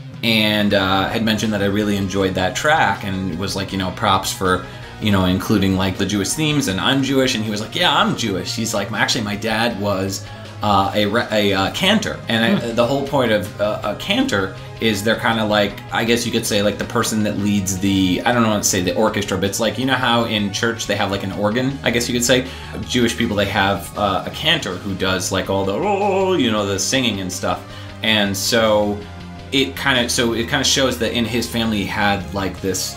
[SPEAKER 1] and uh, had mentioned that I really enjoyed that track, and was like, you know, props for, you know, including like the Jewish themes, and I'm Jewish, and he was like, yeah, I'm Jewish. He's like, actually, my dad was uh, a, re- a uh, cantor. And I, the whole point of uh, a cantor is they're kind of like, I guess you could say, like the person that leads the, I don't know what to say, the orchestra, but it's like, you know how in church they have like an organ, I guess you could say? Jewish people, they have uh, a cantor who does like all the, oh, you know, the singing and stuff. And so it kind of, so it kind of shows that in his family he had like this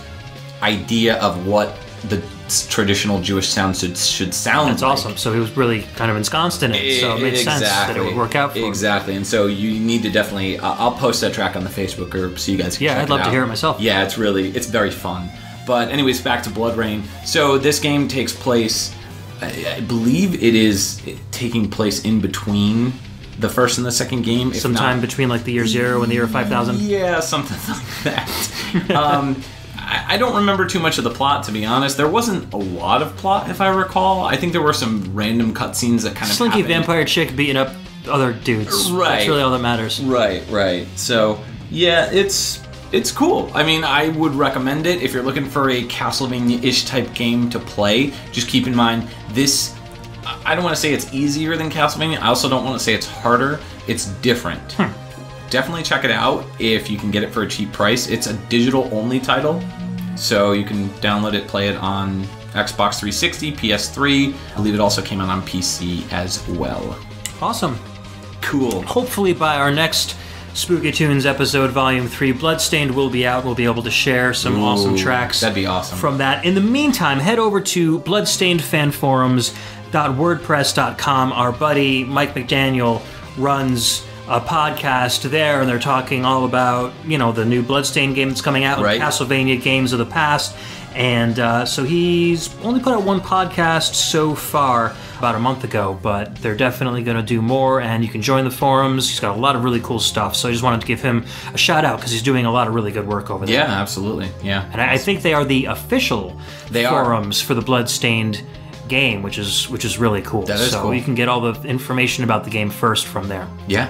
[SPEAKER 1] idea of what the traditional Jewish sound should, should sound
[SPEAKER 2] That's
[SPEAKER 1] like.
[SPEAKER 2] awesome. So he was really kind of ensconced in it, so it made
[SPEAKER 1] exactly.
[SPEAKER 2] sense that it would work out for him.
[SPEAKER 1] Exactly, and so you need to definitely, uh, I'll post that track on the Facebook group so you guys can
[SPEAKER 2] Yeah,
[SPEAKER 1] check
[SPEAKER 2] I'd love
[SPEAKER 1] it out.
[SPEAKER 2] to hear it myself.
[SPEAKER 1] Yeah, it's really, it's very fun. But anyways, back to Blood Rain. So this game takes place, I, I believe it is taking place in between the first and the second game. If
[SPEAKER 2] Sometime
[SPEAKER 1] not,
[SPEAKER 2] between like the year zero and the year five thousand.
[SPEAKER 1] Yeah, something like that. um, I, I don't remember too much of the plot, to be honest. There wasn't a lot of plot, if I recall. I think there were some random cutscenes that kind of
[SPEAKER 2] Slinky
[SPEAKER 1] happened.
[SPEAKER 2] vampire chick beating up other dudes.
[SPEAKER 1] Right.
[SPEAKER 2] That's really all that matters.
[SPEAKER 1] Right, right. So, yeah, it's it's cool. I mean, I would recommend it if you're looking for a Castlevania-ish type game to play. Just keep in mind, this, I don't want to say it's easier than Castlevania. I also don't want to say it's harder. It's different.
[SPEAKER 2] Hmm.
[SPEAKER 1] Definitely check it out if you can get it for a cheap price. It's a digital-only title, so you can download it, play it on Xbox three sixty, P S three. I believe it also came out on P C as well.
[SPEAKER 2] Awesome.
[SPEAKER 1] Cool.
[SPEAKER 2] Hopefully by our next Spooky Tunes episode, Volume three, Bloodstained will be out. We'll be able to share some
[SPEAKER 1] Ooh,
[SPEAKER 2] awesome tracks.
[SPEAKER 1] that'd be awesome.
[SPEAKER 2] From that. In the meantime, head over to bloodstained fan forums dot wordpress dot com. Our buddy Mike McDaniel runs a podcast there, and they're talking all about, you know, the new Bloodstained game that's coming out,
[SPEAKER 1] Right.
[SPEAKER 2] Castlevania games of the past. And uh, so he's only put out one podcast so far, about a month ago, but they're definitely going to do more, and you can join the forums. He's got a lot of really cool stuff, so I just wanted to give him a shout out because he's doing a lot of really good work over there.
[SPEAKER 1] Yeah, absolutely. Yeah.
[SPEAKER 2] And I, I think they are the official
[SPEAKER 1] They are.
[SPEAKER 2] forums for the Bloodstained game, which is which is really cool.
[SPEAKER 1] That is
[SPEAKER 2] so
[SPEAKER 1] cool.
[SPEAKER 2] you can get all the information about the game first from there.
[SPEAKER 1] Yeah.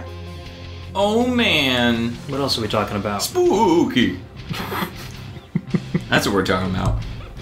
[SPEAKER 1] Oh man,
[SPEAKER 2] What else are we talking about?
[SPEAKER 1] spooky. That's what we're talking about.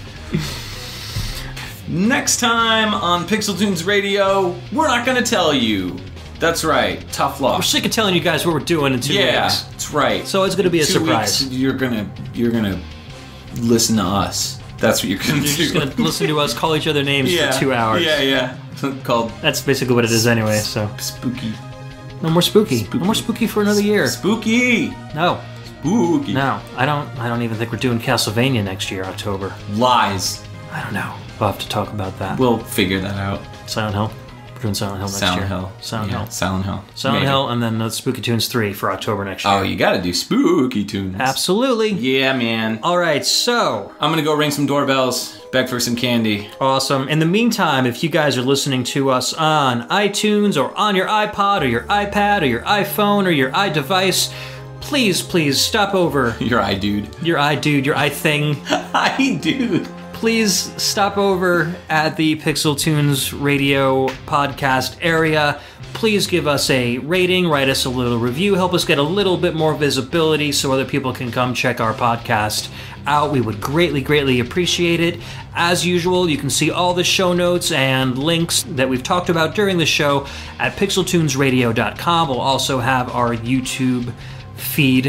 [SPEAKER 1] Next time on PixelTunes Radio, we're not gonna tell you. That's right, tough luck.
[SPEAKER 2] We're sick of telling you guys what we're doing in two
[SPEAKER 1] Yeah,
[SPEAKER 2] weeks.
[SPEAKER 1] that's right.
[SPEAKER 2] So it's gonna be a
[SPEAKER 1] Two
[SPEAKER 2] surprise.
[SPEAKER 1] weeks, you're gonna you're gonna listen to us. That's what you're gonna
[SPEAKER 2] You're
[SPEAKER 1] do.
[SPEAKER 2] just gonna listen to us call each other names
[SPEAKER 1] yeah.
[SPEAKER 2] for two hours.
[SPEAKER 1] Yeah, yeah. Called
[SPEAKER 2] That's basically what it is anyway. So
[SPEAKER 1] spooky.
[SPEAKER 2] no more spooky. No more spooky for another year.
[SPEAKER 1] Spooky.
[SPEAKER 2] No,
[SPEAKER 1] Spooky.
[SPEAKER 2] no. I don't. I don't even think we're doing Castlevania next year, October.
[SPEAKER 1] Lies.
[SPEAKER 2] I don't know. We'll have to talk about that.
[SPEAKER 1] We'll figure that out.
[SPEAKER 2] Silent Hill. We're doing Silent Hill next
[SPEAKER 1] Silent
[SPEAKER 2] year.
[SPEAKER 1] Hill.
[SPEAKER 2] Silent
[SPEAKER 1] Yeah,
[SPEAKER 2] Hill.
[SPEAKER 1] Silent Hill.
[SPEAKER 2] Silent
[SPEAKER 1] Maybe.
[SPEAKER 2] Hill, and then the Spooky Tunes three for October next year.
[SPEAKER 1] Oh, you gotta do spooky tunes.
[SPEAKER 2] Absolutely.
[SPEAKER 1] Yeah, man.
[SPEAKER 2] All right, so
[SPEAKER 1] I'm gonna go ring some doorbells, beg for some candy.
[SPEAKER 2] awesome. In the meantime, if you guys are listening to us on iTunes or on your iPod or your iPad or your iPhone or your iDevice, please, please stop over
[SPEAKER 1] Your eye dude.
[SPEAKER 2] your iDude, your iThing.
[SPEAKER 1] Hi, dude.
[SPEAKER 2] Please stop over at the PixelTunes Radio podcast area. Please give us a rating, write us a little review, help us get a little bit more visibility so other people can come check our podcast out. We would greatly, greatly appreciate it. As usual, you can see all the show notes and links that we've talked about during the show at pixel tunes radio dot com. We'll also have our YouTube feed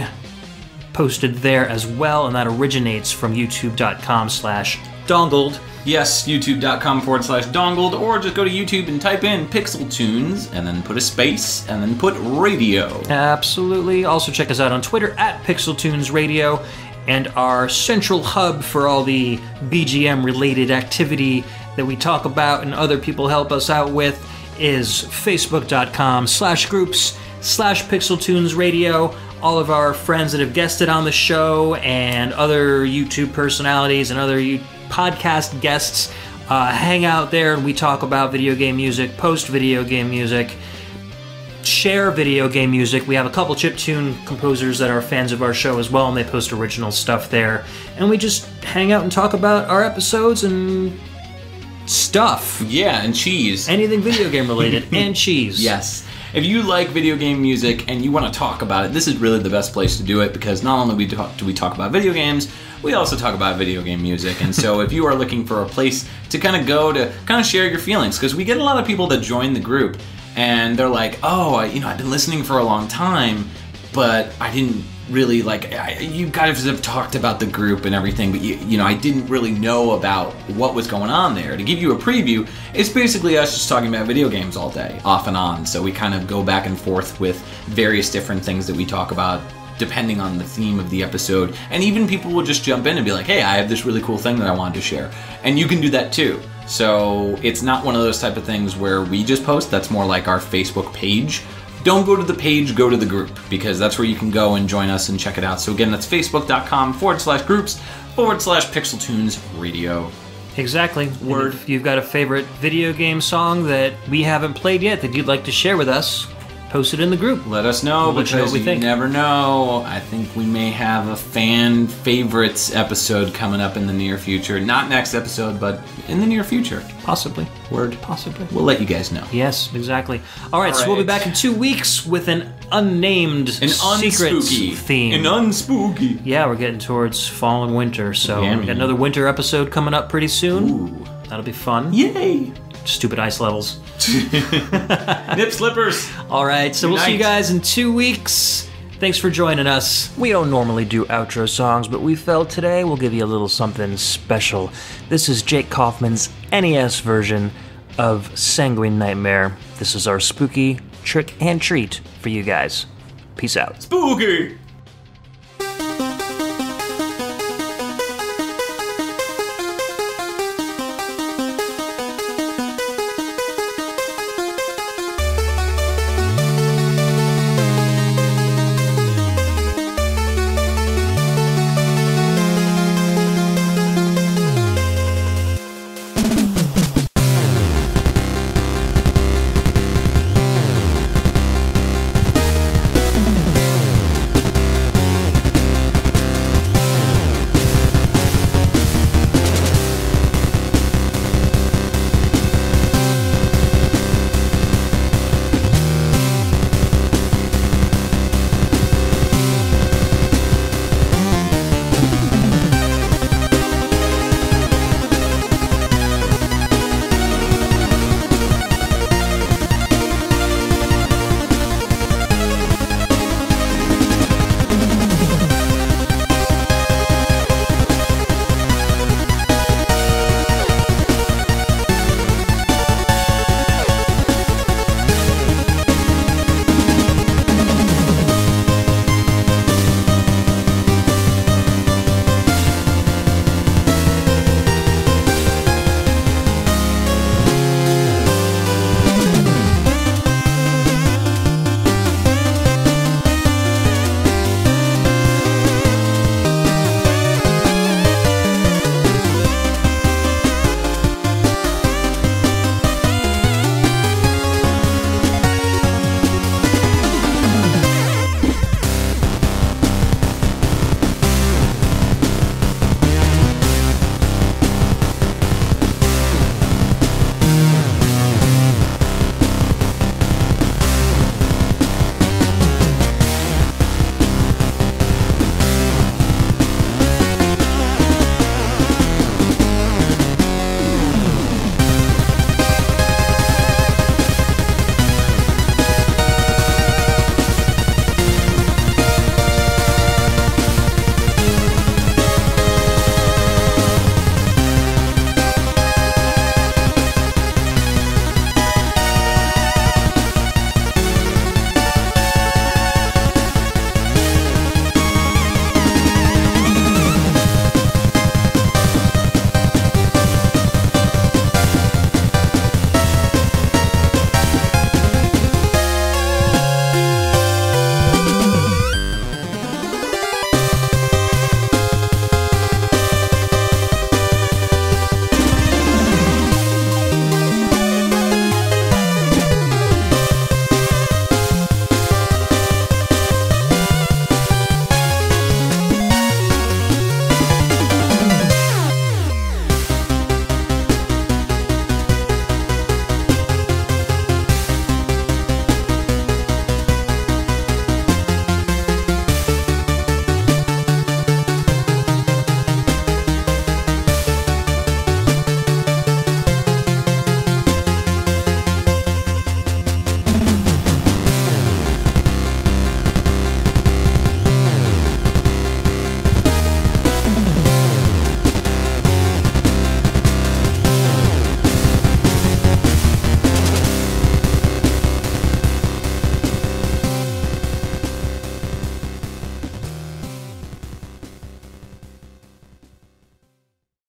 [SPEAKER 2] posted there as well, and that originates from youtube.com slash dongled.
[SPEAKER 1] Yes, youtube.com forward slash dongled, or just go to YouTube and type in PixelTunes, and then put a space, and then put radio.
[SPEAKER 2] Absolutely. Also check us out on Twitter at PixelTunes Radio, and our central hub for all the B G M related activity that we talk about and other people help us out with is facebook.com slash groups slash PixelTunes Radio. All of our friends that have guested on the show and other YouTube personalities and other U- podcast guests uh, hang out there, and we talk about video game music, post video game music, share video game music. We have a couple chiptune composers that are fans of our show as well, and they post original stuff there. And we just hang out and talk about our episodes and stuff.
[SPEAKER 1] Yeah, and cheese.
[SPEAKER 2] Anything video game related, and cheese.
[SPEAKER 1] Yes. If you like video game music and you want to talk about it, this is really the best place to do it, because not only we talk, do we talk about video games, we also talk about video game music. And so if you are looking for a place to kind of go to kind of share your feelings, because we get a lot of people that join the group and they're like, oh, I, you know, I've been listening for a long time, but I didn't really like, I, you guys have talked about the group and everything, but you, you know, I didn't really know about what was going on there. To give you a preview, it's basically us just talking about video games all day, off and on. So we kind of go back and forth with various different things that we talk about depending on the theme of the episode. And even people will just jump in and be like, hey, I have this really cool thing that I wanted to share. And you can do that too. So it's not one of those type of things where we just post. That's more like our Facebook page. Don't go to the page, go to the group, because that's where you can go and join us and check it out. So again, that's facebook.com forward slash groups forward slash PixelTunes Radio.
[SPEAKER 2] Exactly.
[SPEAKER 1] Word.
[SPEAKER 2] And if you've got a favorite video game song that we haven't played yet that you'd like to share with us, post it in the group.
[SPEAKER 1] Let us know,
[SPEAKER 2] We'll let you know
[SPEAKER 1] because
[SPEAKER 2] what we
[SPEAKER 1] you
[SPEAKER 2] think.
[SPEAKER 1] never know. I think we may have a fan favorites episode coming up in the near future. Not next episode, but in the near future.
[SPEAKER 2] Possibly.
[SPEAKER 1] Word.
[SPEAKER 2] Possibly.
[SPEAKER 1] We'll let you guys know.
[SPEAKER 2] Yes, exactly. All right,
[SPEAKER 1] All
[SPEAKER 2] so we'll be
[SPEAKER 1] right.
[SPEAKER 2] back in two weeks with an unnamed
[SPEAKER 1] An
[SPEAKER 2] secrets
[SPEAKER 1] unspooky
[SPEAKER 2] theme.
[SPEAKER 1] An unspooky.
[SPEAKER 2] Yeah, we're getting towards fall and winter, so
[SPEAKER 1] Yeah,
[SPEAKER 2] we
[SPEAKER 1] man.
[SPEAKER 2] got another winter episode coming up pretty soon.
[SPEAKER 1] Ooh.
[SPEAKER 2] That'll be fun.
[SPEAKER 1] Yay.
[SPEAKER 2] Stupid ice levels.
[SPEAKER 1] Nip slippers.
[SPEAKER 2] All right, so
[SPEAKER 1] Good
[SPEAKER 2] we'll see you
[SPEAKER 1] night.
[SPEAKER 2] guys in two weeks. Thanks for joining us.
[SPEAKER 5] We don't normally do outro songs, but we felt today we'll give you a little something special. This is Jake Kaufman's N E S version of Sanguine Nightmare. This is our spooky trick and treat for you guys. Peace out.
[SPEAKER 1] Spooky.